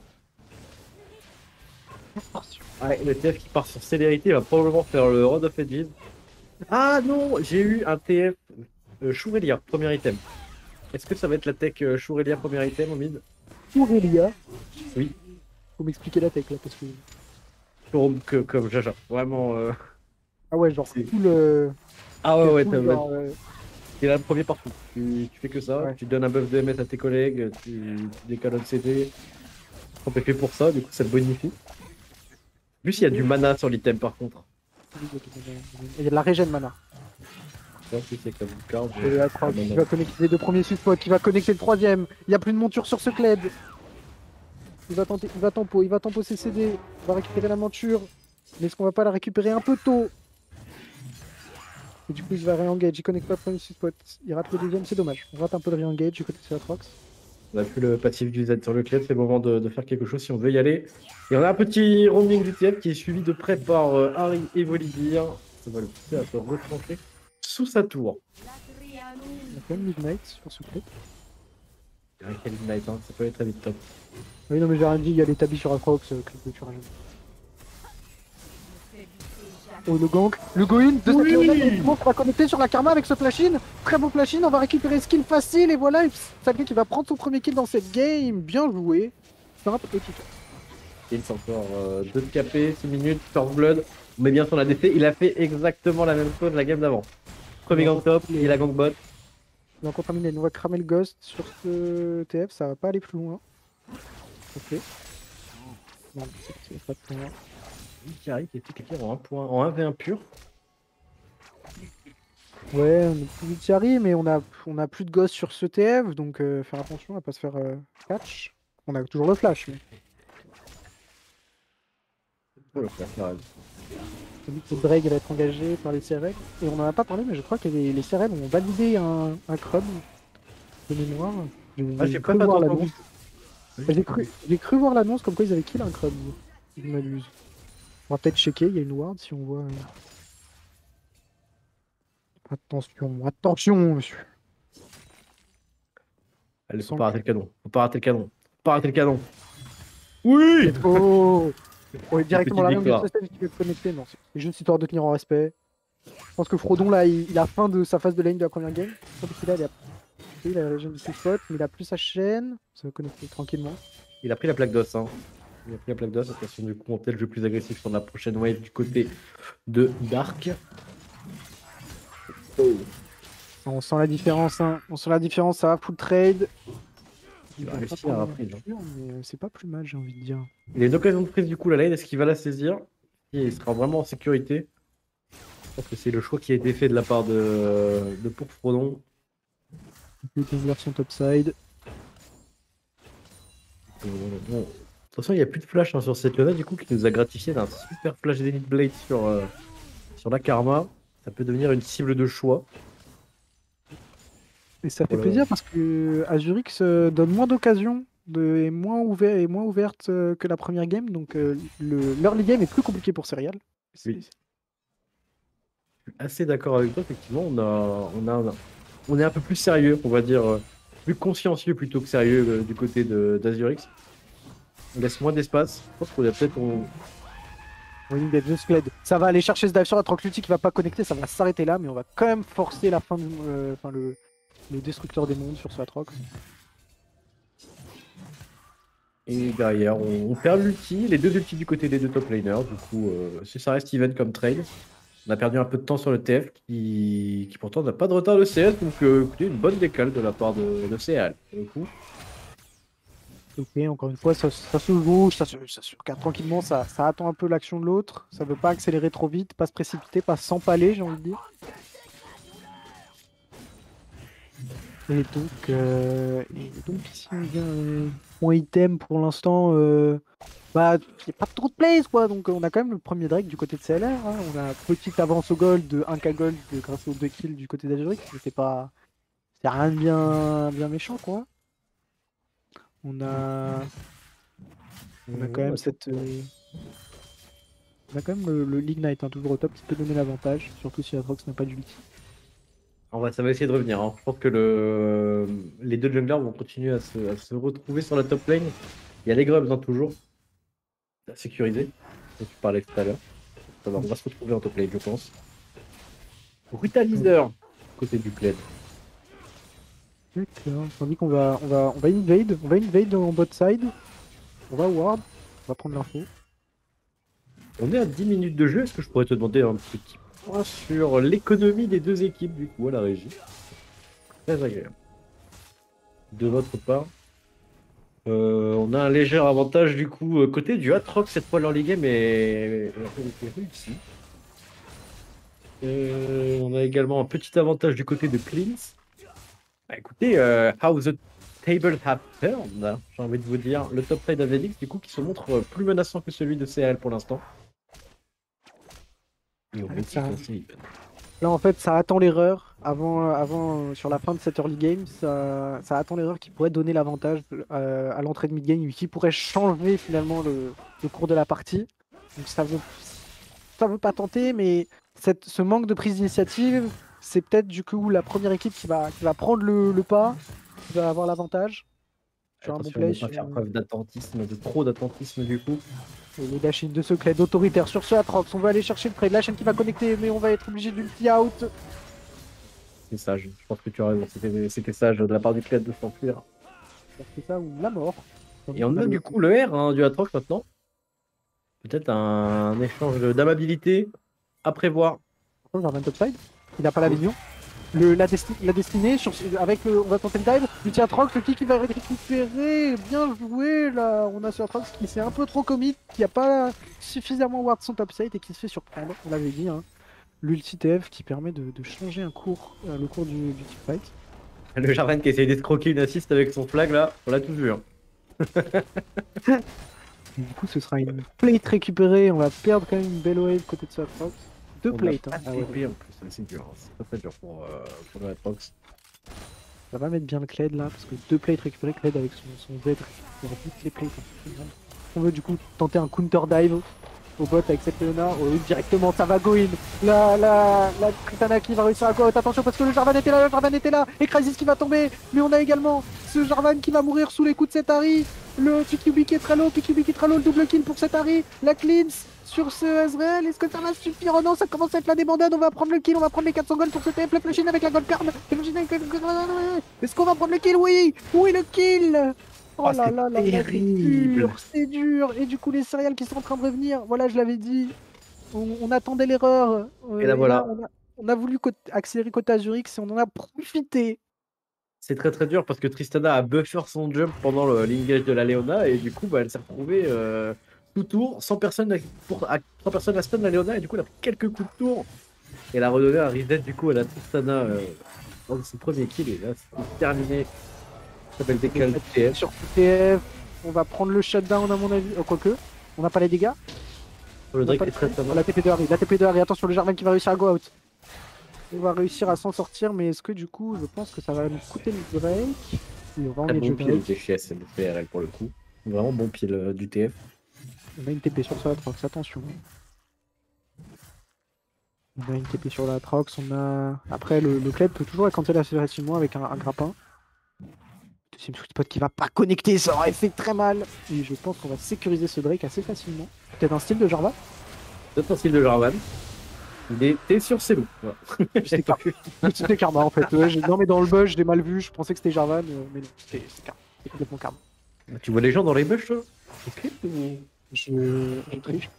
Attention. Ouais, le T F qui part sur célérité, il va probablement faire le Road of Edges. Ah non, j'ai eu un T F euh, Shurelia, premier item. Est-ce que ça va être la tech euh, Shurelia, premier item au mid? Aurélia. Oui. Faut m'expliquer la tech là parce que. Comme, que- comme Jaja, vraiment. euh, Ah ouais, genre C'est- tout le. Ah ouais, ouais, full, t'as genre, euh, t'es là le premier partout. Tu, tu fais que ça, Ouais. tu donnes un buff de M S à tes collègues, tu, tu décales de C D. On est fait pour ça, du coup ça te bonifie. En plus, il y a du mana sur l'item par contre. Il y a de la régène mana. Ouais, c'est c'est comme une carte. Et la croix qui va connecter les deux premiers suspots, qui va connecter le troisième. Il n'y a plus de monture sur ce Kled. Il va tenter, il va tempo, il va tempo ses C D. Il va récupérer la monture. Mais est-ce qu'on va pas la récupérer un peu tôt? Et du coup, il va réengage. Il connecte pas le premier suspo. Il rate le deuxième, c'est dommage. On rate un peu le réengage du côté de Seratrox. On a plus le passif du Z sur le clé, c'est le moment de, de faire quelque chose si on veut y aller. Et on a un petit roaming du T F qui est suivi de près par euh, Harry et Volibear. Ça va le pousser à se retrancher sous sa tour. On a quand même Midnight sur ce Kled. Quel Ignite, hein, ça peut aller très vite top. Oui, non, mais j'ai rien dit, il y a l'établi sur Atrox, euh, Kled de Turagen. Oh, le gank, le go-in de Oui. cette Léonard, on va connecter sur la Karma avec ce flash-in. Très bon flash-in, on va récupérer skill facile et voilà, Salvé qui va prendre son premier kill dans cette game. Bien joué. C'est un peu petit. Il c'est encore euh, deux de K P, six minutes, First Blood. On met bien son A D C, il a fait exactement la même chose la game d'avant. Premier Non, gank top, il est- il a gank bot. Donc on termine, on va cramer le ghost sur ce T F, ça va pas aller plus loin. Ok. Non, c'est c'est pas plus loin. Carry qui était quelqu'un en un point, en un v un pur. Ouais, on est plus vite Yari, mais on a, on a plus de ghost sur ce T F, donc euh, faire attention à pas se faire euh, catch. On a toujours le flash, mais. Oh, le frère, carré. Le Drake va être engagé par les C R L. Et on en a pas parlé, mais je crois que les, les C R L ont validé un, un crub de mémoire. Ah, j'ai pas cru fait voir attention. l'annonce. J'ai cru, j'ai cru voir l'annonce comme quoi ils avaient kill un crub. Si je m'abuse. On va peut-être checker, il y a une ward si on voit. euh. Attention, attention, monsieur. Allez, faut Sans- pas rater le canon. Faut pas rater le canon. Faut pas rater le canon. Oui. Oh, oh directement la Petite langue de victoire. ce stage qui peut connecter. Non, c'est juste histoire de tenir en respect. Je pense que Frodon là, il, il a fin de sa phase de lane de la première game. Je pense qu'il a, il a, il a la région du spot, mais il a plus sa chaîne. Ça va connecter tranquillement. Il a pris la plaque d'os. Hein. Il a pris la plaque d'os. Attention, du coup, on peut le jeu plus agressif sur la prochaine wave du côté de Dark. On sent la différence, hein. On sent la différence, ça va full trade. Il va va réussir pas prendre à la reprise, hein. voiture, mais euh, c'est pas plus mal, j'ai envie de dire. Il a une occasion de prise du coup la lane. Est-ce qu'il va la saisir? Et il sera vraiment en sécurité. Je pense que c'est le choix qui a été fait de la part de, de pour Frodon. Il peut ouvrir son topside. Euh, bon. Attention, il n'y a plus de flash hein, sur cette Luna du coup qui nous a gratifié d'un super flash d'Elite Blade sur, euh, sur la Karma. Ça peut devenir une cible de choix. Et ça fait Voilà. plaisir parce que Azurix euh, donne moins d'occasions de, et moins ouvert et moins ouverte euh, que la première game. Donc euh, le l'early game est plus compliqué pour Serial. Oui. Je suis assez d'accord avec toi, effectivement. On, a, on, a, on est un peu plus sérieux, on va dire, euh, plus consciencieux plutôt que sérieux euh, du côté de- d'Azurix. On laisse moins d'espace. Je pense qu'on a peut-être. On... Oui, il y a deux spled. Ça va aller chercher ce dive sur la Trocluti qui va pas connecter, ça va s'arrêter là, mais on va quand même forcer la fin du, euh, enfin le, le destructeur des mondes sur ce Atrox. Et derrière, on, on perd l'ulti, les deux ultis du côté des deux top laners. Du coup, euh, si ça reste even comme trade, on a perdu un peu de temps sur le T F qui, qui pourtant n'a pas de retard de C S. Donc, euh, écoutez, une bonne décale de la part de, de C L. Pour le coup. Ok, encore une fois, ça, ça se joue, ça se, ça se regarde tranquillement, ça, ça attend un peu l'action de l'autre. Ça veut pas accélérer trop vite, pas se précipiter, pas s'empaler, j'ai envie de dire. Et donc, euh, et donc ici on vient euh, point item pour l'instant, euh, bah il n'y a pas trop de plays quoi, donc on a quand même le premier Drake du côté de C L R, hein. On a petite avance au gold de un K gold grâce aux deux kills du côté d'Azurix, mais c'est pas, c'est rien de bien, bien méchant quoi. On a, on a quand même cette, euh, on a quand même le, le l'Ignite hein, toujours au top qui peut donner l'avantage, surtout si Atrox n'a pas d'ulti. En vrai, ça va essayer de revenir. Hein. Je pense que le... les deux junglers vont continuer à se, à se retrouver sur la top lane. Il y a les grubs hein, toujours. À sécuriser. dont tu parlais tout à l'heure. Ça va, on va se retrouver en top lane, je pense. Brutalizer côté du Kled. D'accord. Tandis qu'on va, on va, on va invade, on va invade en bot side. On va ward, on va prendre l'info. On est à dix minutes de jeu. Est-ce que je pourrais te demander un petit point sur l'économie des deux équipes du coup à la régie? Très agréable. De votre part, euh, on a un léger avantage du coup euh, côté du Atrox cette fois leur ligue game est, est réussi. Euh, on a également un petit avantage du côté de Cleans. Bah, écoutez, euh, how the table have turned, hein, j'ai envie de vous dire. Le top side d'Avelix du coup qui se montre euh, plus menaçant que celui de C R L pour l'instant. Et on Ouais, va ça- essayer. Là en fait ça attend l'erreur avant, avant euh, sur la fin de cette early game, ça, ça attend l'erreur qui pourrait donner l'avantage euh, à l'entrée de mid game, qui pourrait changer finalement le, le cours de la partie. Donc ça veut, ça veut pas tenter, mais cette, ce manque de prise d'initiative, c'est peut-être du coup la première équipe qui va, qui va prendre le, le pas, qui va avoir l'avantage. Sur un bon Attention play, de ne sur pas faire un- preuve d'attentisme, de trop d'attentisme du coup. et les dashing de ce Kled autoritaire sur ce Atrox. On va aller chercher le trade, la chaîne qui va connecter, mais on va être obligé d'ulti out. C'est sage, je pense que tu as raison, c'était c'était sage de la part du Kled de s'enfuir. C'est ça ou la mort. Et on a du coup le R hein, du Atrox maintenant. Peut-être un échange d'amabilité à prévoir. Oh, Jarvan topside. Il n'a pas la vision. Le, la, desti la destinée, sur, avec le, on va tenter le dive. L'ulti Atrox, le kick il va récupérer. Bien joué là. On a ce Atrox qui s'est un peu trop commit, qui n'a pas suffisamment ward son topside et qui se fait surprendre. On l'avait dit. Hein. L'ulti T F qui permet de, de changer un cours, euh, le cours du, du teamfight. Le Jarvan qui essaye d'escroquer une assist avec son flag là, on l'a tous vu. Hein. Du coup, ce sera une plate récupérée. On va perdre quand même une belle wave côté de ce Atrox. Deux On a plates. pas Hein. de Ah ouais. T P en plus, c'est dur. Hein. C'est très très dur pour, euh, pour le Atrox. Ça va mettre bien le Kled là, parce que deux plates récupérées, Kled avec son, son Z récupère toutes les plates. Hein. On veut du coup tenter un counter dive au bot avec cette Leona, oh, directement ça va go in. La, la, la Tristana qui va réussir à go out, attention parce que le Jarvan était là, le Jarvan était là, et Crysis qui va tomber, mais on a également ce Jarvan qui va mourir sous les coups de cet Harry. Le P Q B qui est très low, P Q B qui est très low, le double kill pour cet Harry, la cleanse sur ce Ezreal, est-ce que ça va suffire? Oh non, ça commence à être la débandade, on va prendre le kill, on va prendre les quatre cents gold pour ce T F, le flushing avec la gold card, le flushing avec la gold card. Est-ce qu'on va prendre le kill? Oui, oui le kill. Oh, Oh, là c'est là là, là, c'est terrible. dur, c'est dur. Et du coup, les céréales qui sont en train de revenir, voilà, je l'avais dit, on, on attendait l'erreur. euh, Et là, voilà. on, a, on a voulu co- accélérer côté Azurix et on en a profité. C'est très très dur parce que Tristana a buffer son jump pendant le l'engage de la Leona et du coup bah, elle s'est retrouvée euh, tout tour, sans personne à, pour, à, sans personne à stun la Leona et du coup elle a pris quelques coups de tour et elle a redonné un reset du coup à la Tristana euh, dans son premier kill et là c'est terminé. Ça s'appelle décal T F. Sur T F, on va prendre le shutdown à mon avis. Oh, quoique, on n'a pas les dégâts. Le On n'a Drake pas est très le- très Oh, mal. la T P de Harry, la T P de Harry, attention le Jarvan qui va réussir à go out. On va réussir à s'en sortir, mais est-ce que du coup, je pense que ça va nous coûter le break? Oui, on va Très enlever bon le pile break. du G S et de P R L pour le coup. Vraiment bon pile euh, du T F. On a une T P sur ce Atrox, attention. On a une T P sur l'Atrox, on a... Après, le, le Kled peut toujours écanter assez facilement avec un, un grappin. Deuxième sweet spot qui va pas connecter, ça aurait fait très mal. Et je pense qu'on va sécuriser ce Drake assez facilement. Peut-être un style de Jarvan. C'est un style de Jarvan. Il était sur ses loups. Voilà. C'était Karma. C'était Karma en fait. Ouais, j'ai- non mais dans le buzz, je l'ai mal vu, je pensais que c'était Jarvan, euh, mais non, c'était c'était Karma. C'était complètement Karma. Tu vois les gens dans les bush toi? Ok, ou- Je... je triche.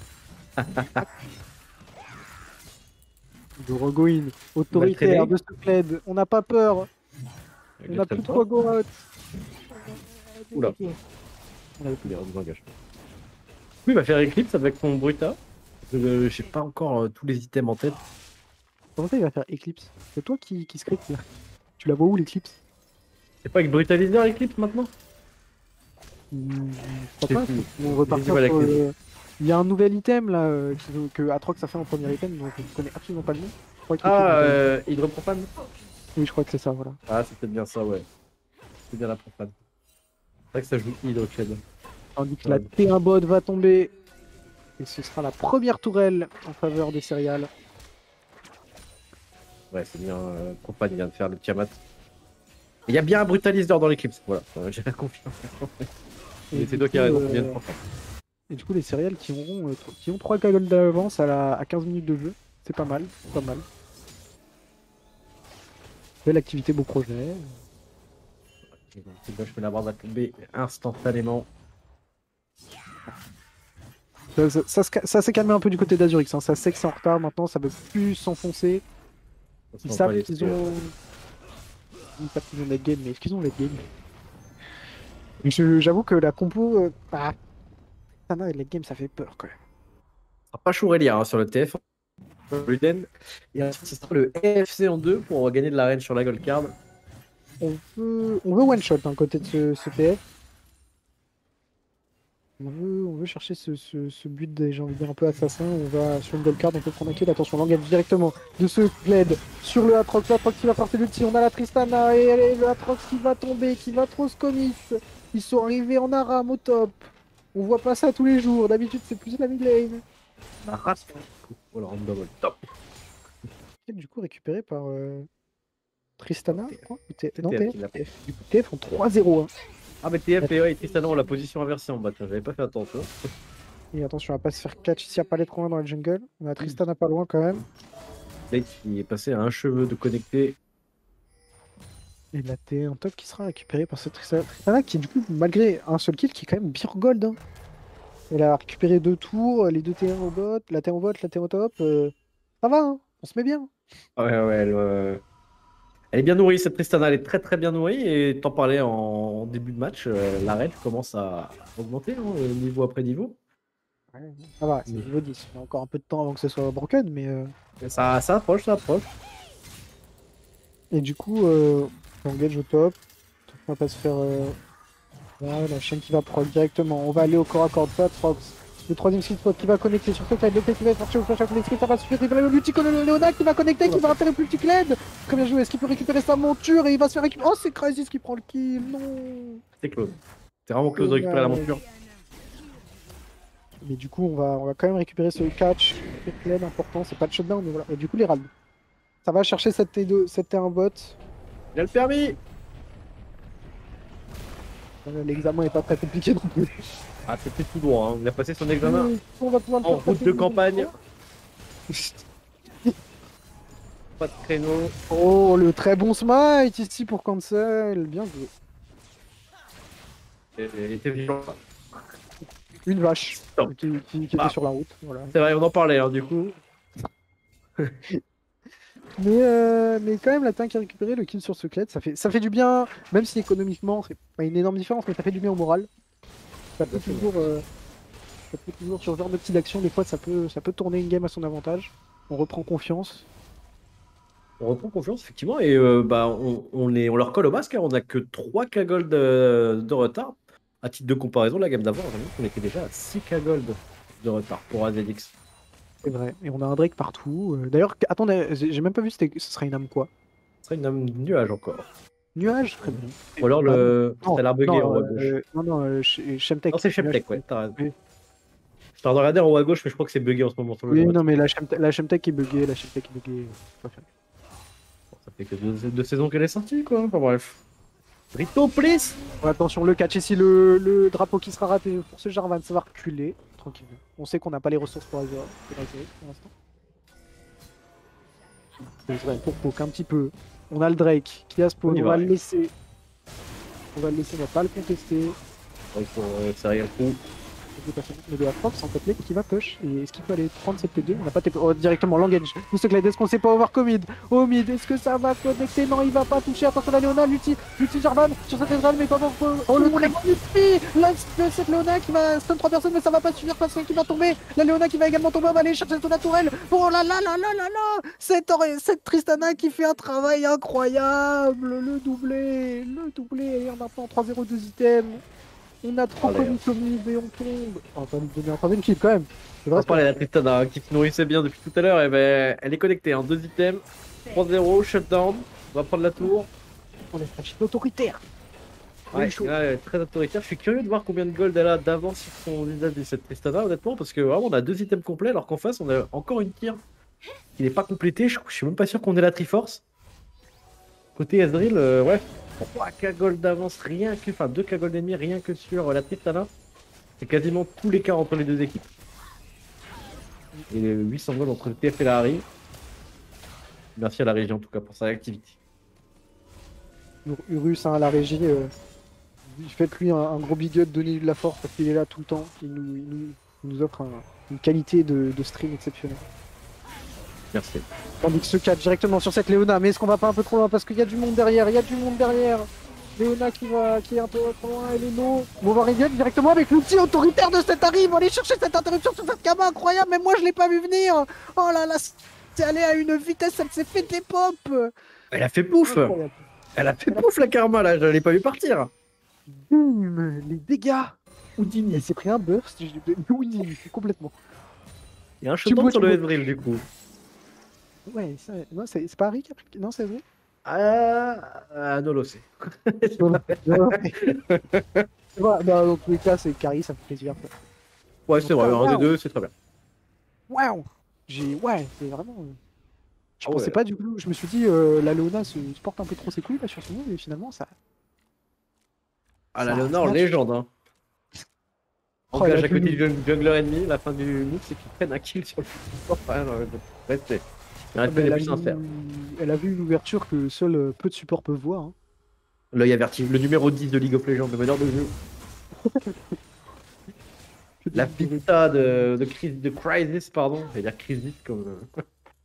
De Rogoin, autoritaire, traîné. de ce Kled, on n'a pas peur, on n'a plus de quoi go out. Oula. On avait plus. Les langage. Oui, il va faire Eclipse avec son Bruta. Je sais pas encore euh, tous les items en tête. Comment ça il va faire Eclipse? C'est toi qui, qui script là. Tu la vois où l'Eclipse? C'est pas avec Brutalizer Eclipse maintenant? Hmm, Je je crois sais pas. plus. On repartir J'ai du mal sur, avec les- euh, Il y a un nouvel item là euh, qui- que Atrox a fait en premier item, donc je connais absolument pas le nom. Je crois qu'il Ah, était- euh, Hydropropane. Oui, je crois que c'est ça, voilà. Ah, c'est peut-être bien ça, ouais. C'est bien la propane. vrai que ça joue Hydrochad. Tandis que la T un bot va tomber. Et ce sera la première tourelle en faveur des céréales. Ouais, c'est bien. Euh, Compagne vient de faire le Tiamat. Il y a bien un brutaliseur dans l'éclipse. Voilà, euh, j'ai la confiance. Et Et du c'est toi qui coup, as raison. euh, Bien de prendre. Et du coup, les céréales qui, auront, euh, tro- qui ont trois cagoles d'avance à, la- à quinze minutes de jeu, c'est pas mal, c'est pas mal. Belle activité, beau projet. C'est dommage que la barre va tomber instantanément. Ça, ça- ça se ca- ça s'est calmé un peu du côté d'Azurix, hein. Ça sait que c'est en retard maintenant, ça veut plus s'enfoncer. Ils savent qu'ils ont. Ils savent qu'ils ont late game, mais est-ce qu'ils ont late game? Je- J'avoue que la compo. Euh... Ah, Tana et late game, ça fait peur quand même. Ce sera pas Chourelia hein, sur le T F. Luden. Et ensuite, ce sera le F C en deux pour gagner de la reine sur la gold card. On veut, on veut one shot d'un côté de ce, ce T F. On veut, on veut chercher ce, ce, ce but, des- j'ai envie de dire un peu assassin. On va sur une gold card, on peut prendre un kill. Attention, on engage directement de ce Gled sur le Atrox. L'Atrox qui va porter l'ulti. On a la Tristana et, et le Atrox qui va tomber, qui va trop se commit. Ils sont arrivés en Aram au top. On voit pas ça tous les jours. D'habitude, c'est plus la mid lane. La race. Voilà, on double top. Et du coup, récupéré par euh, Tristana. T F. Quoi Ou T- C'est Non, T F T F. qui l'a. T F. Du coup, T F en trois zéro. Hein. Ah, mais T F et, ouais, et Tristana ont la position inversée en bas. Tiens, j'avais pas fait attention. Et attention, on va pas se faire catch s'il n'y a pas les trop loin dans la jungle. On a Tristana pas loin quand même. Blade qui est passé à un cheveu de connecté. Et la T un top qui sera récupérée par cette Tristana. Tristana qui, du coup, malgré un seul kill, qui est quand même bien gold. Hein. Elle a récupéré deux tours, les deux T un au bot, la T un au bot, la T un au top. euh, Ça va, hein, on se met bien. Ouais, ouais, elle, euh, elle est bien nourrie, cette Tristana. Elle est très très bien nourrie. Et t'en parlais en, en début de match, euh, la raid commence à augmenter hein, euh, niveau après niveau. Ça va, c'est niveau dix. Il y a encore un peu de temps avant que ce soit broken, mais. euh, Ça, ça approche, ça approche. Et du coup, euh, on engage au top. On va pas se faire. euh, Voilà, la chaîne qui va prod directement. On va aller au corps à corps de Patrox. Le troisième skill spot qui va connecter sur cette le qui va être marché au flash à connecter, ça va suffire. Il va aller au Lutti le Léona qui va connecter, qui va atterrir plus petit Kled. Très bien joué. Est-ce qu'il peut récupérer sa monture et il va se faire récupérer. Oh, c'est Crysis qui prend le kill. Non. C'est close. C'est vraiment close de récupérer la monture. Mais du coup, on va, on va quand même récupérer ce catch. Kled important, c'est pas de shutdown, mais voilà. Et du coup, les ralds. Ça va chercher cette T deux, cette T un bot. Il a le permis. Euh, L'examen est pas très compliqué non plus. Ah, c'était tout droit. Hein. Il a passé son examen On va pouvoir le en faire route passer de campagne. Pas de créneau. Oh, le très bon smite ici pour cancel. Bien joué. Et- Il était violent. Une vache Stop. qui, qui- qui Ah. était sur la route. Voilà. C'est vrai, on en parlait hein, du coup. Mais, euh, mais quand même, la tank qui a récupéré le kill sur ce Kled, ça fait, ça fait du bien, même si économiquement, c'est pas une énorme différence, mais ça fait du bien au moral. Ça peut toujours, euh, ça peut toujours sur ce genre de petites actions, des fois, ça peut, ça peut tourner une game à son avantage. On reprend confiance. On reprend confiance, effectivement, et euh, bah, on, on, est, on leur colle au masque. Hein. On n'a que trois K-Gold de, de retard. À titre de comparaison, la gamme d'avant, on était déjà à six K-Gold de retard pour A Z X. C'est vrai. Et on a un Drake partout. Euh, D'ailleurs, attendez, j'ai j'ai même pas vu, c'était- ce serait une âme quoi? Ce serait une âme nuage encore. Nuage? Très bien. Ou alors le. Non, Ça a l'air bugué non, en haut à euh, gauche. euh, non, non, euh, Sh- Shemtek. Non, c'est Shemtek, Nuage. ouais, t'as raison. Oui. Je t'en regarder en haut à gauche, mais je crois que c'est bugué en ce moment sur le Oui, jeu. non, mais la Shemtek, la Shemtek est buggée, la Shemtek est buggée. Pas fait. Ça fait que deux, deux saisons qu'elle est sortie, quoi. Enfin bref. Rito, please. Bon, attention, le catch ici, le, le drapeau qui sera raté pour ce Jarvan, ça va reculer tranquillement. On sait qu'on n'a pas les ressources pour Azure pour Azure, pour l'instant. C'est vrai, pour poke un petit peu. On a le Drake qui a spawn, On y on, va. va le laisser. On va le laisser, on va pas le contester. Il faut euh, serrer le coup. Mais de la Fox en fait qui va push. Et est-ce qu'il peut aller prendre cette T deux? On n'a pas T P. Oh, directement l'engage. Nous ce Glade, est-ce qu'on sait pas over commit? Au mid, est-ce que ça va connecter? Non, il va pas toucher. Attention la Léona, l'ulti, l'ulti Jarvan sur cette Ezreal, mais pas encore. Oh le très bon ulti! Là, c'est cette Léona qui va stun trois personnes, mais ça va pas suffire parce qu'il va tomber. La Léona qui va également tomber, on va aller chercher son la tourelle. Oh là là là là là là! Cette, cette Tristana qui fait un travail incroyable. Le doublé, le doublé. Et on a pas en trois zéro deux items. On a trop Allez, connu comme mid et on tombe. On va nous donner un troisième kill quand même. C'est On vrai, va parler de la Tristana hein, qui se nourrissait bien depuis tout à l'heure. Et ben, elle est connectée en deux items. trois zéro, shutdown. On va prendre la tour. on est franchi autoritaire. Ouais, chaud. là, elle est très autoritaire. Je suis curieux de voir combien de gold elle a d'avance sur son visage de cette Tristana, honnêtement, parce que vraiment, on a deux items complets, alors qu'en face, on a encore une tire qui n'est pas complétée. Je, je suis même pas sûr qu'on ait la Triforce. Côté Ezreal, euh, ouais, trois K gold d'avance, rien que, enfin deux K gold ennemis, rien que sur euh, la Tristana. C'est quasiment tous les cas entre les deux équipes. Et les huit cents gold entre le T F et la Harry. Merci à la régie en tout cas pour sa activité. Ur- Urus, hein, à la régie, euh, faites-lui un, un gros big up, donnez-lui de la force parce qu'il est là tout le temps. Il nous, il nous, il nous offre un- une qualité de, de stream exceptionnelle. Merci. Tandis que ce cas directement sur cette Léona, mais est-ce qu'on va pas un peu trop loin parce qu'il y a du monde derrière, il y a du monde derrière. Léona qui va, qui est un peu trop loin, elle est low. On va arriver directement avec l'outil autoritaire de cette arrive. On va aller chercher cette interruption sur cette Kama, incroyable. Même moi je l'ai pas vu venir. Oh là là, c'est allé à une vitesse, elle s'est fait des pop. Elle a fait pouf. Incroyable. Elle a fait pouf la Karma là, je l'ai pas vu partir. Boum, les dégâts. Houdini. Elle s'est pris un burst. je- Oui, complètement. Il y a un Tu shutdown bois, sur tu le bois. Ezreal du coup. Ouais, ça- non, c'est c'est pas Harry qui a pris. Non, c'est vrai. Ah, ah non, c'est. Voilà, bah, dans tous les cas, c'est Carrie, ça me fait plaisir. Ouais, c'est vrai, un des deux, c'est très bien. Waouh! J'ai. Ouais, c'est vraiment. euh, Je Ah pensais ouais. pas du coup, je me suis dit, euh, la Léona se se porte un peu trop ses couilles là sur ce move, et finalement ça. Ah, la Ça- Léonard, ça- légende, hein. Oh, Engage elle a à côté vu- du jung- jungler ennemi, la fin du move, c'est qu'il prenne un kill sur le support. Enfin, non, restez. Il reste elle, les a plus vu... sincères. elle a vu une ouverture que seul euh, peu de supports peuvent voir. hein. L'œil averti, le numéro dix de League of Legends, le meneur de jeu. La pizza de, de, crise, de Crisis, pardon. Je vais dire Crisis comme. euh,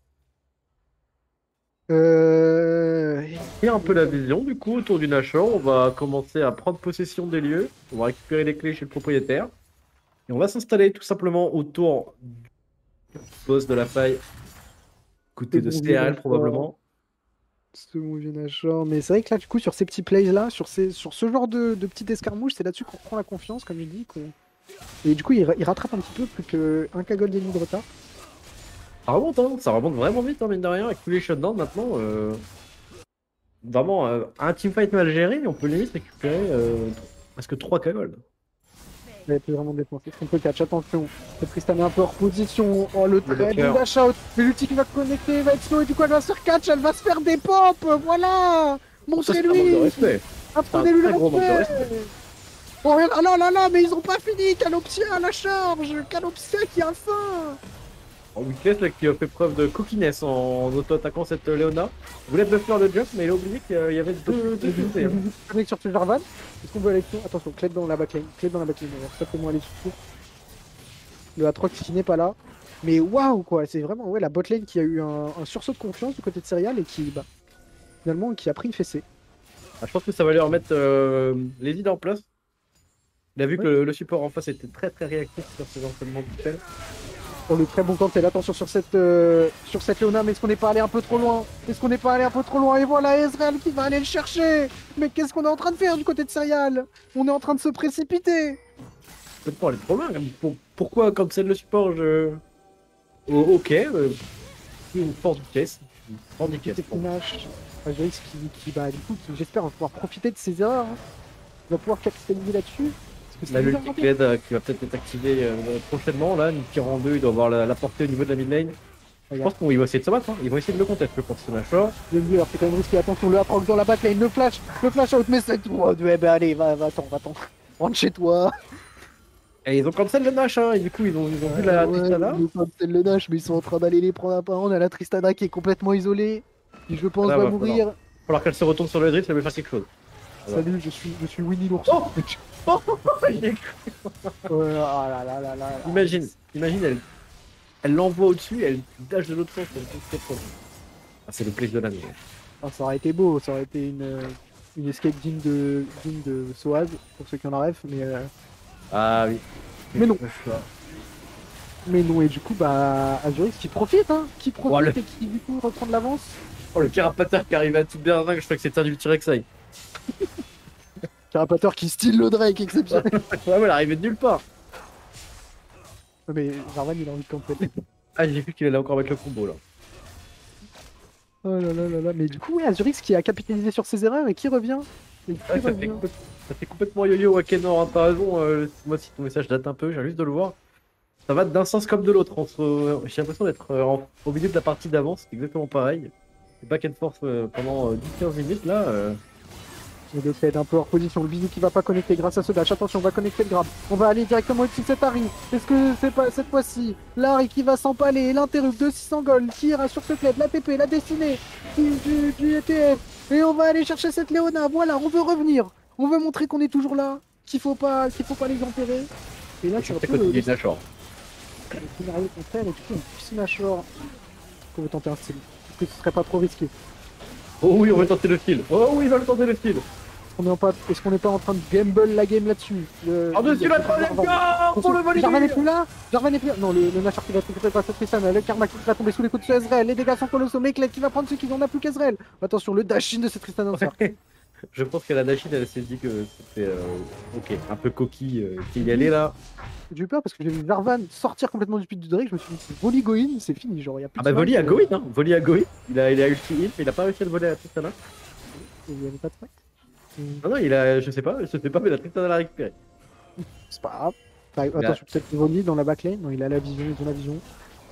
Euh... Et un peu la vision, du coup, autour du Nashor. On va commencer à prendre possession des lieux. On va récupérer les clés chez le propriétaire. Et on va s'installer tout simplement autour du boss de la faille. Côté C'est de bon, C R L, Nashor. probablement. Ce mauvais Nashor. Mais c'est vrai que là, du coup, sur ces petits plays là, sur, ces... sur ce genre de, de petites escarmouches, c'est là-dessus qu'on prend la confiance, comme il dit. qu'on- Et du coup, il, ra- il rattrape un petit peu plus qu'un K-Gold et demi de retard. Ça remonte, hein. Ça remonte vraiment vite, hein, mine de rien, avec tous les shutdowns maintenant. euh, Vraiment, euh, un teamfight mal géré, on peut limite récupérer euh, presque trois K-Gold. Il a pu vraiment défoncer. On peut catch, attention. Le Tristan est un peu hors position. Oh, le très bloqueur. bon dash out. Mais l'ulti qui va connecter, il va être slow. Et du coup, elle va se faire catch. Elle va se faire des pop. Voilà. Ça, c'est un manque de Montrez-lui. respect. Apprenez-lui le très gros manque de respect. Oh, regarde. Ah là là là, mais ils ont pas fini. Calopsia à la charge. Calopsia qui a faim. En Weakness, là, qui a fait preuve de cockiness en auto-attaquant cette euh, Léona. Il voulait de faire le jump, mais il a oublié qu'il y avait deux, deux unités, hein. Connect sur ce Jarvan. Est-ce qu'on veut aller dessus? Attention, clé dans la backlane. Clé dans la backlane. On va certainement aller dessus. Le Atrox qui n'est pas là. Mais waouh, quoi. C'est vraiment ouais, la botlane qui a eu un, un sursaut de confiance du côté de Serial et qui, bah, finalement, qui a pris une fessée. Ah, je pense que ça va lui remettre euh, les idées en place. Il a vu que Ouais. le, le support en face était très très réactif sur ses entraînements de tel. Pour le très bon Cantel, attention sur cette, euh, sur cette Léona, mais est-ce qu'on n'est pas allé un peu trop loin? Est-ce qu'on n'est pas allé un peu trop loin? Et voilà Ezreal qui va aller le chercher. Mais qu'est-ce qu'on est en train de faire du côté de Serial? On est en train de se précipiter. Peut-être pas aller trop loin. Même. Pour- pourquoi quand c'est le support, je. Oh, ok. Euh, une force du caisse. Une force du caisse. C'est Kunash. Ajoix qui, qui, bah, du coup, qui, j'espère, va pouvoir profiter de ses erreurs. hein. Il va pouvoir capitaliser là-dessus. Parce que Là, c'est le bizarre, en fait. Cled euh, qui va peut-être être activé euh, prochainement. Là, une tire en deux, il doit avoir la, la portée au niveau de la mid lane. Je Regarde. pense qu'ils vont essayer de se battre. Hein. Ils vont essayer de le contester, je pense, ce Nashor. Le mieux, alors c'est quand même risqué. Attention, le Atrox dans la backline, le flash, le flash out, mais c'est tout. Oh, ouais, bah allez, va, va, attends, va, attends. Rentre chez toi. Et ils ont cancel le Nash, hein, et du coup, ils ont, ils ont vu la Ouais, Tristana. ils ont cancel le Nash, mais ils sont en train d'aller les prendre un par un. On a la Tristana qui est complètement isolée, qui je pense Ah, va va mourir. Il va falloir qu'elle se retourne sur le drift, ça veut faire quelque chose. Voilà. Salut, je suis, je suis Winnie l'ours. Oh Oh, il est- Ouais, ah là là là là là. Imagine, imagine, elle elle l'envoie au-dessus, elle dash de l'autre sens. elle fait cette fois. Ah, c'est le plaisir de l'année. Ah, ça aurait été beau, ça aurait été une, une escape digne de, digne de Soaz, pour ceux qui en ont rêve, mais, euh, Ah oui. Mais non. mais non, et du coup, bah, Azuris qui profite, hein, qui profite Oh, le- et qui, du coup, reprend de l'avance. Oh, le carapateur qui arrive à toute berzingue, je crois que c'est un Ultirexai. Carapateur qui style le Drake, exceptionnel. Ouais, mais elle arrivait de nulle part. mais Jarvan, il a envie de cancel. Ah, j'ai vu qu'il allait encore mettre le combo là. Oh là là là là, mais du coup, ouais, Azurix qui a capitalisé sur ses erreurs et qui revient. Et qui Ouais, ça, fait, revient. ça Ça fait complètement yo-yo Wakenor, hein, t'as raison. Euh, moi, si ton message date un peu, j'ai juste de le voir. Ça va d'un sens comme de l'autre. Entre... J'ai l'impression d'être euh, en- au milieu de la partie d'avant, c'est exactement pareil. Back and forth euh, pendant euh, dix quinze minutes là. Euh... Le deux fait un peu hors position. Le bisou qui va pas connecter grâce à ce dash. Attention, on va connecter le grab. On va aller directement au-dessus de cet Harry. Est-ce que c'est pas cette fois-ci l'Harry qui va s'empaler, l'interrupt de six cents gold, qui ira sur ce club, la T P, la destinée du, du, du E T F. Et on va aller chercher cette Léona. Voilà, on veut revenir. On veut montrer qu'on est toujours là, qu'il faut pas, qu'il faut pas les enterrer. Et là, tu Je as sais tout quoi, le, tu le dis Nashor. scénario contraire et du coup, un petit Nashor. Qu'on veut tenter un style. Est-ce que ce serait pas trop risqué? Oh oui, on va tenter le style. Oh oui, il va le tenter le style. On est pas... Est-ce qu'on n'est pas en train de gamble la game là-dessus? Le... Par-dessus la troisième carte pour le Jarvan est Volibear. plus là. Jarvan est plus là. Non, le, le Nashor qui va être récupéré par cette Tristana. Le Karma qui va tomber sous les coups de ce Ezreal. Les dégâts sont colossaux. Meklet qui va prendre ceux qui n'en a plus qu'Ezreal. Attention, le Dashin de cette Tristana. Je pense que la Dashin, elle s'est dit que c'était euh, ok, un peu coquille euh, qui y allait là. J'ai eu peur parce que j'ai vu Jarvan sortir complètement du pit du Drake. Je me suis dit, c'est Voli go in, c'est fini. Genre, il y a plus Ah de bah fight, Voli a euh, go in, hein. Voli a go in. Il a, il a ulti in, mais il a pas réussi à le voler à Tristana. Il n'y avait pas de fight. Hum, Non, non, il a, je sais pas, je sais pas, mais la Tristana l'a récupéré. C'est pas grave. Enfin, attention, peut-être que Voli dans la backlane. Non, il a la vision, ils ont la vision.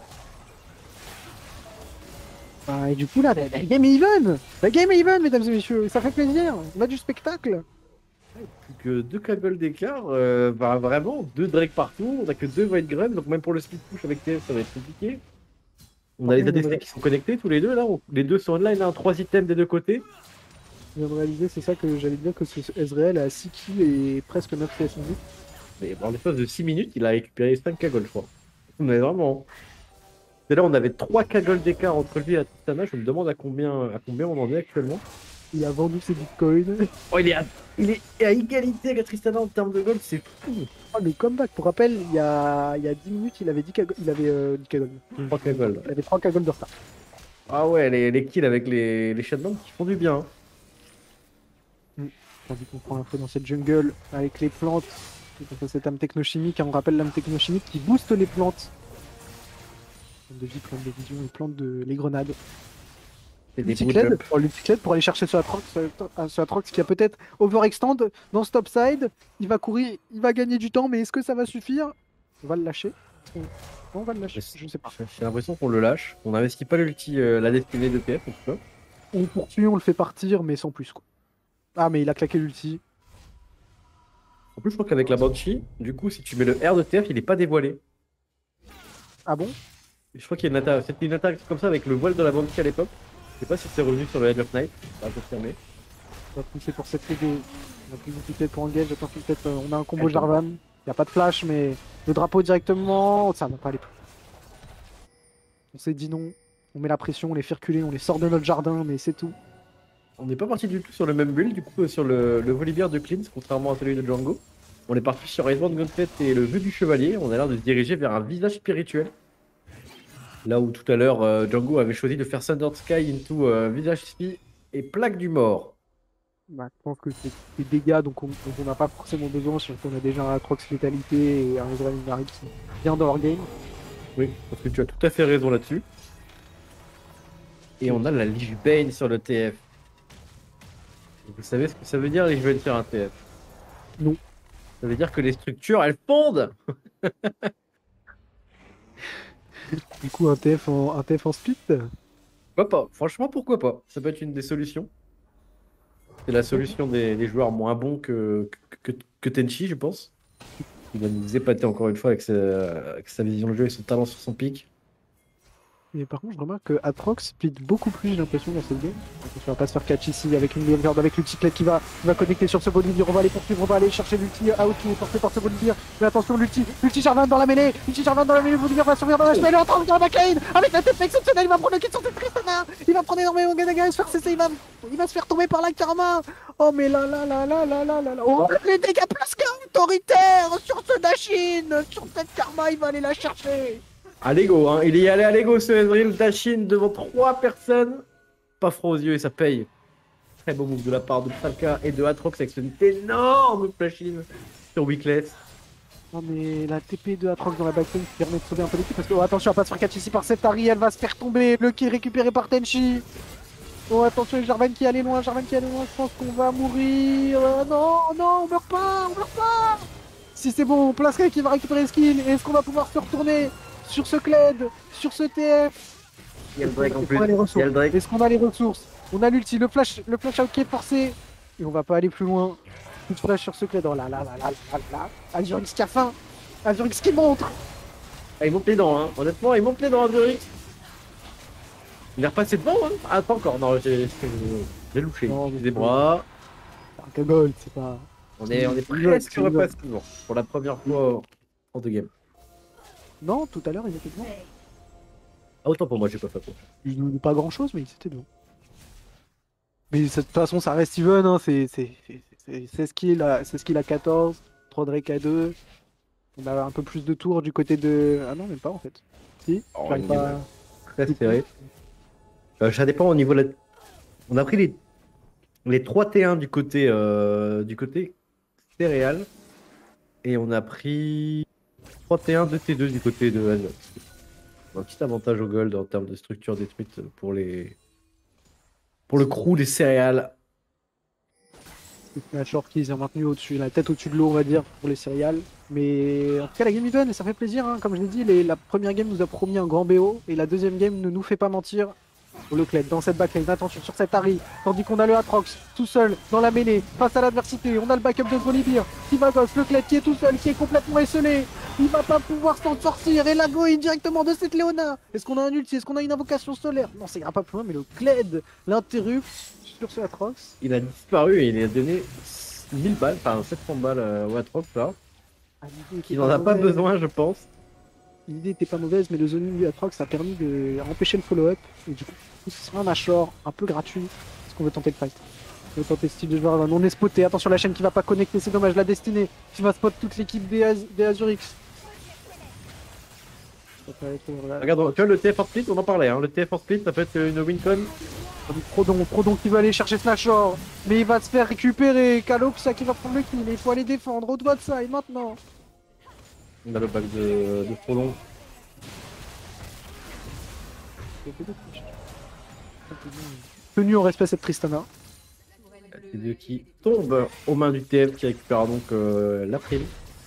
Ah, et du coup, là, la, la game est even. La game est even, mesdames et messieurs. Ça fait plaisir. On a du spectacle. Plus que deux cagoles d'écart, euh, bah, vraiment, deux Drake partout, on a que deux Void Grub, donc même pour le split push avec T F, ça va être compliqué. On a les A D C qui sont connectés tous les deux là, on- les deux sont online, hein, trois items des deux côtés. Je viens de réaliser, c'est ça que j'allais dire, que ce Ezreal a six kills et presque neuf C S en vue. Mais en l'espace de six minutes, il a récupéré cinq cagoles, je crois. On est vraiment. Et là, on avait trois cagoles d'écart entre lui et la Tristana, je me demande à combien, à combien on en est actuellement. Il a vendu ses bitcoins. Oh, il est à, il est à égalité avec la Tristana en termes de gold, c'est fou. Oh, le comeback, pour rappel, il y a, il y a dix minutes, il avait dix K, il avait euh, dix K gold. trois cagoles. Il avait trois K gold de retard. Ah ouais, les, les kills avec les, les shutdowns qui font du bien. Hein. Tandis qu'on prend l'info dans cette jungle avec les plantes. Donc, cette âme technochimique, hein, on rappelle l'âme technochimique qui booste les plantes. Plantes de vie, plantes de vision et plantes de les grenades. C'est des L'ulticled jump. pour, l'ulticled pour aller chercher ce Atrox, ce- ce Atrox qui a peut-être overextend dans ce topside. Il va courir, il va gagner du temps, mais est-ce que ça va suffire? On va le lâcher. On, on va le lâcher, je sais pas. J'ai l'impression qu'on le lâche. On n'investit pas l'ulti, euh, la destinée de T F en tout cas. On le poursuit, on le fait partir, mais sans plus quoi. Ah, mais il a claqué l'ulti. En plus, je crois qu'avec la Banshee, du coup, si tu mets le R de T F, il est pas dévoilé. Ah bon? Je crois qu'il y a une attaque, c'était une attaque comme ça avec le voile de la Banshee à l'époque. Je sais pas si c'est revenu sur le Edge of Night, ça va confirmer. On va pousser pour cette T D. On a plus d'utilité pour engage. Attention, peut-être euh, on a un combo Attends. Jarvan. Il n'y a pas de flash, mais le drapeau directement, ça va pas aller plus. On s'est dit non. On met la pression, on les fait reculer, on les sort de notre jardin, mais c'est tout. On n'est pas parti du tout sur le même build, du coup, euh, sur le, le Volibear de Cleanse, contrairement à celui de Django. On est parti sur Iceborne Gauntlet et le vœu du chevalier. On a l'air de se diriger vers un visage spirituel. Là où tout à l'heure, euh, Django avait choisi de faire Thunder Sky into euh, visage spi et plaque du mort. Bah, je pense que c'est des dégâts, donc on dont on n'a pas forcément besoin, surtout qu'on a déjà un Atrox Létalité et un Ezreal Inari qui sont bien dans leur game. Oui, parce que tu as tout à fait raison là-dessus. Et on a la Lich Bane sur le T F. Et vous savez ce que ça veut dire, Lich Bane sur un T F? Non. Ça veut dire que les structures, elles fondent. Du coup, un T F en, un T F en split. Pourquoi pas? Franchement, pourquoi pas? Ça peut être une des solutions. C'est la solution des, des joueurs moins bons que, que, que, que Tenchi, je pense. Il va nous épater encore une fois avec sa, avec sa vision de jeu et son talent sur son pic. Mais par contre, je remarque que Atrox split beaucoup plus, j'ai l'impression, dans cette game. Attention, on va pas se faire catch ici avec une Leonguard, avec l'ulti qui va, qui va connecter sur ce Volibear. On va aller poursuivre, on va aller chercher l'ulti out qui est porté par ce Volibear. Mais attention, l'ulti, l'ulti Jarvan dans la mêlée, l'ulti Jarvan dans la mêlée, Volibear va survivre dans la mêlée, en train de dans la backlane, avec la tête exceptionnelle, il va prendre le kill sur cette Tristana, il va prendre énormément de dégâts, il va se faire cesser, il va, il va se faire tomber par la Karma. Oh, mais là, là, là, là, là, là, là, là, oh, les dégâts plus qu'autoritaires sur ce Dashin, sur cette Karma, il va aller la chercher. À l'ego, hein. Il y est allé à l'ego ce Ezreal Dashin devant trois personnes. Pas froid aux yeux et ça paye. Très beau move de la part de Psalka et de Atrox avec cette énorme flash-in sur Weakless. Non mais la T P de Atrox dans la backline qui permet de sauver un peu l'équipe parce que oh, attention à pas se faire catch ici par cette Harry, elle va se faire tomber, le kill récupéré par Tenchi. Oh, attention, Jarvan qui allait loin, Jarvan qui allait loin, je pense qu'on va mourir. Euh, non, non, on meurt pas, on meurt pas. Si c'est bon, Plasca qui va récupérer ce kill. Est-ce qu'on va pouvoir se retourner sur ce Kled, sur ce T F? Il y a le Drake en Est-ce plus. qu'on a les Il y a le ressources Drake. Est-ce qu'on a les ressources? On a l'ulti, le flash, le flash out qui est forcé. Et on va pas aller plus loin. Coup de flash sur ce Kled. Oh là là là là là là. Azurix qui a faim. Azurix qui montre. Ah, il monte les dents, hein. Honnêtement, il monte les dents à Azurix. Il est repassé devant, hein. Ah, pas encore. Non, j'ai j'ai louché. Non, mais- Excusez-moi. C'est un gold, c'est pas. On est, on est C'est presque une repassé devant. Pour la première fois en deux games. Non, tout à l'heure, il était devant. Ah, autant pour moi, j'ai pas fait quoi. Il nous pas grand chose, mais il était devant. Mais de toute façon, ça reste even, hein. C'est c'est- c'est- c'est- c'est ce qu'il a, c'est ce qu'il a quatorze, trois Drake à deux. On a un peu plus de tours du côté de. Ah non, même pas en fait. Si, Oh, j'arrive il est pas. Très serré. Euh, ça dépend au niveau de la... On a pris les, les trois T un du côté, euh, du côté céréales. Et on a pris trois T un, deux T deux du côté de Azure. Un petit avantage au gold en termes de structure détruite pour les... Pour le crew des céréales. La short qu'ils ont maintenu au-dessus, la tête au-dessus de l'eau, on va dire, pour les céréales. Mais en tout cas, la game even, et ça fait plaisir, hein. Comme je l'ai dit, les- la première game nous a promis un grand B O, et la deuxième game ne nous fait pas mentir. Pour le Kled, dans cette backlane, attention sur cette Harry, tandis qu'on a le Atrox tout seul dans la mêlée, face à l'adversité, on a le backup de Volibear, Tivagos, le Kled qui est tout seul, qui est complètement esselé, il va pas pouvoir s'en sortir, et la go est directement de cette Léona. Est-ce qu'on a un ulti, est-ce qu'on a une invocation solaire? Non, ça ira pas plus loin, mais le Kled l'interrupte sur ce Atrox. Il a disparu et il a donné mille balles, enfin sept cents balles euh, au Atrox là. Ah, l'idée était Il n'en a pas mauvaise. besoin, je pense. L'idée était pas mauvaise, mais le zoning du Atrox a permis de empêcher le follow-up. Et du coup, ce sera un Nashor un peu gratuit. Est-ce qu'on veut tenter le fight? On veut tenter ce type de joueur. On est spoté. Attention, la chaîne qui va pas connecter, c'est dommage. La destinée qui va spot toute l'équipe des, Az des Azurix. Regarde, tu vois le T F four split, on en parlait, hein. Le T F four split, ça peut être une wincon. Prodon, Prodon qui va aller chercher ce Nashor. Mais il va se faire récupérer. Kaloxa qui va prendre le kill. Il faut aller défendre. Au doigt de side maintenant. On a le bac de, de Frodon. Tenu en respect cette Tristana. Les deux qui tombent aux mains du T F qui récupère donc euh, la prime.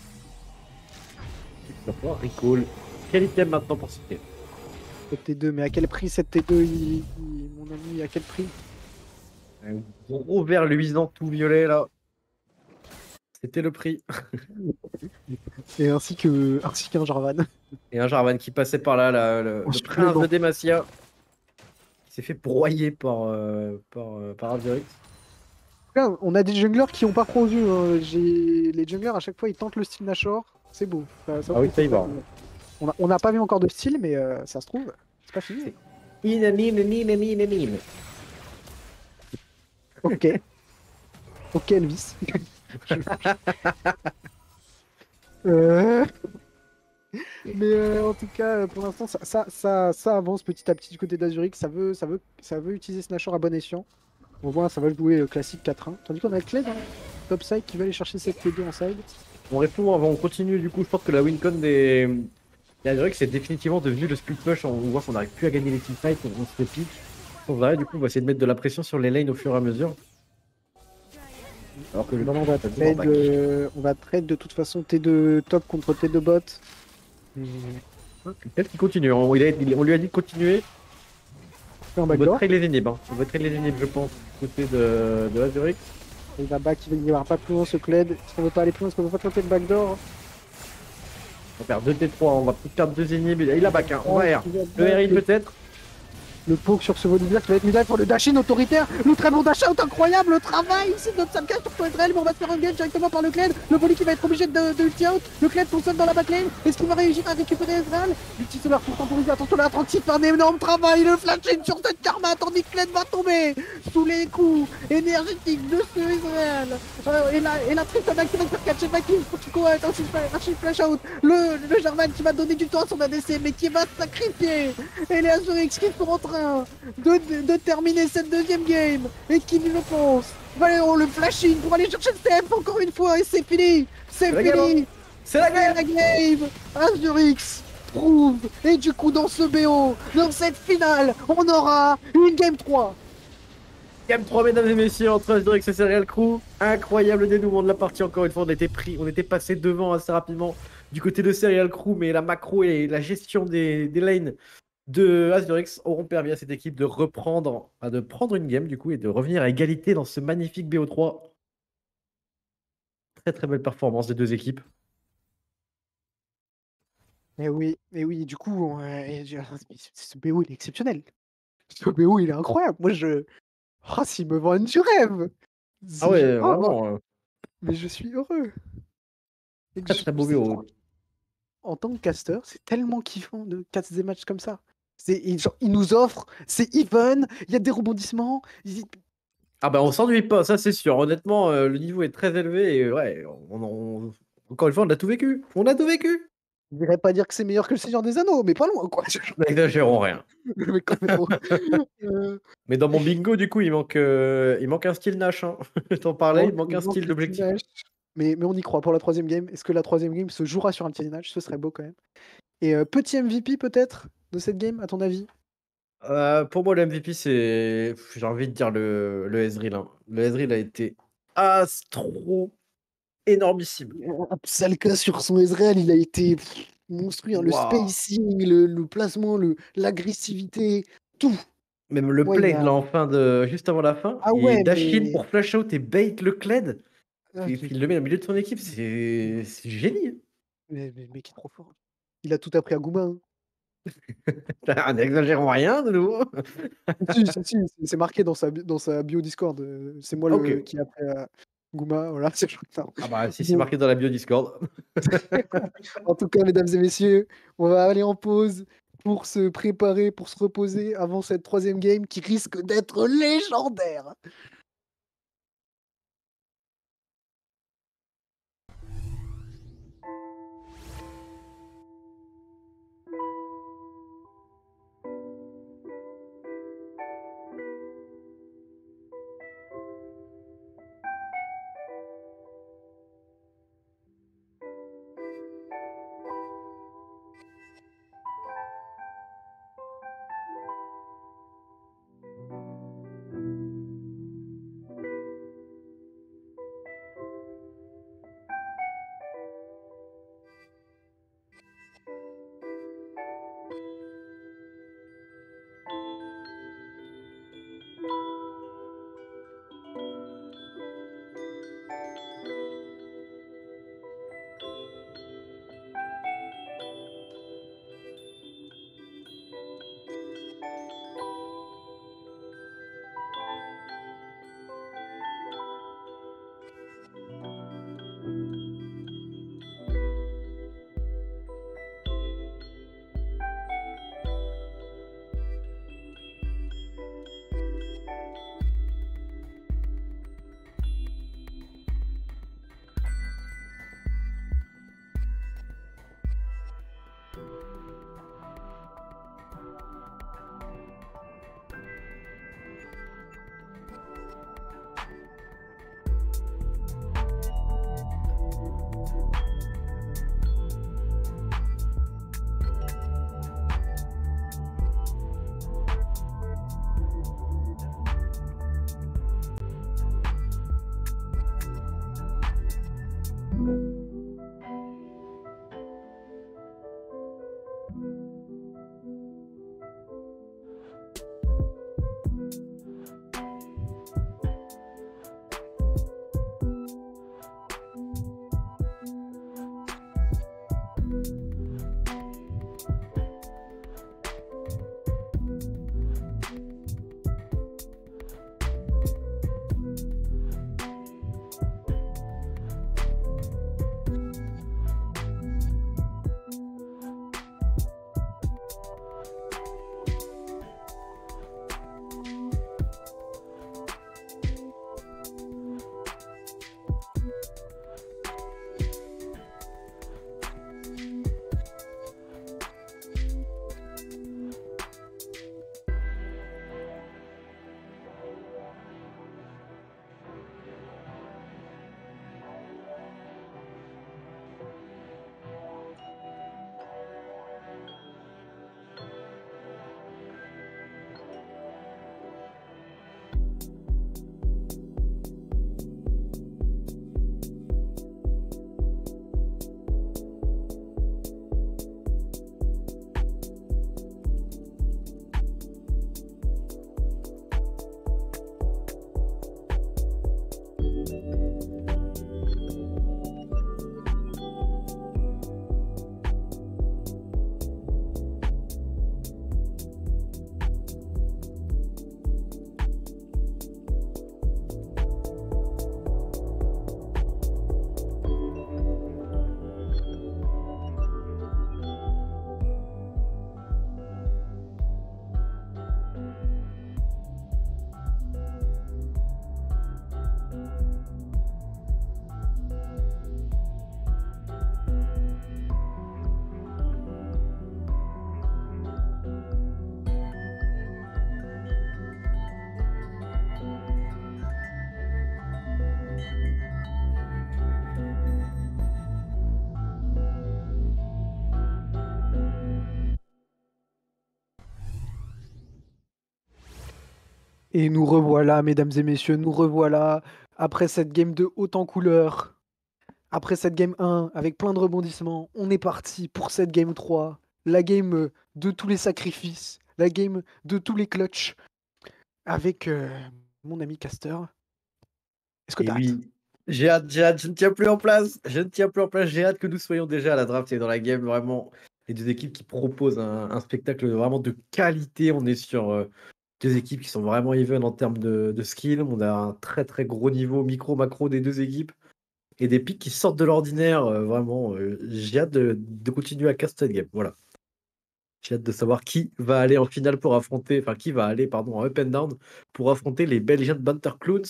Recall. Quel item maintenant pour ce T F? Cette T deux, mais à quel prix cette T deux, il- il- mon ami, à quel prix? Un gros vert luisant tout violet là. C'était le prix. Et ainsi que ainsi qu'un Jarvan. Et un Jarvan qui passait par là, là, le, Oh, le je prince plaisante. de Demacia. Qui s'est fait broyer par, euh, par, euh, par Azurix. Là, on a des junglers qui ont pas produit. Hein. J'ai- Les junglers, à chaque fois, ils tentent le style Nashor. C'est beau. Ça- ça Ah oui, vaut ça y le va. coup. On a- on n'a pas vu encore de style, mais euh, ça se trouve, c'est pas fini. Inanime, inanime, inanime. Ok. Ok, Elvis. Euh, Mais euh, en tout cas, pour l'instant, ça, ça, ça, ça avance petit à petit du côté d'Azurix. Ça veut, ça, veut, ça veut utiliser ce Nashor à bon escient. On voit, ça va jouer euh, classique quatre un. Tandis qu'on a Kled dans top side qui va aller chercher cette T deux en side. On répond avant, on continue du coup. Je pense que la wincon des, des Azurix c'est définitivement devenu le split push. On voit qu'on n'arrive plus à gagner les teamfights, on, on se fait pique. On va, du coup, on va essayer de mettre de la pression sur les lanes au fur et à mesure. Alors que le Non, on va t'as dit, trade, back. euh, on va trade de toute façon T deux top contre T deux bot. Peut-être qu'il continue. On, il a- il- on lui a dit de continuer. En On va backdoor. trade les inhibs. Hein. On va trade les inhibs, je pense, côté de, de Azurix. Il va back, il va pas plus loin ce Kled. Est-ce qu'on veut pas aller plus loin? Est-ce qu'on veut pas tenter le backdoor? On va faire deux T trois, on va peut-être perdre deux inhibs. Il a back, hein. On va R. Il va Le back. R I peut-être. Le poke sur ce Volibear qui va être mis là pour le dash-in autoritaire. Le très bon dash-out incroyable. Le travail ici de notre Samka sur Poetrel. Mais on va se faire un game directement par le Kled. Le Volley qui va être obligé de, de ulti out. Le Kled tout seul dans la backlane. Est-ce qu'il va réussir à récupérer Ezreal? L'ulti solaire pour temporiser. Attention là, trente-six fait un énorme travail. Le flash-in sur cette Karma. Tandis que Kled va tomber sous les coups énergétiques de ce Ezreal. Euh, et la, et la Tristana qui va se faire catcher Vakin. Pourquoi attention, archi flash out. Le, le Jarvan qui va donner du temps à son A D C. Mais qui va se sacrifier. Et les Azurix qui sont en train de, de, de terminer cette deuxième game et qui je pense va aller dans le flashing pour aller chercher le T F encore une fois et c'est fini, c'est La fini, game. C'est la guerre. la game. Azurix prouve et du coup dans ce B O, dans cette finale, on aura une game trois. Game trois, mesdames et messieurs, entre Asterix et Serial Crew. Incroyable dénouement de la partie, encore une fois. On était pris, on était passé devant assez rapidement du côté de Serial Crew, mais la macro et la gestion des, des lanes de Asterix auront permis à cette équipe de reprendre, enfin, de prendre une game du coup et de revenir à égalité dans ce magnifique B O trois. Très très belle performance des deux équipes. Mais oui, mais oui, du coup, on, euh, et je- mais ce ce B O, il est exceptionnel. Ce B O, il est incroyable. Moi, je. Oh, s'il me vend du rêve! Ah Si je- ouais, oh, vraiment, euh, mais je suis heureux. Et que très je- très beau c'est- B O. En tant que caster, c'est tellement kiffant de casser des matchs comme ça. C'est, il, genre, il nous offre, c'est even, il y a des rebondissements. il- Ah bah on s'ennuie pas, ça c'est sûr. Honnêtement, euh, le niveau est très élevé et ouais, on, on- encore une fois, on a tout vécu. On a tout vécu. Je dirais pas dire que c'est meilleur que le Seigneur des Anneaux, mais pas loin, quoi. N'exagérons rien. Mais quand même, oh. Euh, Mais dans mon bingo, du coup, il manque, euh, il manque un style Nash. Hein. Je t'en il parlais, il manque, manque il un manque style le petit d'objectif. Nash. Mais, mais on y croit pour la troisième game. Est-ce que la troisième game se jouera sur un petit Nash? Ce serait beau quand même. Et euh, petit M V P peut-être de cette game, à ton avis? Euh, pour moi, le M V P, c'est, j'ai envie de dire le, le Ezreal. Hein. Le Ezreal a été astro énormissime. Salka sur son Ezreal, il a été pff, monstrueux. Hein. Le Waouh. spacing, le, le placement, le, l'agressivité, tout. Même le Moi, il play m'a. là en fin de, juste avant la fin, Ah il ouais, dash in mais. pour flash out et bait le Kled. Ah, Puis, mais, puis il le met au milieu de son équipe, c'est c'est génie. mais, mais- mais qui est trop fort. Il a tout appris à Gouma. Hein. Hein. N'exagérons rien de nouveau. Si, si, si, c'est c'est marqué dans sa, bi- dans sa bio Discord. euh, C'est moi Ok. le qui a appris à Gouma. Voilà, c'est non. Ah bah si c'est Bon. marqué dans la bio Discord. En tout cas, mesdames et messieurs, on va aller en pause pour se préparer, pour se reposer avant cette troisième game qui risque d'être légendaire. Et nous revoilà, mesdames et messieurs, nous revoilà après cette game de haute en couleur. Après cette game un, avec plein de rebondissements, on est parti pour cette game trois. La game euh, de tous les sacrifices, la game de tous les clutches. Avec euh, mon ami Caster. Est-ce que Et t'as hâte? oui, j'ai hâte, j'ai hâte, je ne tiens plus en place. Je ne tiens plus en place. J'ai hâte que nous soyons déjà à la draft et dans la game. Vraiment, les deux équipes qui proposent un, un spectacle vraiment de qualité. On est sur euh, deux équipes qui sont vraiment even en termes de, de skill. On a un très très gros niveau micro-macro des deux équipes et des pics qui sortent de l'ordinaire. euh, vraiment, euh, j'ai hâte de, de continuer à caster cette game. Voilà. J'ai hâte de savoir qui va aller en finale pour affronter, enfin qui va aller, pardon, en up and down pour affronter les Belgian Banter Clowns.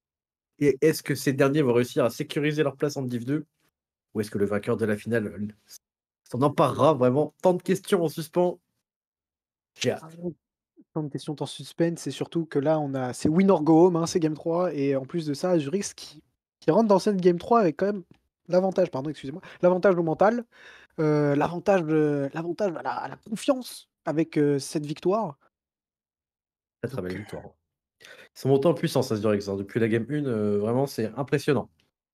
Et est-ce que ces derniers vont réussir à sécuriser leur place en Div deux? Ou est-ce que le vainqueur de la finale euh, s'en emparera vraiment? Tant de questions en suspens. J'ai hâte. Plein de questions en suspense, et surtout que là, on a c'est win or go home, hein, c'est game trois, et en plus de ça, Zurich qui, qui rentre dans cette game trois avec quand même l'avantage, pardon, excusez-moi, l'avantage au mental, euh, l'avantage de- l'avantage à la, à la confiance avec euh, cette victoire. Très très belle Donc, victoire. Ils sont montés en puissance à Zurich. hein. Depuis la game un, euh, vraiment c'est impressionnant.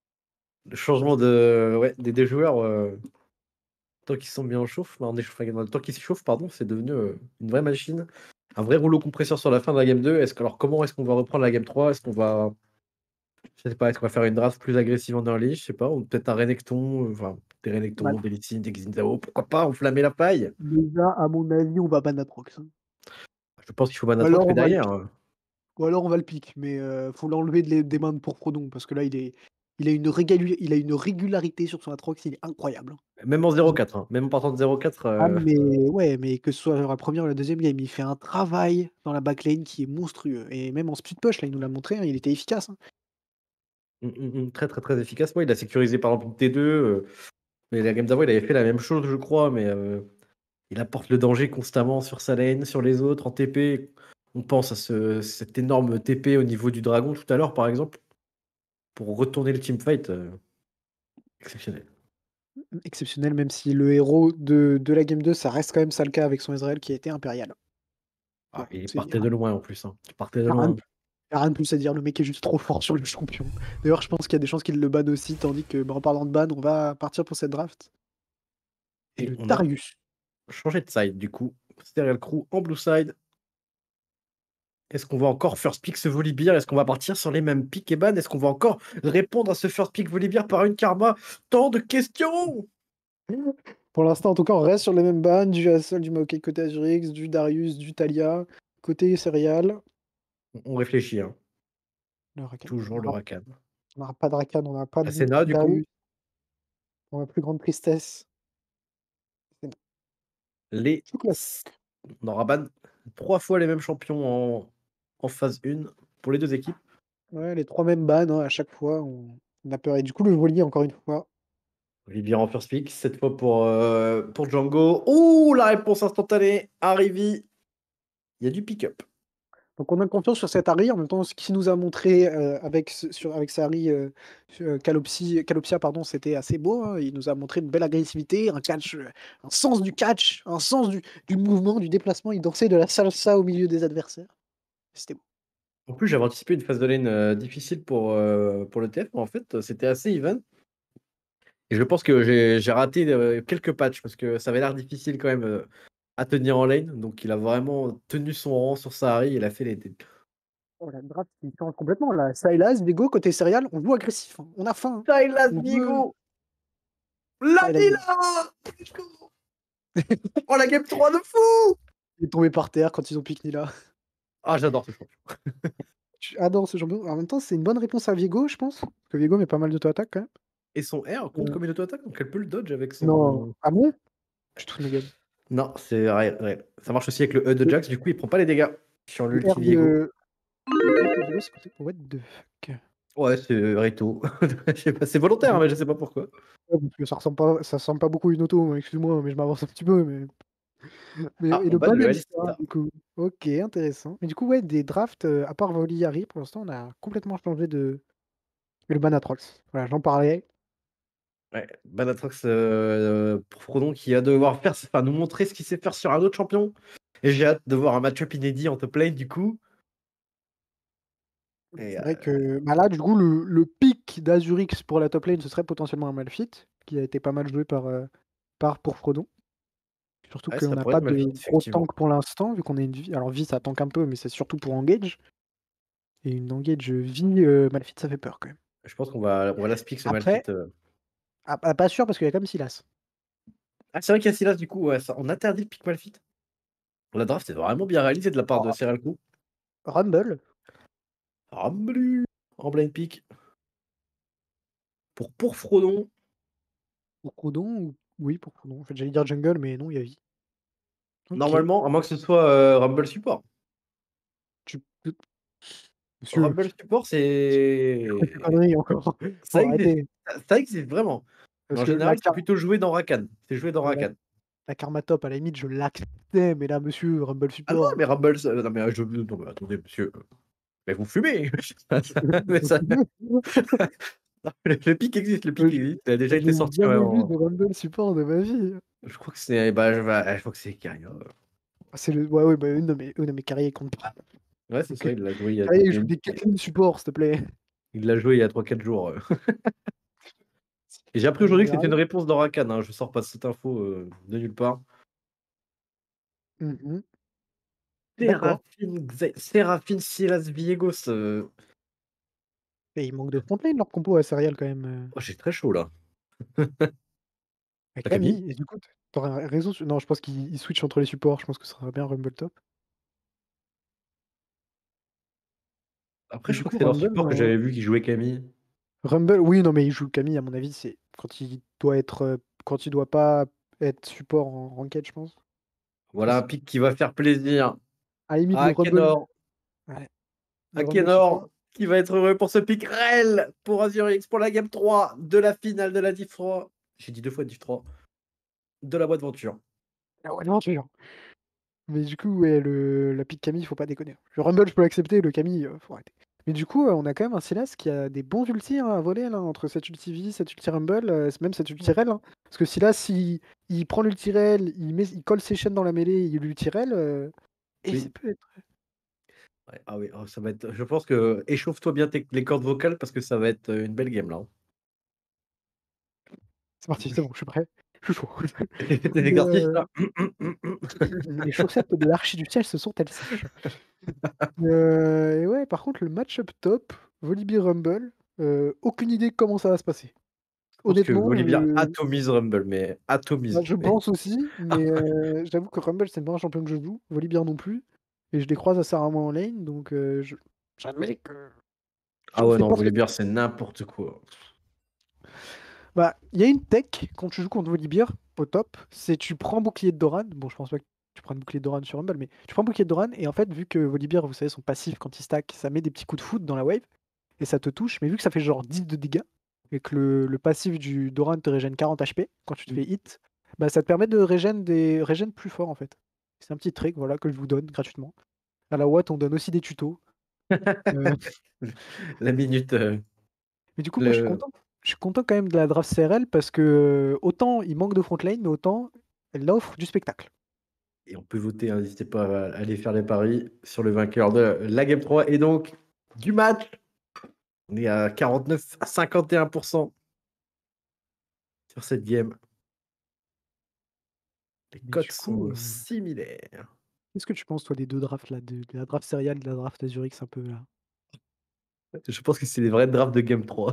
Le changement de, ouais, des, des joueurs, euh, tant qu'ils sont bien en chauffe, bah, en échauffe- dans le temps qu'ils s'échauffent, pardon, c'est devenu euh, une vraie machine. Un vrai rouleau compresseur sur la fin de la game deux. Est-ce que, alors comment est-ce qu'on va reprendre la game trois? Est-ce qu'on va, je sais pas, est-ce qu'on va faire une draft plus agressive en early? Je sais pas, ou peut-être un Renekton, euh, enfin des bah, Renekton, des Lee Sin, des Xin-Zhao, pourquoi pas enflammer la paille? déjà, à mon avis, on va ban Atrox, hein. Je pense qu'il faut Ou Manatrox, alors mais on va le derrière. pick, euh, ou alors on va le pick, mais euh, faut l'enlever de les- des mains de Pourpredon, parce que là, il est, il a une régalu- il a une régularité sur son Atrox, il est incroyable, hein. Même en zéro quatre, hein, même en partant de zéro quatre. Ah euh, mais ouais, mais que ce soit la première ou la deuxième game, il fait un travail dans la back-lane qui est monstrueux, et même en split push, là, il nous l'a montré, hein, il était efficace, hein. mm, mm, mm, très très très efficace. Ouais, il a sécurisé par exemple une T deux. euh, mais la game d'avant, il avait fait la même chose, je crois, mais euh, il apporte le danger constamment sur sa lane, sur les autres, en T P. On pense à ce, cet énorme T P au niveau du dragon tout à l'heure, par exemple, pour retourner le teamfight. euh, exceptionnel. Exceptionnel, même si le héros de de la game deux, ça reste quand même Salka avec son Ezreal qui a été impérial. Ah, Bon, il c'est partait de loin en plus. hein. Il partait de y a rien loin. de y a rien de plus à dire, le mec est juste trop fort sur le champion. D'ailleurs, je pense qu'il y a des chances qu'il le banne aussi, tandis que, bah, en parlant de ban, on va partir pour cette draft. Et Et le on a Darius. changé de side du coup. Serial Crew en blue side. Est-ce qu'on va encore first pick ce Volibear? Est-ce qu'on va partir sur les mêmes picks et ban? Est-ce qu'on va encore répondre à ce first pick Volibear par une karma? Tant de questions! Pour l'instant, en tout cas, on reste sur les mêmes bans, du Hassel, du Maokai côté Azurix, du Darius, du Talia, côté Serial. On on réfléchit, hein. Le Rakan. Toujours On le aura Rakan. on aura pas de Rakan, on aura pas de Asena, du coup, Darius, pour ma plus grande tristesse. C'est les... Chocolat. on aura ban trois fois les mêmes champions en, en phase un pour les deux équipes. Ouais, les trois mêmes bans, hein, à chaque fois, on on a peur. Et du coup, le Voli, encore une fois. Volibear en first pick, cette fois pour, euh, pour Django. Ouh, la réponse instantanée arrive. Il y a du pick-up. Donc on a confiance sur cet Harry, en même temps, ce qu'il nous a montré euh, avec, ce- sur, avec sa Harry euh, euh, Calopsy- Calopsia, pardon, c'était assez beau, hein. Il nous a montré une belle agressivité, un catch, euh, un sens du catch, un sens du, du mouvement, du déplacement. Il dansait de la salsa au milieu des adversaires. C'était beau. En plus, j'avais anticipé une phase de lane euh, difficile pour, euh, pour le T F, mais en fait, c'était assez even. Et je pense que j'ai j'ai raté euh, quelques patchs parce que ça avait l'air difficile quand même euh, à tenir en lane. Donc il a vraiment tenu son rang sur sa Harry. Il a fait les, Oh, la draft, il change complètement là. Sylas, Viego, côté céréales, on joue agressif, hein. On a faim, hein. Sylas On veut Viego! La Sylas Viego. Villa! Let's go! Oh, la game trois de fou! Il est tombé par terre quand ils ont pick Nila. Ah, j'adore ce champion. Tu adores ce champion. En même temps, c'est une bonne réponse à Viego, je pense. Parce que Viego met pas mal d'auto-attaque quand même. Et son R compte Euh, comme une auto-attaque, donc elle peut le dodge avec Non. son. Ah bon? Je te trouve ma gueule. Non, c'est vrai, vrai. Ça marche aussi avec le E de Le, Jax, du coup il prend pas les dégâts sur le l'ulti R Viego. de. Le R de Viego, c'est côté. What the fuck? Ouais, c'est Rito. Je sais pas, c'est volontaire, hein, mais je sais pas pourquoi. Ouais, parce que ça ressemble pas, ça ressemble pas beaucoup à une auto, hein, excuse-moi, mais je m'avance un petit peu. Mais, mais Ah, et on le bat le banal, Alice ça, du coup. Ok, intéressant. Mais du coup, ouais, des drafts, euh, à part Voliari, pour l'instant, on a complètement changé de. Et le Banatrox. Voilà, j'en parlais. Ouais, Banatrox euh, pour Frodon qui va devoir faire, enfin, nous montrer ce qu'il sait faire sur un autre champion. Et j'ai hâte de voir un match-up inédit en top lane du coup. Et, C'est euh, vrai que bah là, du coup, le, le pic d'Azurix pour la top lane, ce serait potentiellement un Malphite, qui a été pas mal joué par, euh, par pour Frodon. Surtout ouais, qu'on ça n'a pourrait pas être de Malphite, gros effectivement. tank pour l'instant, vu qu'on a une vie. Alors, vie, ça tank un peu, mais c'est surtout pour engage. Et une engage vie euh, Malphite, ça fait peur quand même. Je pense qu'on va, on va l'aspic ce Après, Malphite. euh. ah, ah, pas sûr, parce qu'il y a quand même Silas. Ah, c'est vrai qu'il y a Silas du coup, ouais, ça- on interdit le pick Malphite. La draft est vraiment bien réalisée de la part de Oh, Serial Coup. Rumble, Ramblu en blind pick. Pour pour Frodon. pour Crodon, ou... oui, pour Crodon. En fait, j'allais dire jungle, mais non, il y a vie. Ok. Normalement, à moins que ce soit euh, Rumble Support. Tu peux. Monsieur, Rumble Support, c'est quoi c'est. ces conneries encore? Ça Faut existe. arrêter. Ça ça existe vraiment. Mais Parce en que la, général, c'est car- plutôt joué dans Rakan. C'est joué dans la, Rakan. la Karma Top, à la limite, je l'acceptais, mais là, monsieur, Rumble Ah non, Support. mais Rumble. ça- Non, mais, euh, je... non, mais attendez, monsieur. Mais vous fumez. Mais ça- Non, Le, le pic existe, le pic Je- existe. Il a déjà été J'ai sorti jamais vu en. de Rumble Support de ma vie. Je crois que c'est. Bah, je, bah, je crois que c'est Carrier. Ah, c'est le. Ouais, ouais, bah, une de mes, une de mes carrières compte pas. Ouais, c'est Donc, ça, il l'a joué il y a, carrière, il il y a joue une- des Caitlyn Support, s'il te plaît. il l'a joué il y a trois quatre jours. euh. Et j'ai appris On aujourd'hui que verra. c'était une réponse dans Rakan. Hein. Je sors pas cette info euh, de nulle part. Mhm. D'accord. Séraphine, Xe- Séraphine Silas Viegos. euh, Et il manque de frontline, leur compo à Serial, quand même. euh, Oh, j'ai très chaud là. Avec T'as Camille? Camille. Et du coup, t'aurais raison. sur- Non, je pense qu'il il switch entre les supports. Je pense que ce sera bien Rumble Top. Après, Mais je du crois que coup, c'est dans Rumble, support que non. j'avais vu qu'il jouait Camille. Rumble, oui, non, mais il joue Camille, à mon avis, c'est quand il doit être. euh, Quand il doit pas être support en ranked, je pense. Ça, Voilà un c'est- pic qui va faire plaisir À la limite, à le Rumble. Akenor. Ouais, le Rumble support. Akenor qui va être heureux pour ce pic réel pour Azurix pour la game trois de la finale de la Div trois. J'ai dit deux fois Div trois. De la boîte Venture. Ah ouais, non, tu vois. Mais du coup, ouais, le... la pique Camille, faut pas déconner. Le Rumble, je peux l'accepter, le Camille, euh, faut arrêter. Mais du coup, euh, on a quand même un Silas qui a des bons ultis, hein, à voler là, entre cette ulti V, cette ulti Rumble, euh, même cette ulti Rel, hein. Parce que Silas, il, il prend l'ulti Rel, il, met... il colle ses chaînes dans la mêlée, il l'ulti Rel, euh, et Oui. ça peut être. Ouais, ah oui, oh, ça va être. Je pense que échauffe-toi bien tes- les cordes vocales parce que ça va être euh, une belle game là. hein. C'est parti, c'est bon, je suis prêt. Je suis chaud. Tes Mais, exercices euh, là. les chaussettes de l'archi du ciel se sont-elles sèches? Euh, et ouais, par contre, le match-up top, Volibear Rumble, euh, aucune idée de comment ça va se passer. Je pense que Honnêtement, Volibear je... atomise Rumble, mais bah, atomise. je pense aussi, mais euh, j'avoue que Rumble, c'est pas un champion que je joue, Volibear non plus, et je les croise assez rarement en lane, donc euh, je... j'admets que je Ah ne ouais, sais non, pas ce que... Volibear, c'est n'importe quoi. Bah, il y a une tech, quand tu joues contre Volibear, au top, c'est tu prends bouclier de Doran, bon, je pense pas que tu prends bouclier de Doran sur Rumble, mais tu prends bouclier de Doran, et en fait, vu que Volibear, vous savez, son passif, quand il stack, ça met des petits coups de foot dans la wave, et ça te touche, mais vu que ça fait genre dix de dégâts, et que le, le passif du Doran te régène quarante H P quand tu te fais hit, bah ça te permet de régène des régène plus fort en fait. C'est un petit trick voilà, que je vous donne gratuitement. À la Watt, on donne aussi des tutos. Euh, La minute. euh, mais du coup, moi je suis le... content. Je suis content quand même de la draft C R L parce que euh, autant il manque de frontline, mais autant elle offre du spectacle. Et on peut voter, hein, n'hésitez pas à aller faire les paris sur le vainqueur de la Game trois et donc du match. On est à quarante-neuf à cinquante et un pour cent sur cette game. Les Mais cotes du coup, sont euh, similaires. Qu'est-ce que tu penses, toi, des deux drafts là, de de la draft Serial et de la draft Azurix un peu là? Je pense que c'est les vrais drafts de Game trois.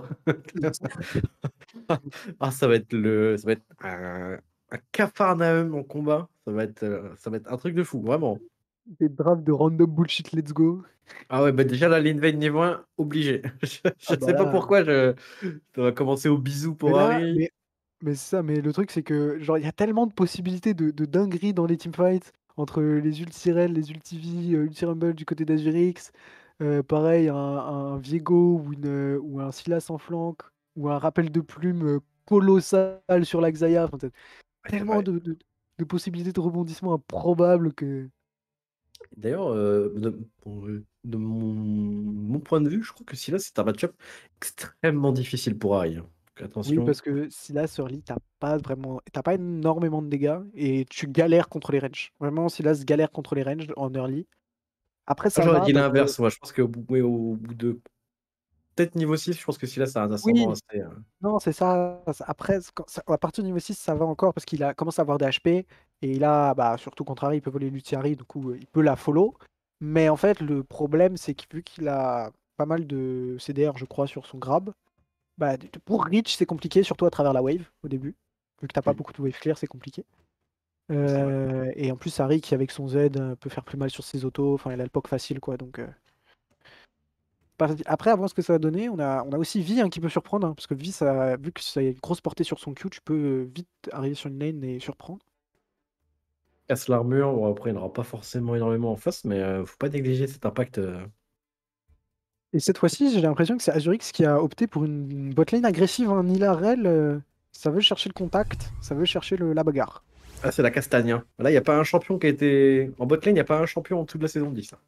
Ah, ça va être le ça va être un un capharnaüm en combat. Ça va être, heu, ça va être un truc de fou, vraiment. Des drafts de random bullshit let's go. Ah ouais, bah, déjà là, l'invade niveau un, obligé. Je Ah je bah sais pas là, pourquoi je ça va commencer au bisou mais pour là, Harry. mais mais c'est ça, mais le truc c'est que genre il y a tellement de possibilités de de dingueries dans les teamfights entre les Ultirel, les Ultivi, heu, Ultirumble du côté d'Azurix, heu, pareil un un Viego ou une, heu, ou un Sylas en flank ou un rappel de plume, heu, colossal sur la Xayah, enfin tu Ouais, c'est tellement vrai. de de de possibilités de rebondissement improbables que D'ailleurs, heu, de pour, heu, de mon mon point de vue, je crois que Sylas, c'est un match-up extrêmement difficile pour Harry, hein. Donc oui, attention. parce que Sylas early, tu as pas vraiment tu as pas énormément de dégâts et tu galères contre les ranges. Vraiment, Sylas galère contre les ranges en early. Après Moi, ça j'aurais va dit parce que l'inverse, moi, je pense qu'au bout ouais, au bout de peut-être niveau six, je pense que Sylas a un ascendant oui, assez, heu non, c'est ça, ça après c quand ça à partir du niveau six, ça va encore parce qu'il a commence à avoir des H P et il a bah, surtout contre Harry, il peut voler l'Ulti-Harry, du coup, heu, il peut la follow. Mais en fait, le problème, c'est que vu qu'il a pas mal de C D R, je crois, sur son grab, bah, d pour reach, c'est compliqué, surtout à travers la wave, au début. Vu que tu as pas mmh, beaucoup de wave clear, c'est compliqué. c'est vrai. Heu et en plus, Harry qui avec son Z, heu, peut faire plus mal sur ses autos, enfin il a le poke facile quoi donc heu, pas après à voir ce que ça va donner, on a on a aussi Vi, hein, qui peut surprendre, hein, parce que Vi ça vu que ça a une grosse portée sur son Q, tu peux, heu, vite arriver sur une lane et surprendre. Casse l'armure, bon après il y en aura pas forcément énormément en face, mais heu, faut pas négliger cet impact, heu Et cette fois-ci, j'ai l'impression que c'est Azurix qui a opté pour une botlane agressive en Nilarel, heu, ça veut chercher le contact, ça veut chercher le la bagarre. ah, c'est la castagne, hein. Là, il y a pas un champion qui a été en bot lane, il y a pas un champion en dessous de la saison dix, hein.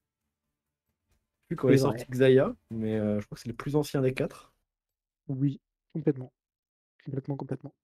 Vu quand C'est est vrai. sorti Xayah, mais heu, je crois que c'est le plus ancien des quatre. Oui, complètement, complètement, complètement.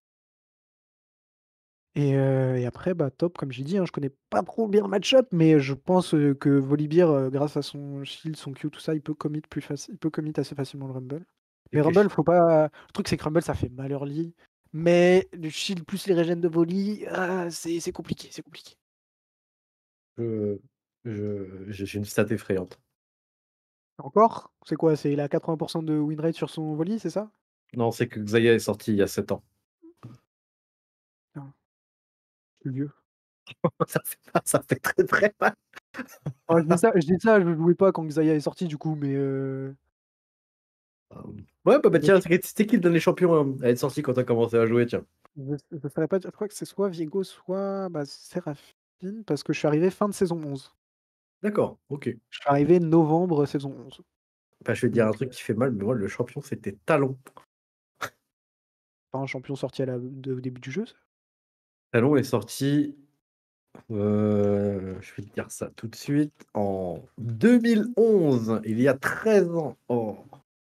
Et heu et après, bah, top, comme j'ai dit, hein, je connais pas trop bien le match-up, mais je pense, heu, que Volibear, heu, grâce à son shield, son Q, tout ça, il peut commit plus faci il peut commit assez facilement le Rumble. Et Mais que Rumble, faut pas le truc, c'est que Rumble, ça fait mal early, mais le shield plus les régènes de Voli, ah, c'est c'est compliqué, c'est compliqué. je je j'ai j'ai une stat effrayante. Encore? C'est quoi? C'est il a quatre-vingts de win rate sur son Voli, c'est ça? Non, c'est que Xayah est sorti il y a sept ans. Non, je suis vieux. Ça fait pas ça fait très, très mal. Enfin, je dis ça je dis ça, je jouais pas quand Xayah est sorti du coup, mais heu, Hem, ouais, bah bah, mais tiens, c'était c'était qui le dernier champion, hem, à être sorti quand tu as commencé à jouer, tiens? Je je saurais pas dire, je crois que c'est soit Viego, soit, bah, Séraphine, parce que je suis arrivé fin de saison onze. D'accord, OK. Je suis arrivé novembre saison onze. Bah, je vais te dire un Donc, truc heu, qui fait mal, mais moi, le champion, c'était Talon. pas un champion sorti à la de au début du jeu ça? Talon est sorti, heu, je vais te dire ça tout de suite, en deux mille onze, il y a treize ans. Oh!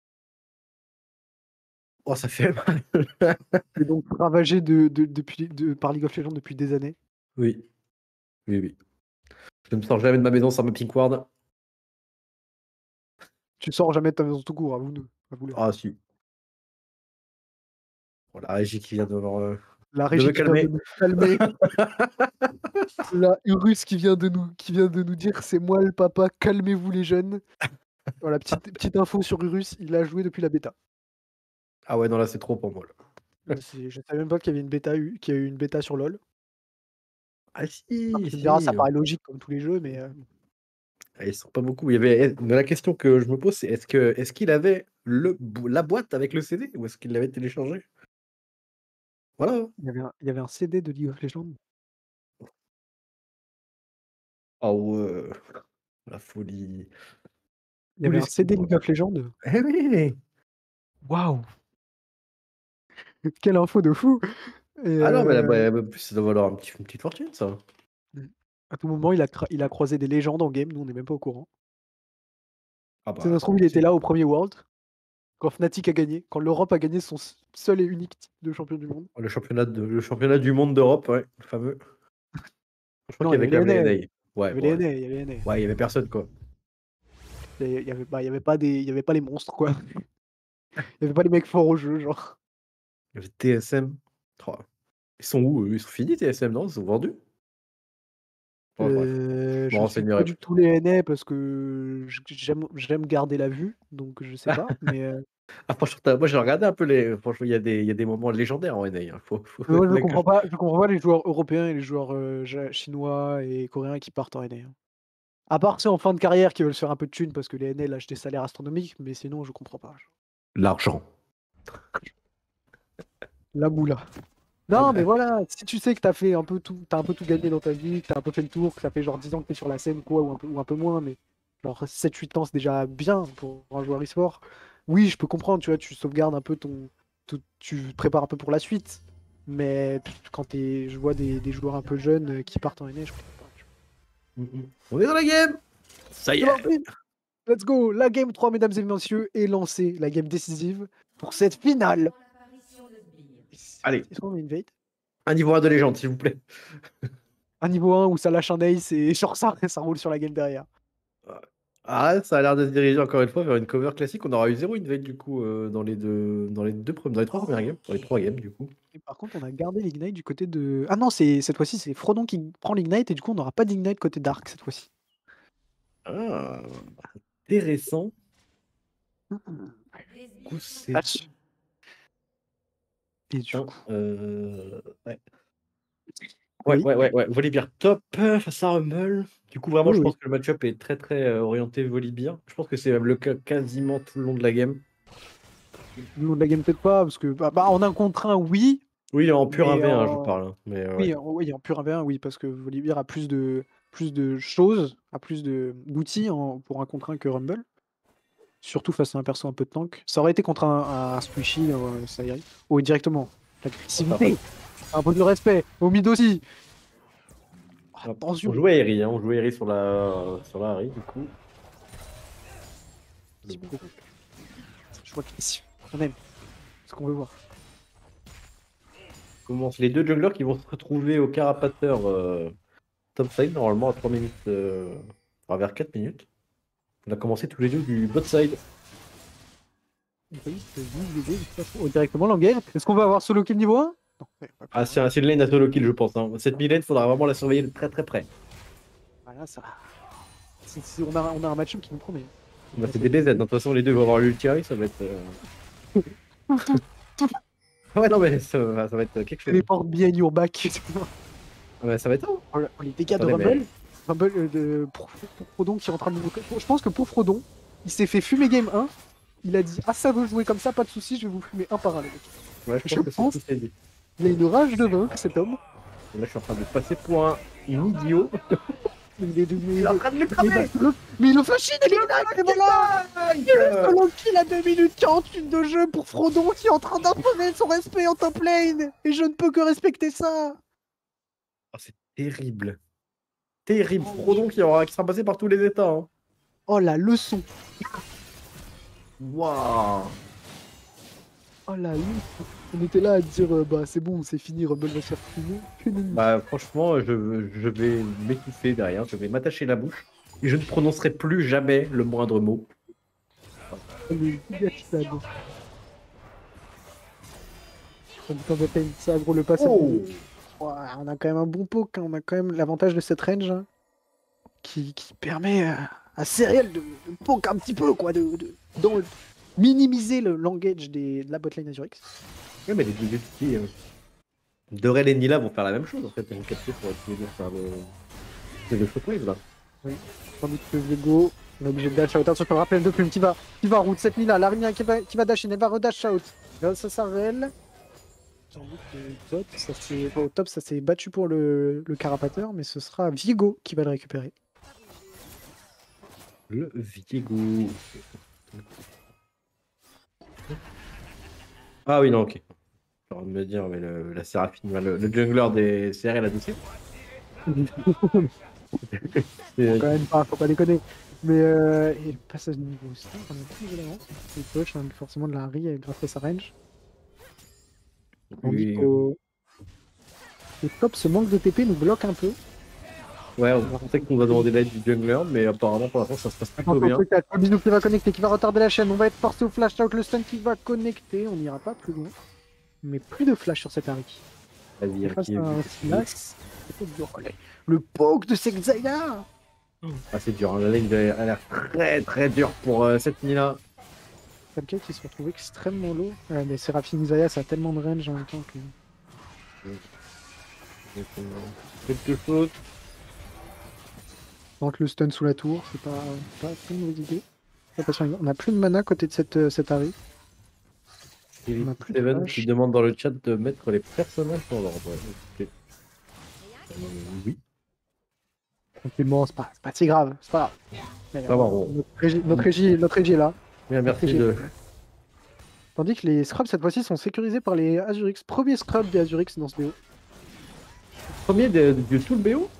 Oh, ça fait mal. Et donc ravagé de de depuis de par League of Legends depuis des années. Oui, oui, oui. Je ne sors jamais de ma maison sans ma pink ward. Tu sors jamais de ta maison tout court, avoue-le, avoue-le. Ah si. Oh, la régie qui vient de me re La de régie me qui vient de calmer. nous calmer, la Urus qui vient de nous qui vient de nous dire: «C'est moi le papa, calmez-vous les jeunes». Voilà, petite petite info sur Urus, il a joué depuis la bêta. Ah ouais, non, là, c'est trop pour moi, là. Moi c'est je savais même pas qu'il y avait une bêta eu qu'il y a eu une bêta sur LoL. Ah Alors si, tu me diras, ça si, paraît logique comme tous les jeux, mais, heu ah, ils sont pas beaucoup. Il y avait eh, mais la question que je me pose, c'est est-ce que est-ce qu'il avait le b la boîte avec le C D ou est-ce qu'il l'avait téléchargé? Voilà, hein. Il y avait un il y avait un C D de League of Legends? Ah ouais, la folie. Il y Tous avait les un C D scores. League of Legends? Eh oui! Waouh! Quelle info de fou! Et Ah non, mais là, heu, bah, en plus, ça doit valoir un petit une petite fortune, ça. mmh, à tout moment, il a cra il a croisé des légendes en game, nous on est même pas au courant. Ah Tu sais, bah, ça se c'est trouve, il était possible. là au premier World, quand Fnatic a gagné, quand l'Europe a gagné son s seul et unique titre de champion du monde. Le championnat de le championnat du monde d'Europe, ouais, le fameux. Je crois Non, qu'il y il y avait avait quand les même les N A, N A. il y Ouais, avait les bon, ouais. N A, il y avait les N A. Ouais, il y avait personne, quoi. Il y il y avait bah, il y avait pas des il y avait pas les monstres, quoi. Il y avait pas les mecs forts au jeu, genre. Il y avait T S M. Oh, ils sont où, eux? Ils sont finis T S M, non? Ils sont vendus? Bon, bref. Euh, Je me je suis pas renseignerai du plus tout tard. les N A parce que j- j'aime j'aime garder la vue, donc je sais pas. Mais, euh, Ah, franchement, t'as- moi j'ai regardé un peu les. Franchement, il y a des, il y a des moments légendaires en N A. Hein. Faut, faut mais moi être je là que comprends je- pas, je comprends pas les joueurs européens et les joueurs euh, ja- chinois et coréens qui partent en N A. hein. À part ceux en fin de carrière qui veulent se faire un peu de thunes parce que les N A lâchent des salaires astronomiques, mais sinon je comprends pas. L'argent. La moula. Ah Non, mais bah, voilà, si tu sais que t'as fait un peu tout, t'as un peu tout gagné dans ta vie, que t'as un peu fait le tour, que ça fait genre dix ans que t'es sur la scène, quoi, ou un peu, ou un peu moins, mais genre sept huit ans, c'est déjà bien pour un joueur e-sport. Oui, je peux comprendre, tu vois, tu sauvegardes un peu ton, tout- tu te prépares un peu pour la suite, mais quand t'es, je vois des, des joueurs un peu jeunes euh, qui partent en N A, je comprends pas. tu mm, mm. On est dans la game. Ça y vois. est. C'est parti. Let's go, la game trois, mesdames et messieurs, est lancée, la game décisive pour cette finale. Allez, Est-ce qu'on a une invade? un niveau un de légende, s'il vous plaît. Un niveau un où ça lâche un ace et genre ça, ça roule sur la game derrière. Ah, ça a l'air de se diriger encore une fois vers une cover classique. On aura eu zéro invade du coup euh, dans les deux, dans les deux premières, dans les trois premières games, dans les trois games du coup. Et par contre, on a gardé l'ignite du côté de. Ah non, c'est cette fois-ci, c'est Frodon qui prend l'ignite et du coup, on n'aura pas d'ignite côté Dark cette fois-ci. Ah, intéressant. Du coup, c'est Patch. Et du un, coup, euh, ouais. Ouais, oui, ouais, ouais, ouais. Volibear top euh, face à Rumble. Du coup, vraiment, oui, je oui. pense que le match-up est très, très euh, orienté Volibear. Je pense que c'est même le cas quasiment tout le long de la game. Nous, on la game peut-être pas parce que bah, bah, en un contre un, oui, Oui, en pur mais un v un, je en... parle. hein, Mais euh, ouais. oui, en... oui, en pur un v un, oui, parce que Volibear a plus de plus de choses, a plus de d'outils en... pour un contre un que Rumble. Surtout face à un perso un peu de tank. Ça aurait été contre un, un Squishy, euh, ça irait. Oui, directement. L'agressivité, un peu de respect. Au mid aussi. On Attention. jouait Eri, hein, on jouait Eri sur la, sur la Harry, du coup. Je vois que on aime. Ce qu'on veut voir. Commence les deux junglers qui vont se retrouver au carapateur euh, top side, normalement à trois minutes, euh, enfin, vers quatre minutes. On a commencé tous les deux du bot side. Oui, c'est vous, les deux, je sais pas trop. Oh, directement l'engage. Est-ce qu'on va avoir solo kill niveau un? Non. Ouais, pas plus. Ah, c'est un- c'est une lane à solo kill, je pense. Hein. Cette mid-lane, il faudra vraiment la surveiller de très très près. Voilà, ça. c'est- c'est- on, a, on a un match-up qui nous promet. Bah, c'est des B Z, hein. de toute façon les deux vont avoir l'ulti, ça va être... euh, Ouais, non mais ça, va- ça va être quelque chose. Teleport behind your back. Ouais, ça va être ça. Oh, là, les dégâts de Attendez, Rumble. mais- Rumble euh, de, pour, pour Frodon qui est en train de nous. Je pense que pour Frodon, il s'est fait fumer game un. Il a dit: ah, ça veut jouer comme ça, pas de soucis, je vais vous fumer un par un, les mecs. Ouais, je Je pense que c'est pense- tout ce qu'il a dit. Il a une rage de vaincre, cet homme. Là, je suis en train de passer pour un idiot. Il est devenu. Il est en train de le Mais, cramer. le- mais le fascine, il est voilà. Il est solo kill à deux minutes quarante-huit de jeu pour Frodon qui est en train d'imposer son respect en top lane. Et je ne peux que respecter ça. Oh, c'est terrible. Terrible. Frodon qui, aura, qui sera passé par tous les états. Hein. Oh la leçon. Waouh. Oh la leçon. On était là à dire euh, bah c'est bon, c'est fini, Rumble va se faire fumer. Que nenni. Bah, franchement, je, je vais m'étouffer derrière. Je vais m'attacher la bouche. Et je ne prononcerai plus jamais le moindre mot. Le gâchissade. Oh, putain, Bethany, ça gros le passé. Oh. Ouah, on a quand même un bon poke, hein. On a quand même l'avantage de cette range hein, qui, qui permet euh, à Serial de, de poke un petit peu, quoi, de, de, dans- minimiser le l'engage des- de la botlane Azurix. Ouais, mais les deux ultis, euh, Dorel et Nila vont faire la même chose en fait. Ils vont capter pour tous les deux faire le, c'est le shockwave là. Sans doute que Viego, on est obligé de dash out. Attention, je peux me rappeler de plume qui va, qui va route cette là l'armée qui va, qui va dash in, elle va redash out. Grâce à Sarel. Sans doute que top, ça s'est au top, ça s'est battu pour le, le carapateur, mais ce sera Viego qui va le récupérer. Le Viego. Ah oui, non, ok. J'ai envie de me dire, mais le, la Séraphine, le, le jungler des C R L a doucé. Quand même pas, faut pas déconner. Mais euh, et le passage niveau cinq, on a plus de l'avance. Il push hein, forcément de la Harry grâce à sa range. On dit Oui. qu'au au top, ce manque de T P nous bloque un peu. Ouais, on pensait qu'on va demander l'aide du jungler, mais apparemment pour l'instant ça se passe plutôt bien. Le bisou qui va connecter, qui va retarder la chaîne. On va être forcé au flash out, le stun qui va connecter. On n'ira pas plus loin. Mais plus de flash sur cet Harry. Vas-y, Et hein, face qui est- à un Silas, c'est dur. Allez. Le poke de Sexaya. Ah, c'est dur, hein. La lane elle a l'air très très dure pour euh, cette Nila. Quelqu'un qui se retrouve extrêmement low. Ouais, mais Seraphine Zaya, ça a tellement de range en même temps que. Donc, euh, quelque chose. Tente le stun sous la tour, c'est pas, pas une mauvaise idée. Attention, on a plus de mana à côté de cette, euh, cette Harry. On a plus de Steven flash. qui demande dans le chat de mettre les personnages dans l'ordre. Ok. Euh, oui. Tranquillement, c'est pas, c'est pas si grave, c'est pas grave. Mais, Ça va, euh, bon. notre, régie, notre, régie, notre régie est là. Bien, merci Notre régie de. est là. Tandis que les scrubs cette fois-ci sont sécurisés par les Azurix. Premier scrub des Azurix dans ce B O. Premier de, de tout le B O.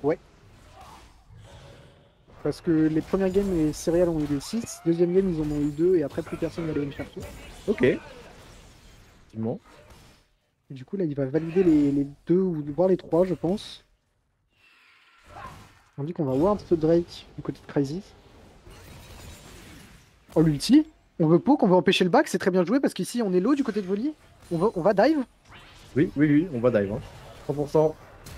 Parce que les premières games, les céréales ont eu des six. Deuxième game, ils en ont eu deux. Et après, plus personne n'a les chercher. Ok. Effectivement. Et du coup, là, il va valider les, les deux ou voire les trois, je pense. On dit qu'on va Ward ce Drake du côté de Crazy. Oh, l'ulti. On veut poke, on veut empêcher le back, c'est très bien joué parce qu'ici on est low du côté de Volley. On va, on va dive. Oui, oui, oui, on va dive. Hein. cent pour cent.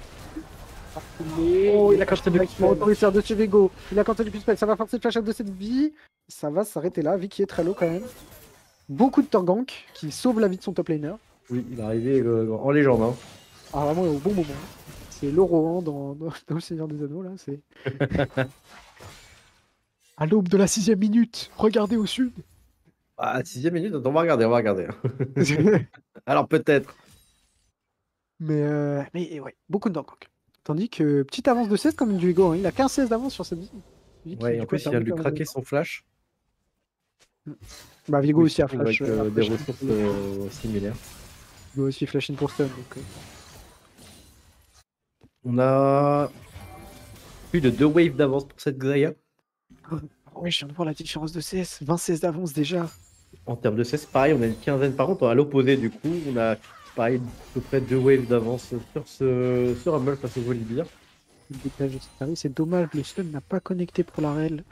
Oh, il a caché le autoritaire de Chevego. Il a cancellé du spell, ça va forcer le flash out de cette vie. Ça va s'arrêter là, Vicky est très low quand même. Beaucoup de Torgank qui sauve la vie de son top laner. Oui, il est arrivé euh, en légende. Hein. Ah, vraiment au bon moment. C'est l'Orohan dans, dans, dans le Seigneur des Anneaux là. C'est. À l'aube de la sixième minute, regardez au sud. Ah, sixième minute, on va regarder, on va regarder. Alors peut-être. mais, euh, mais ouais, beaucoup de Torgank. Tandis que petite avance de seize comme Duego, hein. Il a quinze seize d'avance sur cette vie. Vicky, Ouais, du en coup, plus, il vient de lui craquer son flash. Bah Vigo Oui, aussi a surtout avec flash. euh, a des flash- ressources euh, similaires. Vigo aussi flash in pour stun. Donc, euh. On a plus de deux waves d'avance pour cette Xayah. Oui, je viens de voir la différence de C S. vingt seize d'avance déjà. En termes de C S, pareil, on a une quinzaine. Par contre, à l'opposé, du coup, on a pareil, à peu près deux waves d'avance sur ce sur Rumble face au Volibear. Le décalage de cette Paris, c'est dommage, le stun n'a pas connecté pour la rel.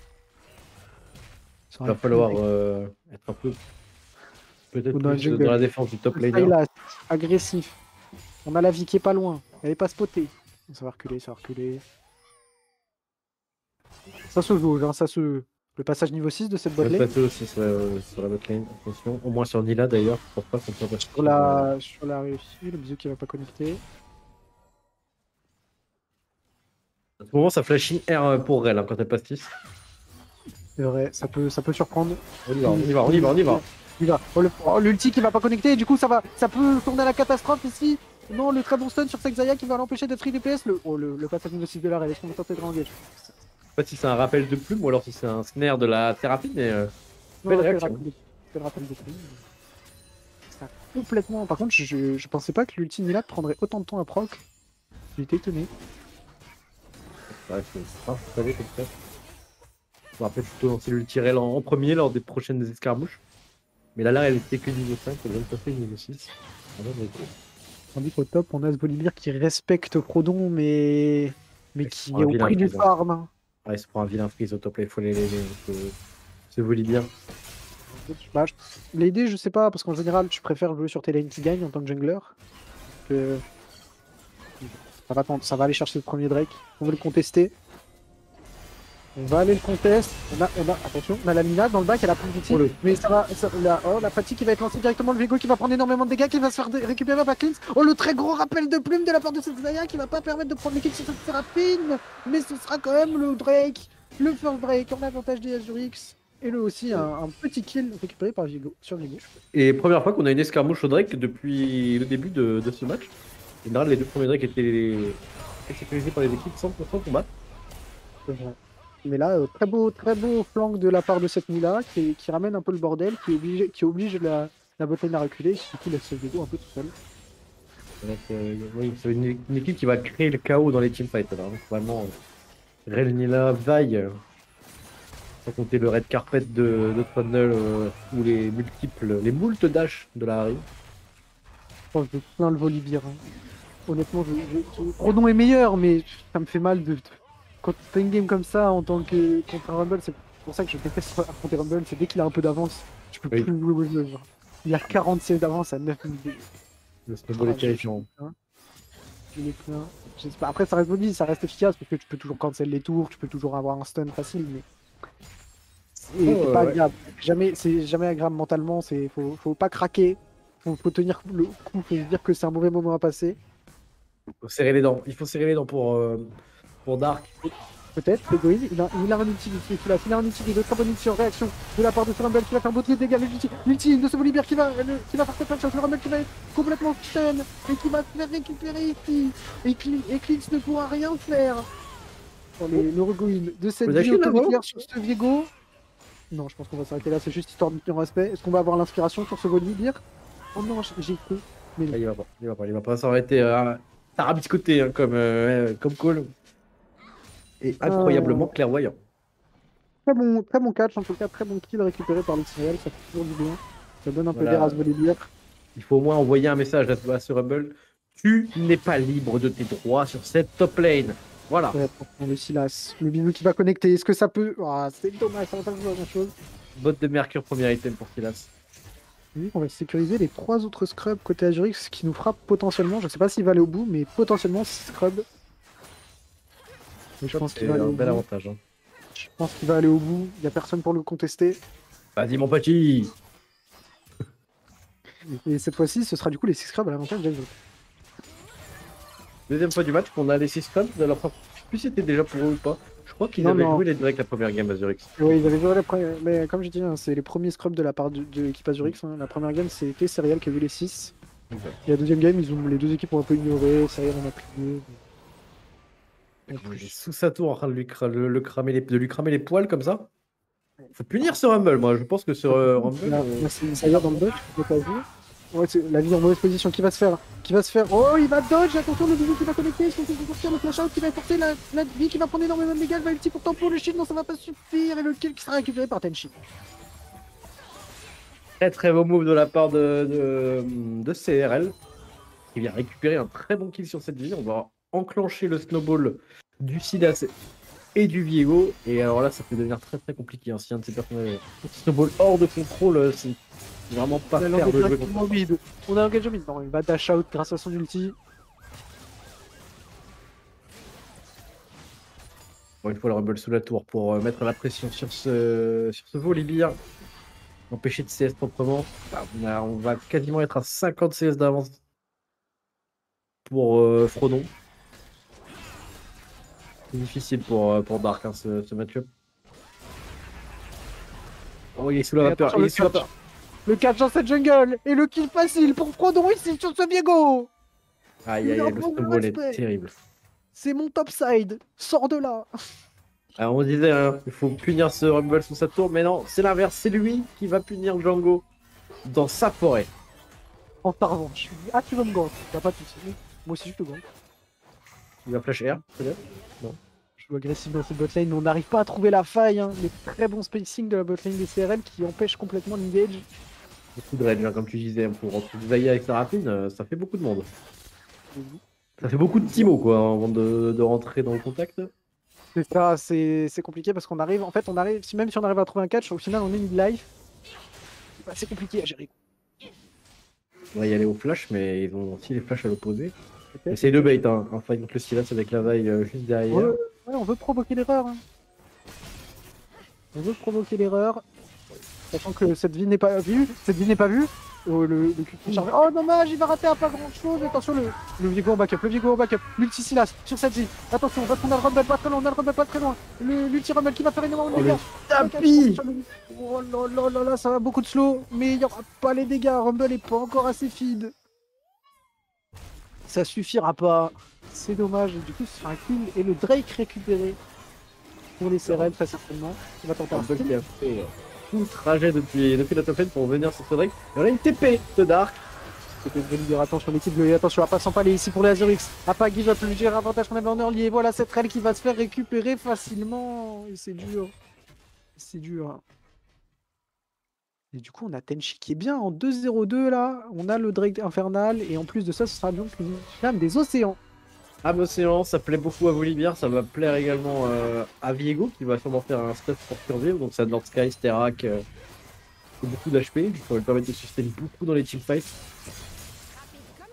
Il va falloir euh, être un peu peut-être Ou dans la plus jungle. dans la défense du top laner. Sylas, agressif. On a la vie qui est pas loin. Elle est pas spotée. Ça va reculer, ça va reculer. Ça se jauge, hein, ça se. Le passage niveau six de cette Ça bot se lane. passe aussi sur, euh, sur la bot lane, attention. Au moins sur Nila d'ailleurs, je pense pas qu'on soit pas Sur la, sur la réussie, le bisou qui va pas connecter. À ce moment, ça flash in R pour Rel hein, quand elle passe six. C'est vrai, ça peut, ça peut surprendre. On y va, on y va, on y va, on y va. Il va. Oh, le- oh, l'ulti qui va pas connecter, du coup ça va, ça peut tourner à la catastrophe ici. Non, le très bon stun sur Sexaya qui va l'empêcher d'être free D P S. Le, oh, le, le passage niveau six de la rel, est-ce qu'on va tenter de engage? Je sais pas si c'est un rappel de plume ou alors si c'est un snare de la thérapie, mais euh, Non, belle non, réaction. fais le rappel de- fais le rappel de plume. Ça a complètement. Par contre, je, je pensais pas que l'ulti Nila prendrait autant de temps à proc. J'étais étonné. ouais, c'est pas savez comme ça. On va peut-être plutôt lancer l'ulti Rel en, en premier lors des prochaines escarmouches. Mais là, là, elle était que niveau cinq, elle vient de passer niveau six. Ah non, mais gros. Tandis qu'au top, on a ce Volibear qui respecte Frodon, mais. Mais Ouais, qui c'est est au un vilain prix du freeze, hein. farm. hein. Ah, il se prend un vilain freeze au top lane, il faut les les ce, ce Volibear. Bah, je- L'aider, je sais pas, parce qu'en général, tu préfères jouer sur tes lanes qui gagnent en tant que jungler. Que... Ça, va, tenter- ça va aller chercher le premier Drake. On va le contester. On va aller le contest. On a, on a, attention, on a la Mina dans le bac, elle a pris du Oh, le- Mais ça va. Ça, la, oh, la fatigue qui va être lancée directement. Le Vigo qui va prendre énormément de dégâts, qui va se faire dé- récupérer par Clint. Oh, le très gros rappel de plume de la part de cette Zaya qui va pas permettre de prendre l'équipe sur cette Séraphine. Mais ce sera quand même le Drake. Le first Drake en avantage des Azurix. Et le aussi, un, un petit kill récupéré par Vigo sur Vigo. Et première fois qu'on a une escarmouche au Drake depuis le début de, de ce match. En général, les deux premiers Drake étaient les... sécurisés par les équipes sans, sans combat. C'est vrai. Mais là, euh, très beau, très beau flank de la part de cette Mila qui, qui ramène un peu le bordel, qui oblige, qui oblige la, la botlane à reculer, qui du coup laisse Vigo un peu tout seul. Donc, euh, oui, c'est une, une équipe qui va créer le chaos dans les teamfights. Alors, donc, vraiment, euh, Rel Nila vaille. euh, Sans compter le red carpet de, de Tunnel euh, ou les multiples, les moultes dash de la Harry. Je pense que je plains le Volibear. hein. Honnêtement, je, je, je- Rodon est meilleur, mais ça me fait mal de. de- Quand tu fais une game comme ça en tant que contre un Rumble, c'est pour ça que je déteste affronter Rumble, c'est dès qu'il a un peu d'avance, tu peux Oui. plus jouer au jeu. genre. Il a quarante-six d'avance à neuf minutes. Le snowball est Ah, je- terrifiant. hein. Il est plein. Je sais pas. Après, ça reste mobile, ça reste efficace parce que tu peux toujours cancel les tours, tu peux toujours avoir un stun facile, mais c'est Oh, c'est pas ouais. agréable. Jamais, c'est jamais agréable mentalement. C'est faut, faut pas craquer, faut, faut tenir le coup, faut se dire que c'est un mauvais moment à passer. Il faut serrer les dents. Il faut serrer les dents pour, euh, pour Dark. Peut-être, Egoïne, il a, il a un ulti, il a, il a un ulti, de très bonne ulti en réaction de la part de ce Rumble qui va faire beaucoup de dégâts, l'ulti, l'ulti de ce Volibear qui va, le, qui va faire cette chance, le Rumble qui va être complètement stun et qui va se faire récupérer ici. Et Cli- Eclipse ne pourra rien faire. Dans les neurogoïnes de cette Vous vie achetez là-bas autoritaire sur ce Viego. Non, je pense qu'on va s'arrêter là, c'est juste histoire de tenir respect. Est-ce qu'on va avoir l'inspiration sur ce Volibear? Oh non, j'ai- j'ai cru. Mais non. Ah, il va pas. Il va pas. Il va pas s'arrêter. Euh, tarabiscoté hein, comme, euh, comme call. Et incroyablement clairvoyant. Très bon, très bon catch, en tout cas, très bon kill récupéré par l'Israël, ça fait toujours du bien. Ça donne un peu Voilà. d'air à ce Volibear. Il faut au moins envoyer un message à, à ce Rumble. Tu n'es pas libre de tes droits sur cette top lane. Voilà. Ouais, pour le Silas. Le bisou qui va connecter. Est-ce que ça peut. Ah, c'est dommage, ça va pas jouer à grand chose. Botte de Mercure, premier item pour Silas. Vu qu'on va sécuriser les trois autres scrubs côté Azurix, ce qui nous fera potentiellement, je sais pas s'il va aller au bout, mais potentiellement six scrubs. Mais je pense qu'il C'est va aller un au bel bout. avantage. Hein. Je pense qu'il va aller au bout. Il n'y a personne pour le contester. Vas-y, mon petit. Et cette fois-ci, ce sera du coup les six scrubs à l'avantage d'Azurix. Deuxième fois du match qu'on a les six scrums de la première. Je sais plus si c'était déjà pour eux ou pas. Je crois qu'ils Non, avaient non. joué les directs la première game Azurix. Oui, ils avaient joué la première. Mais comme je dis, hein, c'est les premiers scrubs de la part de, de l'équipe Azurix. Hein. La première game, c'était Serial qui a vu les six. Okay. Et la deuxième game, ils ont... les deux équipes ont un peu ignoré. Serial en a pris deux. En Il est plus. sous sa tour en train de lui, cra- le, le cramer les... de lui cramer les poils comme ça. Faut punir ce Rumble, moi. Je pense que ce euh, Rumble. Là, euh, là, c'est Serial dans le dodge, je pas vu. Ouais, c'est la vie en mauvaise position. Qui va se faire Qui va se faire Oh, il va dodge. Attention, le bisou qui va connecter. Est-ce qu'on peut sortir le flash out qui va forcer la, la vie qui va prendre énormément de dégâts. Elle va ulti pour tempo le shield. Non, ça va pas suffire. Et le kill qui sera récupéré par Tenchi. Très très beau move de la part de, de, de C R L. Qui vient récupérer un très bon kill sur cette vie. On va enclencher le snowball du Silas et du Viego. Et alors là, ça peut devenir très très compliqué. Hein. Si un de ces personnages snowball hors de contrôle, c'est vraiment pas On a faire de jouer l'engagement contre. mid. On a l'engagement mid. Non, il va dash out grâce à son ulti. Bon, une fois le Rumble sous la tour pour euh, mettre la pression sur ce, sur ce Volibear. Empêcher de C S proprement. Bah, on, a- on va quasiment être à cinquante C S d'avance pour euh, Frodon. C'est difficile pour, euh, pour Dark hein, ce, ce match-up. Oh, il est sous la Et vapeur. attention, Il le est sous la catch. vapeur. Le catch dans cette jungle. Et le kill facile pour Frodon ici sur ce Viego. Aïe aïe Il aïe, en le prend du snowball est respect. terrible. C'est mon top side. Sors de là. Alors on disait, hein, il faut punir ce Rumble sous sa tour, mais non, c'est l'inverse. C'est lui qui va punir Django dans sa forêt. En ta revanche. Ah, tu veux me gank. T'as pas de soucis. Moi aussi, je te gank. Il va flash R, peut-être. Je joue agressif dans cette botlane, mais on n'arrive pas à trouver la faille. Hein. Les très bons spacing de la botlane des C R L qui empêchent complètement l'engage. Beaucoup de range, hein, comme tu disais, pour retrouver Zaya avec sa rapine, euh, ça fait beaucoup de monde. Ça fait beaucoup de Timo, quoi, avant de, de rentrer dans le contact. C'est ça, c'est c'est compliqué parce qu'on arrive, en fait, on arrive, si, même si on arrive à trouver un catch, au final, on est mid-life. Bah, c'est compliqué à gérer. On va y aller au flash, mais ils ont aussi les flashs à l'opposé. Essaye de bait, hein, un fight contre le Silas avec la vaille euh, juste derrière. Ouais, ouais, on veut provoquer l'erreur. Hein. On veut provoquer l'erreur. Sachant que cette vie n'est pas vue. Cette vie n'est pas vue. Oh, le, le cul qui charge. Oh dommage, il va rater à pas grand chose. Attention, le, le Viego en backup, le Viego en backup. L'ulti Silas sur cette vie. Attention, parce qu'on a le Rumble pas très loin, on a le Rumble pas très loin. Le- L'ulti Rumble qui va faire énormément de Oh, le dégâts. tapis. Oh là là là là, ça va beaucoup de slow. Mais il n'y aura pas les dégâts. Rumble est pas encore assez feed. Ça suffira pas. C'est dommage. Du coup, ce sera un kill et le Drake récupéré pour les C R L très certainement. Il va tenter un Rumble kill. qui a fait euh, tout le trajet depuis, depuis la top lane pour venir sur ce Drake. Et on a une T P de Dark. C'était une bonne attention l'équipe bleue. Attention à pas s'empaler ici pour les Azurix. À pas give up le gère avantage qu'on avait en early. Et voilà cette rail qui va se faire récupérer facilement. Et c'est dur. C'est dur. Et du coup, on a Tenchi qui est bien en deux zéro deux là. On a le Drake infernal. Et en plus de ça, ce sera donc une flamme des océans. Ah, Océan, ça plaît beaucoup à Volibear, ça va plaire également euh, à Viego qui va sûrement faire un stuff pour survivre. Donc ça Nord Sky, Sterak, euh, beaucoup d'H P. Ça va lui permettre de sustain beaucoup dans les teamfights.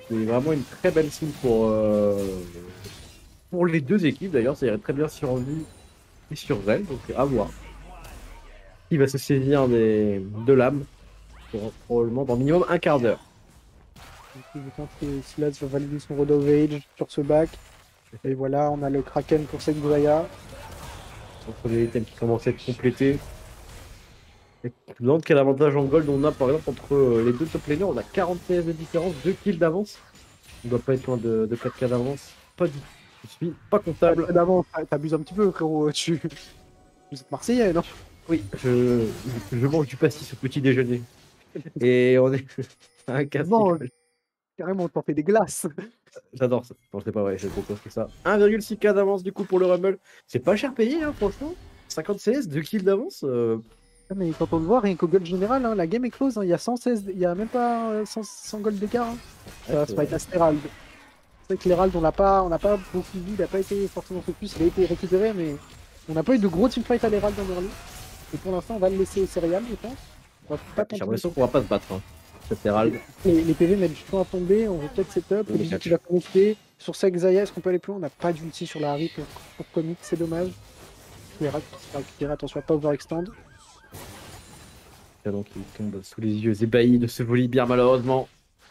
C'est vraiment une très belle scene pour, euh, pour les deux équipes d'ailleurs. Ça irait très bien sur lui et sur Rel, donc à voir. Il va se saisir des, de l'âme, pour- probablement dans minimum un quart d'heure. Je pense que Silas va valider son Road of Age sur ce bac. Et voilà, on a le Kraken pour Sengzaya. Entre les items qui commencent à être complétés. Et je me demande quel avantage en gold on a par exemple entre euh, les deux top laners. On a quarante P S de différence, deux kills d'avance. On doit pas être loin de, de quatre K d'avance. Pas du tout. Je suis pas comptable. D'avant, t'abuses un petit peu, frérot. Tu... Vous êtes Marseillais, non? Oui, je, je mange du pastis au petit déjeuner. Et on est à un casse. Non, carrément, t'en fais des glaces. J'adore ça. Non, c'est pas vrai, je propose que ça. un virgule six K d'avance du coup pour le Rumble. C'est pas cher payé, hein, franchement. cinquante C S, deux kills d'avance. euh, Ah, mais quand on le voit, rien qu'au gold général, hein, la game est close. hein, Il y a cent seize, il y a même pas euh, cent, cent gold d'écart. Hein. Ça va Ouais, se fight à Herald. C'est vrai que l'Herald, on l'a pas, on n'a pas beaucoup vu, il n'a pas été forcément focus, il a été récupéré, mais on n'a pas eu de gros teamfight à l'Herald dans early. Et pour l'instant, on va le laisser au céréales, je pense. On va pas J'ai tenter l'impression qu'on va pas se battre. Hein. Cet Herald. les, les P V mettent du temps à tomber, on veut peut-être setup, Oui, le catch. qui va connecter. Sur Sexaya, est-ce qu'on peut aller plus loin? On n'a pas d'ulti sur la Harry pour, pour commit, c'est dommage. L'Herald qui sera récupéré, attention à pas overextend. Canon qui tombe sous les yeux ébahis de ce Volibear malheureusement.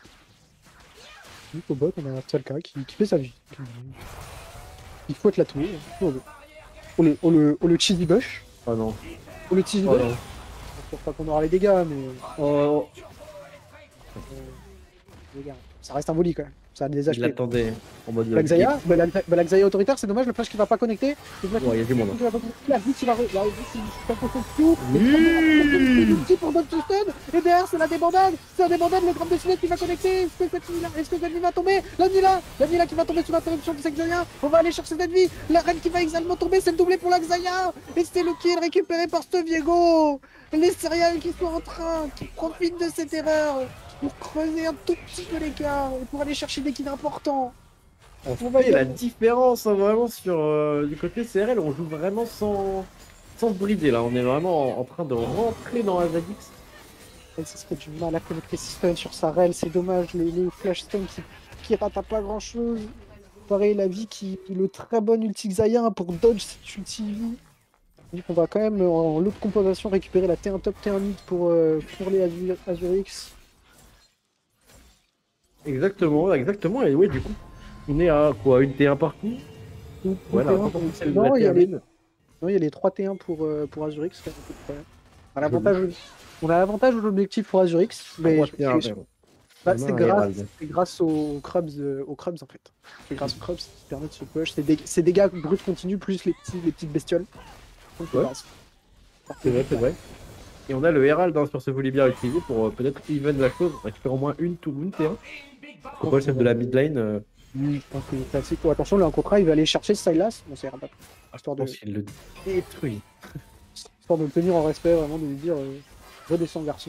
Au bot, on a un Tsalka qui, qui fait sa vie. Qui- Il faut être la tour. Oh le, oh le, oh le, oh le cheesy bush. Oh non. Oh le cheesy Oh bush. non. Je pense pas qu'on aura les dégâts, mais. Oh, euh, les gars, ça reste un volley quand même. Ça a des il H P. l'attendait en mode. Black Zaya, bah, la, bah, la Xayah autoritaire, c'est dommage, le flash qui va pas connecter. Le flash Ouais, il y a du monde. qui va pas connecter, la Blitz, il va. re- La Blitz, il va pas son Q. Oui. L'ulti pour Dodge to stun. Et derrière, c'est la débandade. C'est la débandade, le gramme de filet qui va connecter. Est-ce que cette nuit-là, est-ce que cette nuit va tomber? La nuit là, la nuit là qui va tomber sur l'interruption de Xayah. On va aller chercher cette vie. La reine qui va également tomber, c'est le doublé pour la Xayah. Et c'est le kill récupéré par Steviego. Les céréales qui sont en train, qui profitent de cette erreur pour creuser un tout petit peu l'écart et pour aller chercher des kills importants. On On va fait la gagner. différence hein, vraiment sur euh, du côté C R L. On joue vraiment sans, sans se brider là. On est vraiment en, en train de rentrer dans la Z X. Elle se fait du mal à connecter ses stuns sur sa rel, c'est dommage, les, les flash stuns qui, qui ratent à pas grand chose. Pareil, la vie qui le très bon ulti Xayah pour dodge cette ulti vie. Donc on va quand même en lot de compensation récupérer la T un top T un mid pour, euh, pour les Azur- Azurix. Exactement, exactement. Et ouais, du coup, on est à quoi? Une T un partout? Voilà, T un, quand on celle de non, la il y a les, termine. non, il y a les trois T un pour, euh, pour Azurix. c'est un peu le problème. On a l'avantage, on a l'avantage de l'objectif pour Azurix, mais Trois je- T un, je- vraiment. bah, On a c'est un grâce, Herald. c'est grâce aux crabs, euh, aux crabs en fait. C'est grâce aux crabs qui permettent de se push. C'est des, c'est des dégâts bruts continus plus les, petits, les petites bestioles. Donc, Ouais. voilà, C'est vrai, c'est vrai. Et on a le Herald hein, sur ce Volibear utilisé pour euh, peut-être even la chose, récupérer au moins une tout une T un. Pourquoi le chef de la mid lane euh, Oui, je pense que c'est assez cool. Attention, là, un contrat, il va aller chercher Silas. Bon, c'est rabat. Histoire je de, pense qu'il le détruit. histoire de le tenir en respect, vraiment, de lui dire euh, redescends, garçon.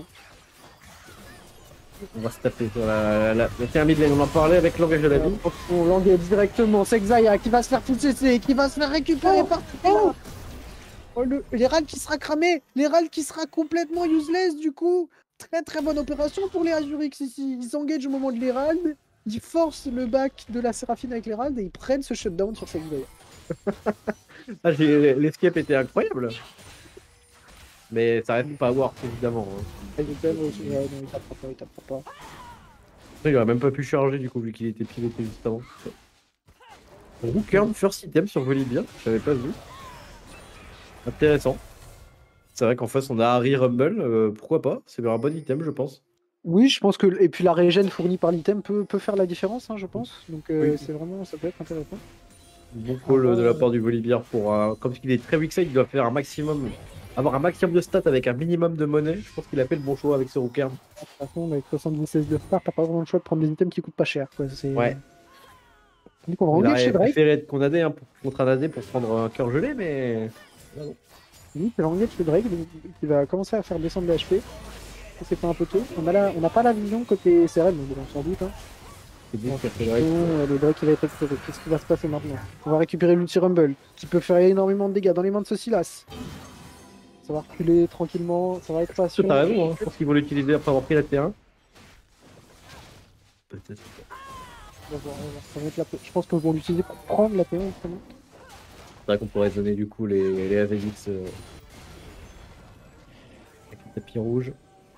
On va se taper sur la, la, la T un mid lane, on en parlait avec l'engage de la vie. On l'engage directement. C'est Xayah qui va se faire tout cesser, qui va se faire récupérer par. Oh, oh le, l'Herald qui sera cramé. L'Herald qui sera complètement useless, du coup. Très très bonne opération pour les Azurix ici. Ils s'engagent au moment de l'Herald. Ils forcent le back de la Séraphine avec l'Herald et ils prennent ce shutdown sur cette Xayah. Ah, j'ai- l'escape était incroyable. Mais ça reste pas à voir, évidemment. Hein. Ah, il est quand même aussi- ouais, non, il tapera pas, il tapera pas. Après, il aurait même pas pu charger du coup, vu qu'il était piloté juste avant. Rookern, first item sur Volibear, j'avais pas vu. Intéressant. C'est vrai qu'en face on a Harry Rumble, euh, pourquoi pas? C'est un bon item, je pense. Oui, je pense que. Et puis la régène fournie par l'item peut, peut faire la différence, hein, je pense. Donc euh, Oui. c'est vraiment. Ça peut être intéressant. Bon call euh, de la part du Volibear pour. euh, comme il est très weak side, il doit faire un maximum. Avoir un maximum de stats avec un minimum de monnaie. Je pense qu'il a fait le bon choix avec ce Rookern. De toute façon, avec soixante-dix de retard, t'as pas vraiment le choix de prendre des items qui coûtent pas cher. Quoi. C'est... Ouais. Donc on va Il engager aurait chez Drake. préféré être condamné hein, pour, contre un A D pour prendre un cœur gelé, mais. Oui, c'est l'engage chez Drake donc, qui va commencer à faire descendre le H P. Ça, c'est pas un peu tôt. On a la... on n'a pas la vision côté C R L, mais bon, sans doute. Hein. C'est bien Bon, qu'il a fait le reste. euh, le Drake il va être récupéré. Qu'est-ce qui va se passer maintenant? On va récupérer l'ulti Rumble qui peut faire énormément de dégâts dans les mains de ce Silas. Ça va reculer tranquillement, ça va être patient. T'as raison, hein. Je pense qu'ils vont l'utiliser après avoir pris la T un. Peut-être. On va voir, on va voir. Ça va être la P- Je pense qu'on va l'utiliser pour prendre la P un justement. C'est vrai qu'on pourrait donner du coup les, les A V X euh, avec le tapis rouge.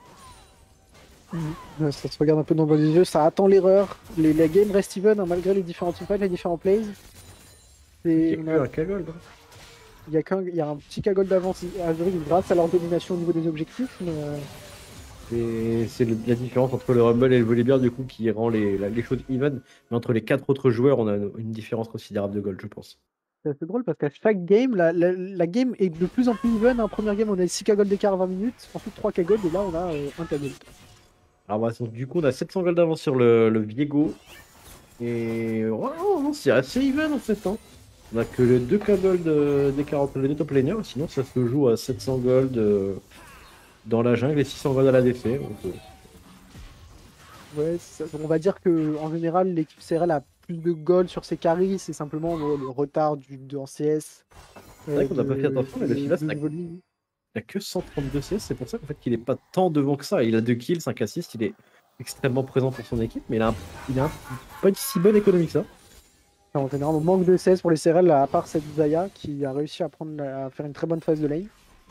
Ouais, ça se regarde un peu dans les yeux, ça attend l'erreur. Les, les games restent even hein, malgré les différents teamfights, les différents plays. Il Et y a on que a- un Kagol. hein. Il y a qu'un, il y a un petit cagole d'avance à Zurich grâce à leur domination au niveau des objectifs. Mais euh, Et c'est le- la différence entre le Rumble et le Volibear du coup qui rend les, la- les choses even. Mais entre les quatre autres joueurs, on a une, une différence considérable de gold, je pense. c'est assez drôle parce qu'à chaque game, la, la, la game est de plus en plus even. En première game, on a six cagoles d'écart à vingt minutes, ensuite trois cagoles, et là on a euh, un cagole. Alors bah, donc, du coup, on a sept cents gold d'avance sur le, le Viego. Et ouais, oh, non, c'est assez even en fait. Hein. On a que les deux Kagol de- d'écart entre les deux top laners. Sinon, ça se joue à sept cents gold euh, dans la jungle et six cents gold à la D C. Donc, euh, Ouais, ça- on va dire que en général, l'équipe C R L a plus de gold sur ses carries, c'est simplement le, le retard du, de, en C S. C'est vrai qu'on n'a pas fait attention, mais le Silas n'a- volume. il a que cent trente-deux C S. C'est pour ça qu'en fait, qu'il est pas tant devant que ça. Il a deux kills, cinq assists. Il est extrêmement présent pour son équipe. Mais il a, un- il a un- pas une si bonne économie que ça. En général, on manque de C S pour les C R L, à part cette Zaya qui a réussi à, prendre, la- à faire une très bonne phase de lane.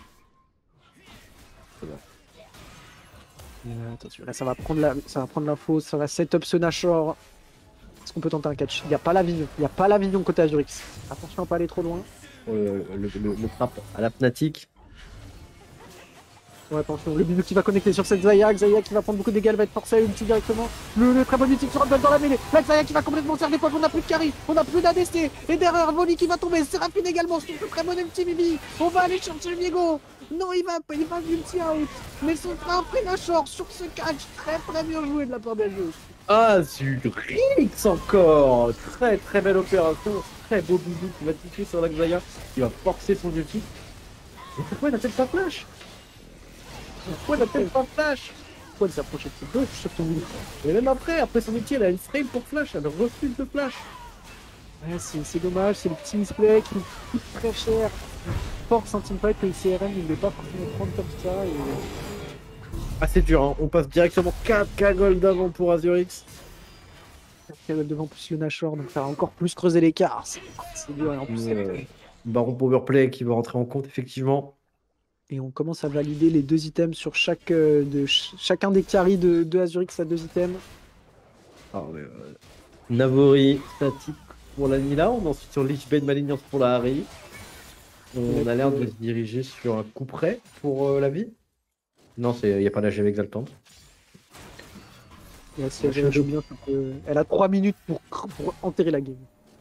Euh, attention, là ça va prendre la, ça va prendre l'info, ça va setup ce Nashor. Est-ce qu'on peut tenter un catch? Il n'y a pas la vision, il n'y a pas la vision côté Azurix. Attention à pas aller trop loin. Euh, le, le, le trap à la Fnatic. Ouais, attention, le bisou qui va connecter sur cette Zaya, Zaya qui va prendre beaucoup de dégâts, elle va être forcée à ulti directement. Le, le très bon ulti sur Rumble dans la mêlée. La Zaya qui va complètement servir des fois, on n'a plus de carry, on n'a plus d'A D C. Et derrière, Voli qui va tomber, Séraphine également sur ce très bon ulti Bibi. On va aller chercher le Viego. Non, il va, il va ulti out. Mais son frein après la short sur ce catch, très très bien joué de la part des jeux. Ah, Zurix encore. Très très belle opération. Très beau bisou qui va toucher sur la Xayah. Qui va forcer son ulti. Mais pourquoi il n'a-t-elle pas flash? Pourquoi il n'a-t-elle pas flash? Pourquoi s'approcher de ce gauche sur ton ulti? Et même après, après son ulti, elle a une frame pour flash. Elle refuse de flash. Ouais, c'est c'est dommage, c'est le petit misplay qui coûte très cher. Force un teamfight que le C R M ne voulait pas forcément prendre comme ça. Et... Ah, c'est dur, hein. On passe directement quatre K gold d'avant pour Azurix. devant plus le Nashor, donc ça va encore plus creuser l'écart. C'est c'est dur et en plus. Euh, c'est- Baron Powerplay qui va rentrer en compte, effectivement. Et on commence à valider les deux items sur chaque, euh, de ch- chacun des carries de, de Azurix à deux items. Ah, ouais, euh, Navori, statique pour la Nila. On est ensuite sur Lichbane Malignance pour la Harry. On a l'air de se diriger sur un coup près pour euh, la vie. Non, il n'y a pas la G M exaltante. Et là, si elle joue bien, ça peut- elle a trois minutes pour, cr- pour enterrer la game.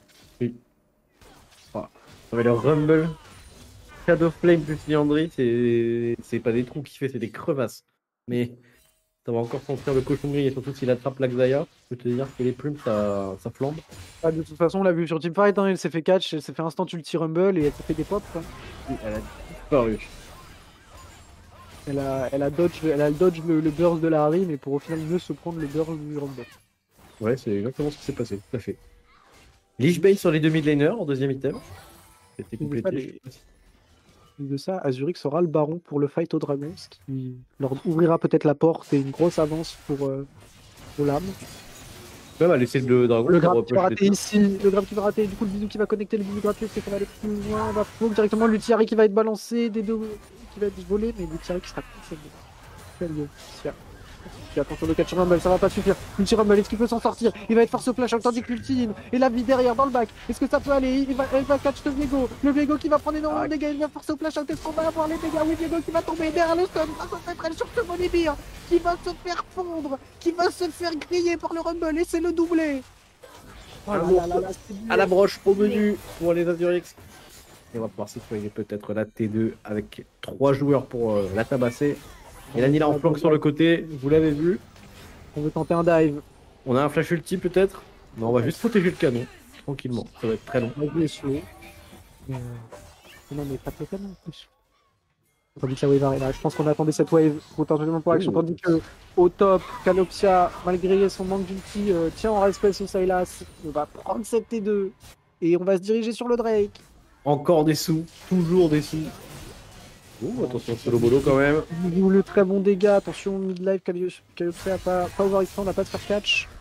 Ça va le Rumble. Shadow Flame plus Liandry, c'est c'est pas des trous qu'il fait, c'est des crevasses. Mais ça va encore sentir le cochon gris et surtout s'il attrape la Xayah, je peux te dire que les plumes ça, ça flambe. Ah, de toute façon, on l'a vu sur Teamfight, hein, elle s'est fait catch, elle s'est fait instant ulti rumble et elle s'est fait des pops. Quoi. Et elle a disparu. Elle a, elle a dodge, elle a dodge le, le burst de la Harry, mais pour au final mieux se prendre le burst du rumble. Ouais, c'est exactement ce qui s'est passé, tout à fait. Lichbane sur les deux mid laners en deuxième item. C'était N'oubliez pas complété. les- De ça, Azurix aura le baron pour le fight au dragon, ce qui leur ouvrira peut-être la porte et une grosse avance pour, euh, pour l'âme. Même à laisser le dragon. Le pour grave qui va repush rater les ici, le grave qui va rater, du coup le bisou qui va connecter, le bisou gratuit, c'est qu'on va aller plus loin, on va poke directement l'ultiari qui va être balancé, des deux qui va être volé, mais l'ultiari qui sera consommé. Attention, le catch rumble, ça va pas suffire. L'ulti rumble, est-ce qu'il peut s'en sortir? Il va être force flash, tandis que l'ulti in, et la vie derrière dans le back. Est-ce que ça peut aller? Il va, elle va catch le Viego. Le Viego qui va prendre énormément de dégâts, il va forcer au flash out. Est-ce qu'on va avoir les dégâts? Oui, Viego qui va tomber derrière le stun, grâce au Fetrel sur ce Volibear, qui va se faire fondre, qui va se faire griller par le rumble, et c'est le doublé. Oh là là là là, c'est dur. à la broche au menu pour les Azurix. Et on va pouvoir sécuriser peut-être la T deux avec trois joueurs pour euh, la tabasser. Et la Nila en flanque sur le côté, vous l'avez vu. On veut tenter un dive. On a un flash ulti peut-être. Non, on va juste protéger le canon, tranquillement. Ça va être très long. Avec les cheveux. Mais, euh, Non, mais pas de canon en plus. Tandis que la wave arrive là. Je pense qu'on attendait cette wave potentiellement pour action. Ouh. Tandis que au top, Calopsia, malgré son manque d'ulti, euh, tient en respect sur Sylas. On va prendre cette T deux. Et on va se diriger sur le Drake. Encore des sous, toujours des sous. Oh, attention, solo bolo quand même. Ou le très bon dégât. Attention, mid-life, Calopsia n'a pas, pas overextend, n'a pas de faire catch.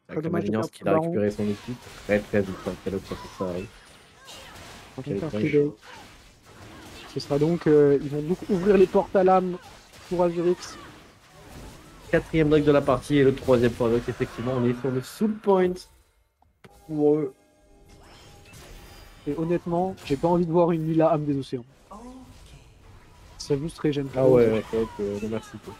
Avec la dommage de Malignance perdre qui ce a baron. récupéré son équipe. Très très vite, hein, quelle option ça arrive. Donc, Quelle un étrange. free day. Ce sera donc, euh, ils vont donc ouvrir les portes à l'âme pour Azurix. Quatrième drag de la partie et le troisième point donc effectivement on est sur le soul point pour eux. Et honnêtement, j'ai pas envie de voir une Lila âme des océans. Ça juste régène Ah trop. ouais, ouais, ouais, euh, non, merci. Quoi.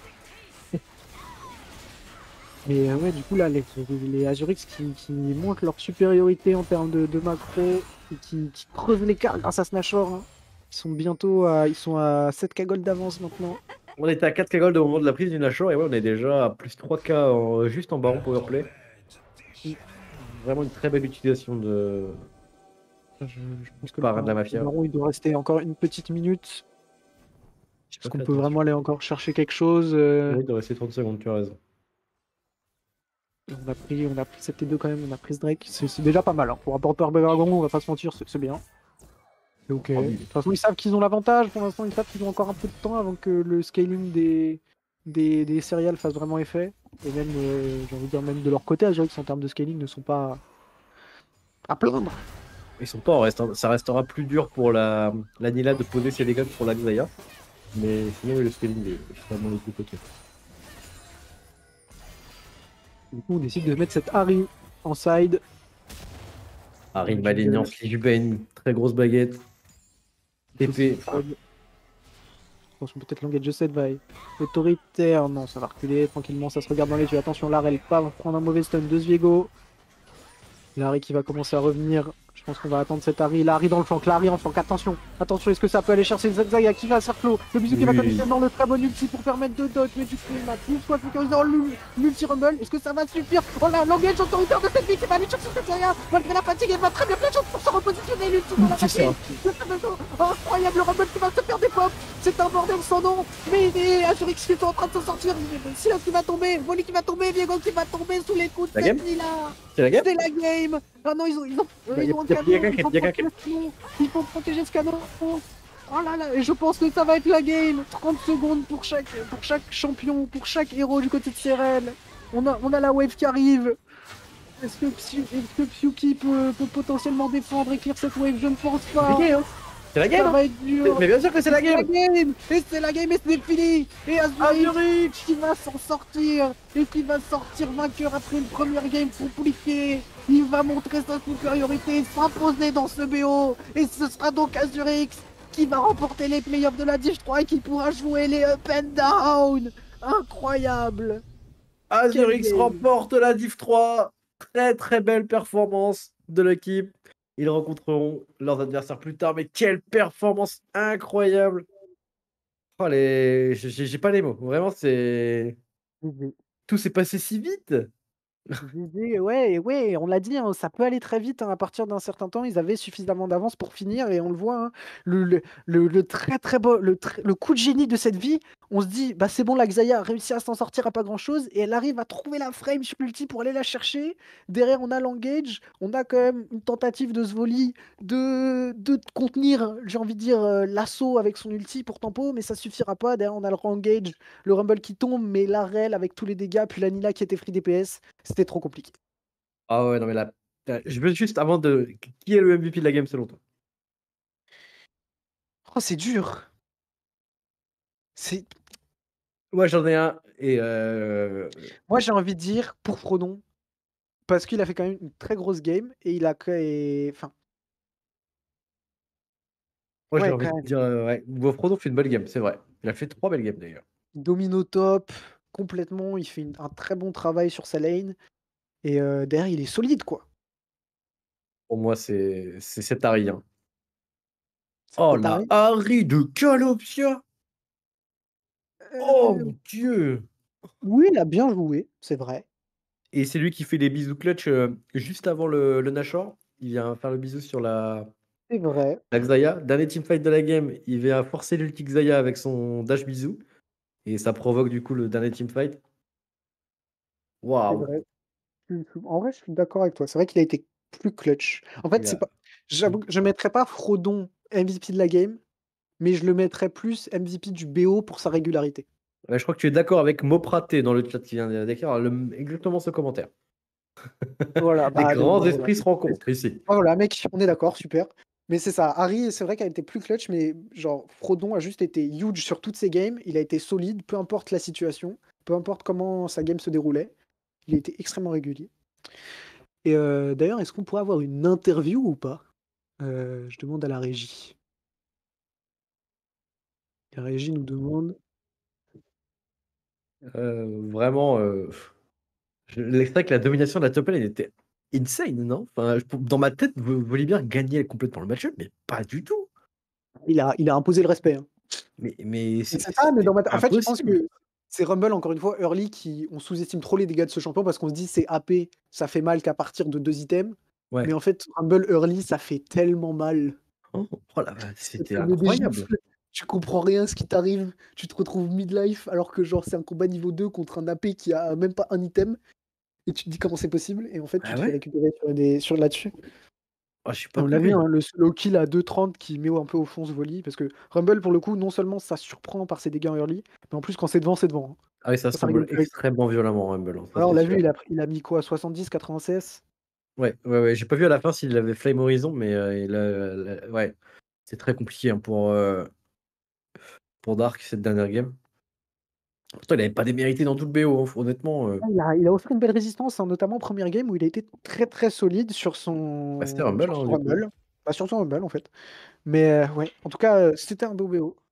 Mais euh, ouais, du coup, là, les, les Azurix qui, qui montrent leur supériorité en termes de, de macro et qui, qui creusent l'écart grâce à Snashor. Hein. Ils sont bientôt à, ils sont à sept K gold d'avance maintenant. On était à quatre K gold au moment de la prise du Nashor et ouais, on est déjà à plus trois K en- juste en baron powerplay. Vraiment une très belle utilisation de. Je, je pense que Parrain le de la baron, mafia. le baron, il doit rester encore une petite minute. J'ai Est-ce pas qu'on fait peut attention. vraiment aller encore chercher quelque chose euh, Oui, il doit rester trente secondes, tu as raison. On a pris, on a pris sept T deux quand même, on a pris ce Drake. C'est c'est déjà pas mal. Hein. Pour un porteur Dragon, on va pas se mentir, c'est c'est bien. C'est ok. Oh, De oui. toute façon, ils savent qu'ils ont l'avantage. Pour l'instant, ils savent qu'ils ont encore un peu de temps avant que le scaling des, des, des céréales fasse vraiment effet. Et même, euh, j'ai envie de dire, même de leur côté, Azurix en termes de scaling ne sont pas à plaindre. Ils sont pas en reste, hein. Ça restera plus dur pour la, la Nila de poser ses dégâts que pour la Xayah. Mais sinon, oui, le scaling est vraiment le plus côté. Du coup, on décide de mettre cette Harry en side. Harry, Ouais, Malignance, Lijubane, très grosse baguette. T P. Attention, peut-être l'engage de cette vaille. Autoritaire, non, ça va reculer tranquillement, ça se regarde dans les yeux. Attention, Larel pas va prendre un mauvais stun de Zviego. Larry qui va commencer à revenir. Je pense qu'on va attendre cet Harry. Larry dans le flanc, Larry en flanc. Attention, attention, est-ce que ça peut aller chercher le Zagzag qui va faire clos. Le bisou qui va Oui. connecter dans le très bon ulti pour permettre de dodge. Mais du coup, il m'a une fois focus dans le multi-rumble. Est-ce que ça va suffire? Oh là, l'engage autoritaire de cette vie qui va aller chercher cette Zaya. Malgré la fatigue, elle va très bien faire chose pour se repositionner. L'ulti dans la C'est ça. fatigue. Oh, incroyable, le rumble qui va se faire des pop. C'est un bordel sans nom. Mais les Azurix qui sont en train de se sortir. Silas qui va tomber. Volley qui va tomber. Viego qui va tomber sous les coups de La cette game vie-là. C'est la game. C'est la game. Ah non, ils ont, ils ont, Bah, ils y a- ont un y a- canon, y a qu'un il qui- faut y a qu'un protéger ce canon, il faut protéger ce canon. Oh là là, et je pense que ça va être la game. trente secondes pour chaque, pour chaque champion, pour chaque héros du côté de C R L. On a, on a la wave qui arrive. Est-ce que, Psyu- est-ce que Psyuki peut, peut potentiellement défendre et clear cette wave? Je ne pense pas. C'est hein. C'est la Ça game. hein. va être dur. Mais bien sûr que c'est la C'est la game. game. Et c'est la game et c'est fini. Et Azurix qui va s'en sortir et qui va sortir vainqueur après une première game compliquée. Il va montrer sa supériorité, s'imposer dans ce B O. Et ce sera donc Azurix qui va remporter les playoffs de la Div trois et qui pourra jouer les up and down. Incroyable. Azurix Quel game. remporte la Div trois. Très très belle performance de l'équipe. Ils rencontreront leurs adversaires plus tard, mais quelle performance incroyable! Oh, les... j'ai j'ai pas les mots. Vraiment, c'est. Tout s'est passé si vite! G G, ouais, ouais, on l'a dit, hein, ça peut aller très vite hein, à partir d'un certain temps. Ils avaient suffisamment d'avance pour finir et on le voit. Hein, le, le, le, le très très beau, le, tr- le coup de génie de cette vie, on se dit, bah c'est bon, la Xayah a réussi à s'en sortir à pas grand chose et elle arrive à trouver la frame sur l'ulti pour aller la chercher. Derrière, on a l'engage, on a quand même une tentative de Svoli de, de contenir, j'ai envie de dire, euh, l'assaut avec son ulti pour tempo, mais ça suffira pas. Derrière, on a le engage, le Rumble qui tombe, mais l'Arel avec tous les dégâts, puis la Nila qui était free D P S. C'était trop compliqué. Ah ouais, non, mais là. euh, Je veux juste, avant de. Qui est le M V P de la game selon toi? Oh, c'est dur. C'est... Moi, j'en ai un. Et. euh, Moi, j'ai envie de dire pour Frodon, parce qu'il a fait quand même une très grosse game et il a. et- Enfin, Moi, j'ai ouais, envie quand de même. dire. euh, Ouais, Frodon fait une belle game, c'est vrai. Il a fait trois belles games d'ailleurs. Domino top, complètement. Il fait une- un très bon travail sur sa lane. Et euh, derrière, il est solide, quoi. Pour moi, c'est c'est cet Harry. hein. C'est Oh, peut-être la Harry. Harry de Calopsia! Oh Euh, mon dieu! Oui, il a bien joué, c'est vrai. Et c'est lui qui fait les bisous clutch euh, juste avant le, le Nashor. Il vient faire le bisou sur la, C'est vrai. la Xayah. Dernier teamfight de la game, il vient forcer l'ulti Xayah avec son dash bisou. Et ça provoque du coup le dernier teamfight. C'est Waouh! vrai. Je- je- En vrai, je suis d'accord avec toi. C'est vrai qu'il a été plus clutch. En fait, Il c'est a- pas. J'avoue que je mettrais pas Frodon M V P de la game, mais je le mettrais plus M V P du B O pour sa régularité. Ouais, je crois que tu es d'accord avec Mopraté dans le chat qui vient d'écrire le- exactement ce commentaire. Voilà, Les bah, de grands bah, voilà. esprits se rencontrent ici. Ah voilà, mec, on est d'accord, super. Mais c'est ça, Harry, c'est vrai qu'elle était plus clutch, mais genre, Frodon a juste été huge sur toutes ses games. Il a été solide, peu importe la situation, peu importe comment sa game se déroulait. Il a été extrêmement régulier. Et euh, d'ailleurs, est-ce qu'on pourrait avoir une interview ou pas? Euh, je demande à la régie. La régie nous demande. Euh, vraiment, euh, je- l'extrait avec la domination de la top lane était insane, non? Enfin, je- dans ma tête, Vo- Volibear gagnait complètement le match-up, mais pas du tout. Il a, il a imposé le respect, hein. Mais, mais Mais c'est- c'est ça, mais c'était dans ma en fait, je pense impossible. que c'est Rumble, encore une fois, early, qui on sous-estime trop les dégâts de ce champion parce qu'on se dit c'est A P, ça fait mal qu'à partir de deux items. Mais Ouais. en fait, Rumble early, ça fait tellement mal. Oh, oh la vache, Ça c'était te met des incroyable. gifles, tu comprends rien ce qui t'arrive, tu te retrouves midlife alors que genre c'est un combat niveau deux contre un A P qui a même pas un item et tu te dis comment c'est possible et en fait tu Ah te fais ouais? récupérer sur des sur là-dessus. Ah, je suis Et pas on l'a vu, tombé. hein, le solo kill à deux trente qui met un peu au fond ce volley parce que Rumble pour le coup non seulement ça surprend par ses dégâts en early, mais en plus quand c'est devant, c'est devant, hein. Ah oui, ça Ça, se ça rigole tumble plus avec ça. extrêmement violemment, Rumble, hein, ça Alors on c'est l'a vu, sûr. il a pris il a mis quoi? soixante-dix quatre-vingts C S? Ouais, ouais, ouais, j'ai pas vu à la fin s'il avait Flame Horizon, mais euh, il a- la- ouais, c'est très compliqué hein, pour, euh, pour Dark cette dernière game. Pourtant, il avait pas démérité dans tout le B O, hein, honnêtement. euh. Ah, il a il a offert une belle résistance, hein, notamment en première game où il a été très, très solide sur Bah, c'était son Rumble, sur hein, son du coup. Rumble. Bah, sur son Rumble en fait. Mais heu, ouais, en tout cas, heu, c'était un beau B O.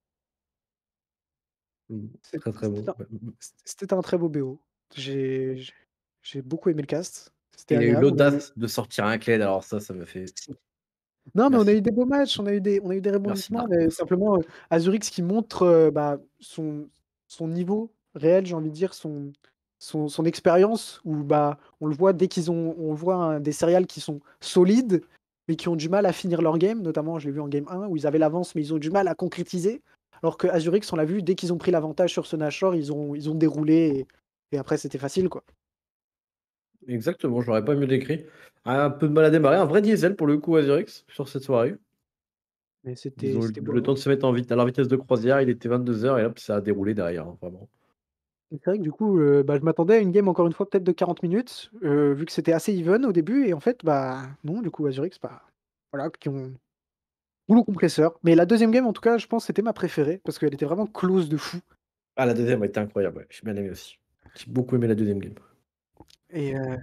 Mm, C'est très très c'était beau. un Ouais, mm, mm. c c'était un très beau B O. J'ai j'ai j'ai beaucoup aimé le cast. C'était Il a eu agréable. On a eu l'audace de sortir un Kled, alors ça, ça me fait. non, mais on a Merci. eu des beaux matchs, on a eu des on a eu des Merci, rebondissements, mais Darkness. simplement, heu, Azurix qui montre, heu, bah, son son niveau réel, j'ai envie de dire, son son son expérience où, bah, on le voit dès qu'ils ont on voit un des céréales qui sont solides, mais qui ont du mal à finir leur game, notamment je l'ai vu en game un où ils avaient l'avance, mais ils ont du mal à concrétiser. Alors que Azurix, on l'a vu, dès qu'ils ont pris l'avantage sur ce Nashor, ils ont ils ont déroulé et et après c'était facile, quoi. Exactement, je l'aurais pas mieux décrit. Un peu de mal à démarrer, un vrai diesel pour le coup, Azurix, sur cette soirée. Mais Ils c'était ont eu c'était beau, le hein. temps de se mettre en vite, à leur vitesse de croisière, il était vingt-deux heures et hop, ça a déroulé derrière, hein, vraiment. C'est vrai que du coup, heu, bah, je m'attendais à une game encore une fois peut-être de quarante minutes, heu, vu que c'était assez even au début et en fait, bah, non, du coup Azurix, bah, voilà, qui ont rouleau compresseur. Mais la deuxième game en tout cas, je pense c'était ma préférée parce qu'elle était vraiment close de fou Ah, la deuxième a été incroyable, ouais, j'ai bien aimé aussi. J'ai beaucoup aimé la deuxième game. et heu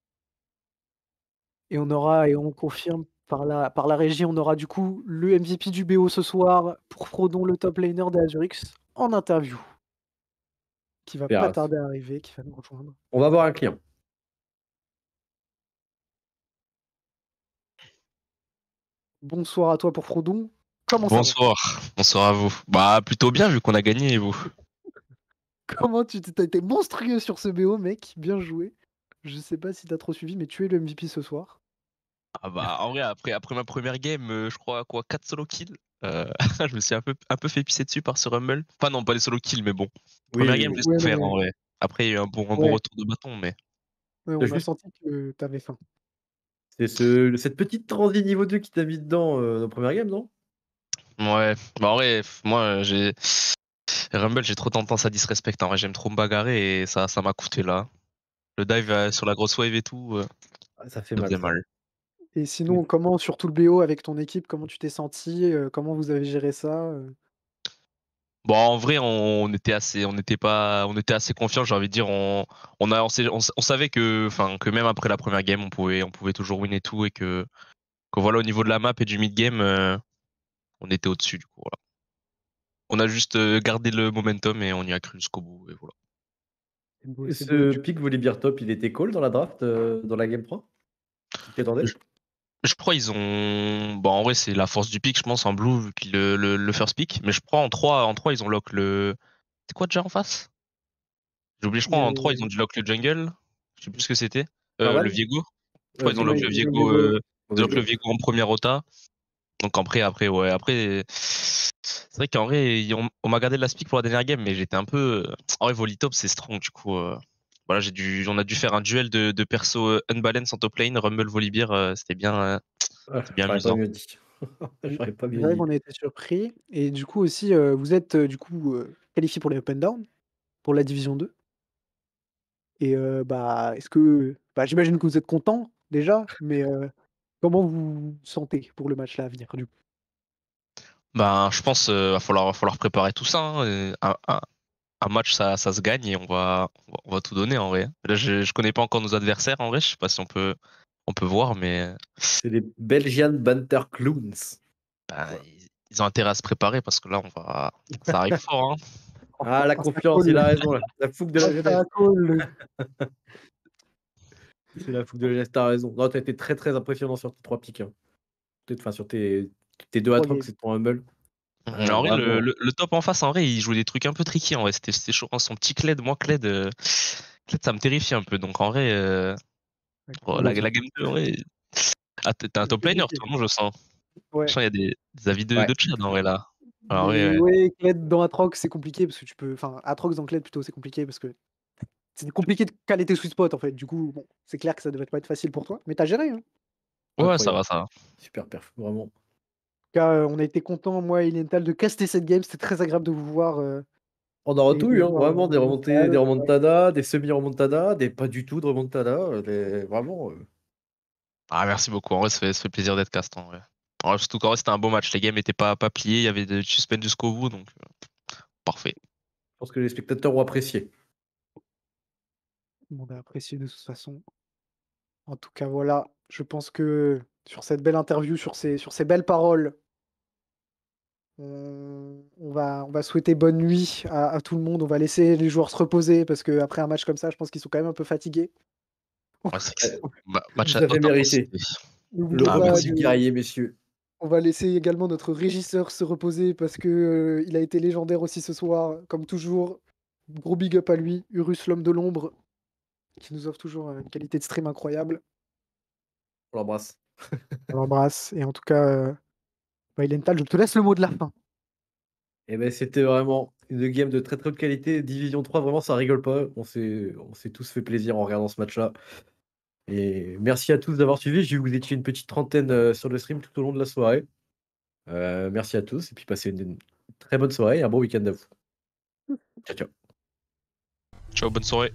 et on aura et on confirme par la par la régie, on aura du coup le M V P du B O ce soir pour Frodon, le top laner d'Azurix en interview, qui va pas Verra. tarder à arriver, qui va nous rejoindre. On va avoir un client. Bonsoir à toi pour Frodon, comment ça va? Bonsoir, bonsoir à vous. Bah plutôt bien vu qu'on a gagné et vous. Comment tu t'es tu été monstrueux sur ce B O mec, bien joué. Je sais pas si t'as trop suivi, mais tu es le M V P ce soir. Ah bah en vrai après après ma première game, euh, je crois quoi quatre solo kills. Euh, je me suis un peu un peu fait pisser dessus par ce Rumble. Enfin non pas les solo kills mais bon. Première Oui, game oui. j'ai Ouais, non souffert mais en vrai. Après il y a eu un bon un bon ouais, retour de bâton mais. ouais, C'est on a juste, senti que t'avais faim. c'est ce, cette petite transi niveau deux qui t'a mis dedans euh, dans la première game, non? Ouais. Bah en vrai f- moi euh, j'ai Rumble j'ai trop tendance à disrespect en vrai j'aime trop me bagarrer et ça ça m'a coûté là. Le dive euh, sur la grosse wave et tout, euh, Ah, ça fait ça mal, faisait ça. mal. Et sinon, comment sur tout le B O avec ton équipe, comment tu t'es senti? Heu, comment vous avez géré ça, heu? Bon, en vrai, on, on était assez, on n'était pas, on était assez confiants. J'ai envie de dire, on, on a, on, sait- on s- on savait que, enfin, que même après la première game, on pouvait, on pouvait toujours win et tout, et que, que voilà, au niveau de la map et du mid game, euh, on était au-dessus du coup. Voilà. On a juste euh, gardé le momentum et on y a cru jusqu'au bout. Et voilà. C'est beau, Et c'est beau et ce tu pick Volibear top, il était call dans la draft, euh, dans la game trois? Tu t'y attendais? Je, je crois ils ont, bon, en vrai, c'est la force du pick, je pense, en blue vu qu'il le, le, le first pick. Mais je crois en trois, en trois, ils ont lock le, c'est quoi déjà en face? J'ai oublié, je il y crois en trois, ils ont avait dû lock le jungle. Je sais plus ce que c'était. Euh, le Farman? Viego. Je Euh, crois ils ont Viego, lock ouais, le ouais. le Viego, Viego. euh, ils ont lock le Viego. Viego en première rota. Donc après, après, ouais, après, c'est vrai qu'en vrai, on, on m'a gardé de la speak pour la dernière game, mais j'étais un peu, en vrai, Volitop, c'est strong, du coup, euh, voilà, j'ai dû, on a dû faire un duel de, de perso euh, unbalance en top lane, Rumble Volibear, euh, c'était bien, euh, Ah, c'était bien j'aurais pas amusant. mieux dit. Mmh. J'aurais pas C'est mieux vrai dit. qu'on a été surpris et du coup aussi, heu, vous êtes, heu, du coup, heu, qualifiés pour les Up and Down, pour la division deux et heu, bah, est-ce que Bah, j'imagine que vous êtes content déjà, mais heu, comment vous vous sentez pour le match là à venir du coup? Ben, je pense, heu, va falloir va falloir préparer tout ça, hein, heu, un un un match ça ça se gagne et on va on va on va tout donner en vrai, hein. Là, je je connais pas encore nos adversaires en vrai, je sais pas si on peut on peut voir, mais C'est les Belgian Banter Clowns. bah, Voilà. ils ils ont intérêt à se préparer parce que là, on va ça arrive fort, hein. Ah, la Oh ça confiance, il colle, a raison là. La fougue de oh la jeunesse. ça colle! C'est la fougue de la jeunesse, tu as raison. Non, tu as été très, très impressionnant sur tes trois piques, hein. Peut-être enfin sur tes tes deux trois Aatrox games. et ton Humble. Mmh, Ah, en vrai, le vraiment. le le top en face, en vrai, il jouait des trucs un peu tricky en vrai, c'était c'était chaud, hein. Son petit Kled, moi Kled, heu, Kled ça me terrifie un peu donc en vrai, heu, Ouais, oh Ah la non, la ça game deux en vrai ah tu es tu es un c'est top laner compliqué. toi, non, je sens? Je Ouais. sens il y a des des avis de ouais. de Tchad en vrai là. Alors Mais ouais, ouais. ouais, Kled dans Aatrox, c'est compliqué parce que tu peux enfin Aatrox dans Kled plutôt, c'est compliqué parce que c'est compliqué de caler tes sweet spots en fait. Du coup, bon, c'est clair que ça devait pas être facile pour toi, mais tu as géré, hein. Ouais, ouais, ça Incroyable. va, ça va. Super perf, vraiment. En tout cas, heu, on a été contents, moi et Lilienthal, de caster cette game. C'était très agréable de vous voir, heu On aura et tout de eu, hein, voir, vraiment heu, des remontées des Lilienthal. Ouais. remontadas, des semi-remontadas, des pas du tout de remontadas, heu, des vraiment, heu Ah merci beaucoup, en vrai ça fait ça fait plaisir d'être cast en vrai. En vrai, surtout qu'en vrai c'était un beau match, les games étaient pas pas pliés, il y avait de suspense jusqu'au bout donc heu, parfait. je pense que les spectateurs ont apprécié. Tout le monde a apprécié de toute façon. En tout cas, voilà, je pense que sur cette belle interview, sur ces sur ces belles paroles on on va on va souhaiter bonne nuit à à tout le monde. On va laisser les joueurs se reposer parce qu'après un match comme ça, je pense qu'ils sont quand même un peu fatigués. Ouais, c'est que c'est Ouais, ma match tout à à fait haute mérité. intensité. Le N'oubliez Ah pas repos merci. du de guerrier, messieurs. on va laisser également notre régisseur se reposer parce que, heu, il a été légendaire aussi ce soir, comme toujours. Gros big up à lui, Urus l'homme de l'ombre, qui nous offre toujours, heu, une qualité de stream incroyable. On l'embrasse. On l'embrasse et en tout cas, heu, bah, Lilienthal, je te laisse le mot de la fin. Et beh, c'était vraiment une game de très, très haute qualité. Division trois, vraiment, ça rigole pas. On s'est on s'est tous fait plaisir en regardant ce match-là et merci à tous d'avoir suivi. J'ai vu que vous étiez une petite trentaine, heu, sur le stream tout au long de la soirée. Heu, merci à tous et puis passez une une très bonne soirée et un bon week-end à vous. Ciao, ciao. Ciao, bonne soirée.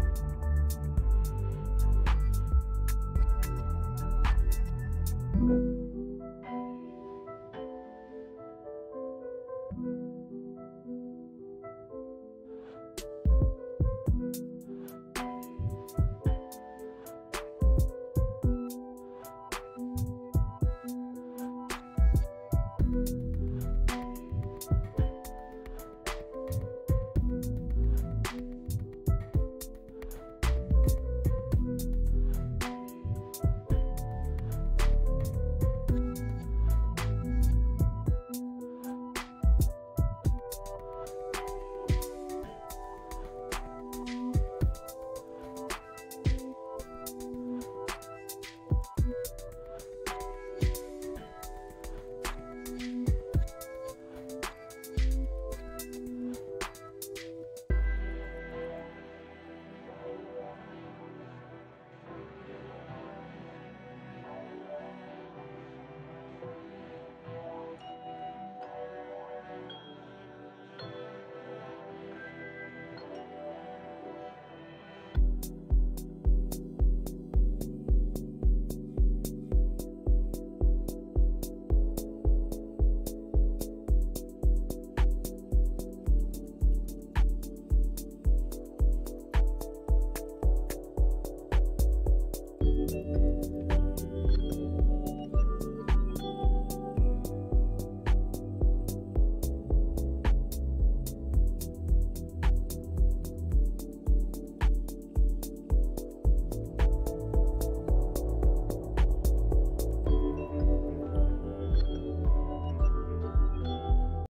Mmh.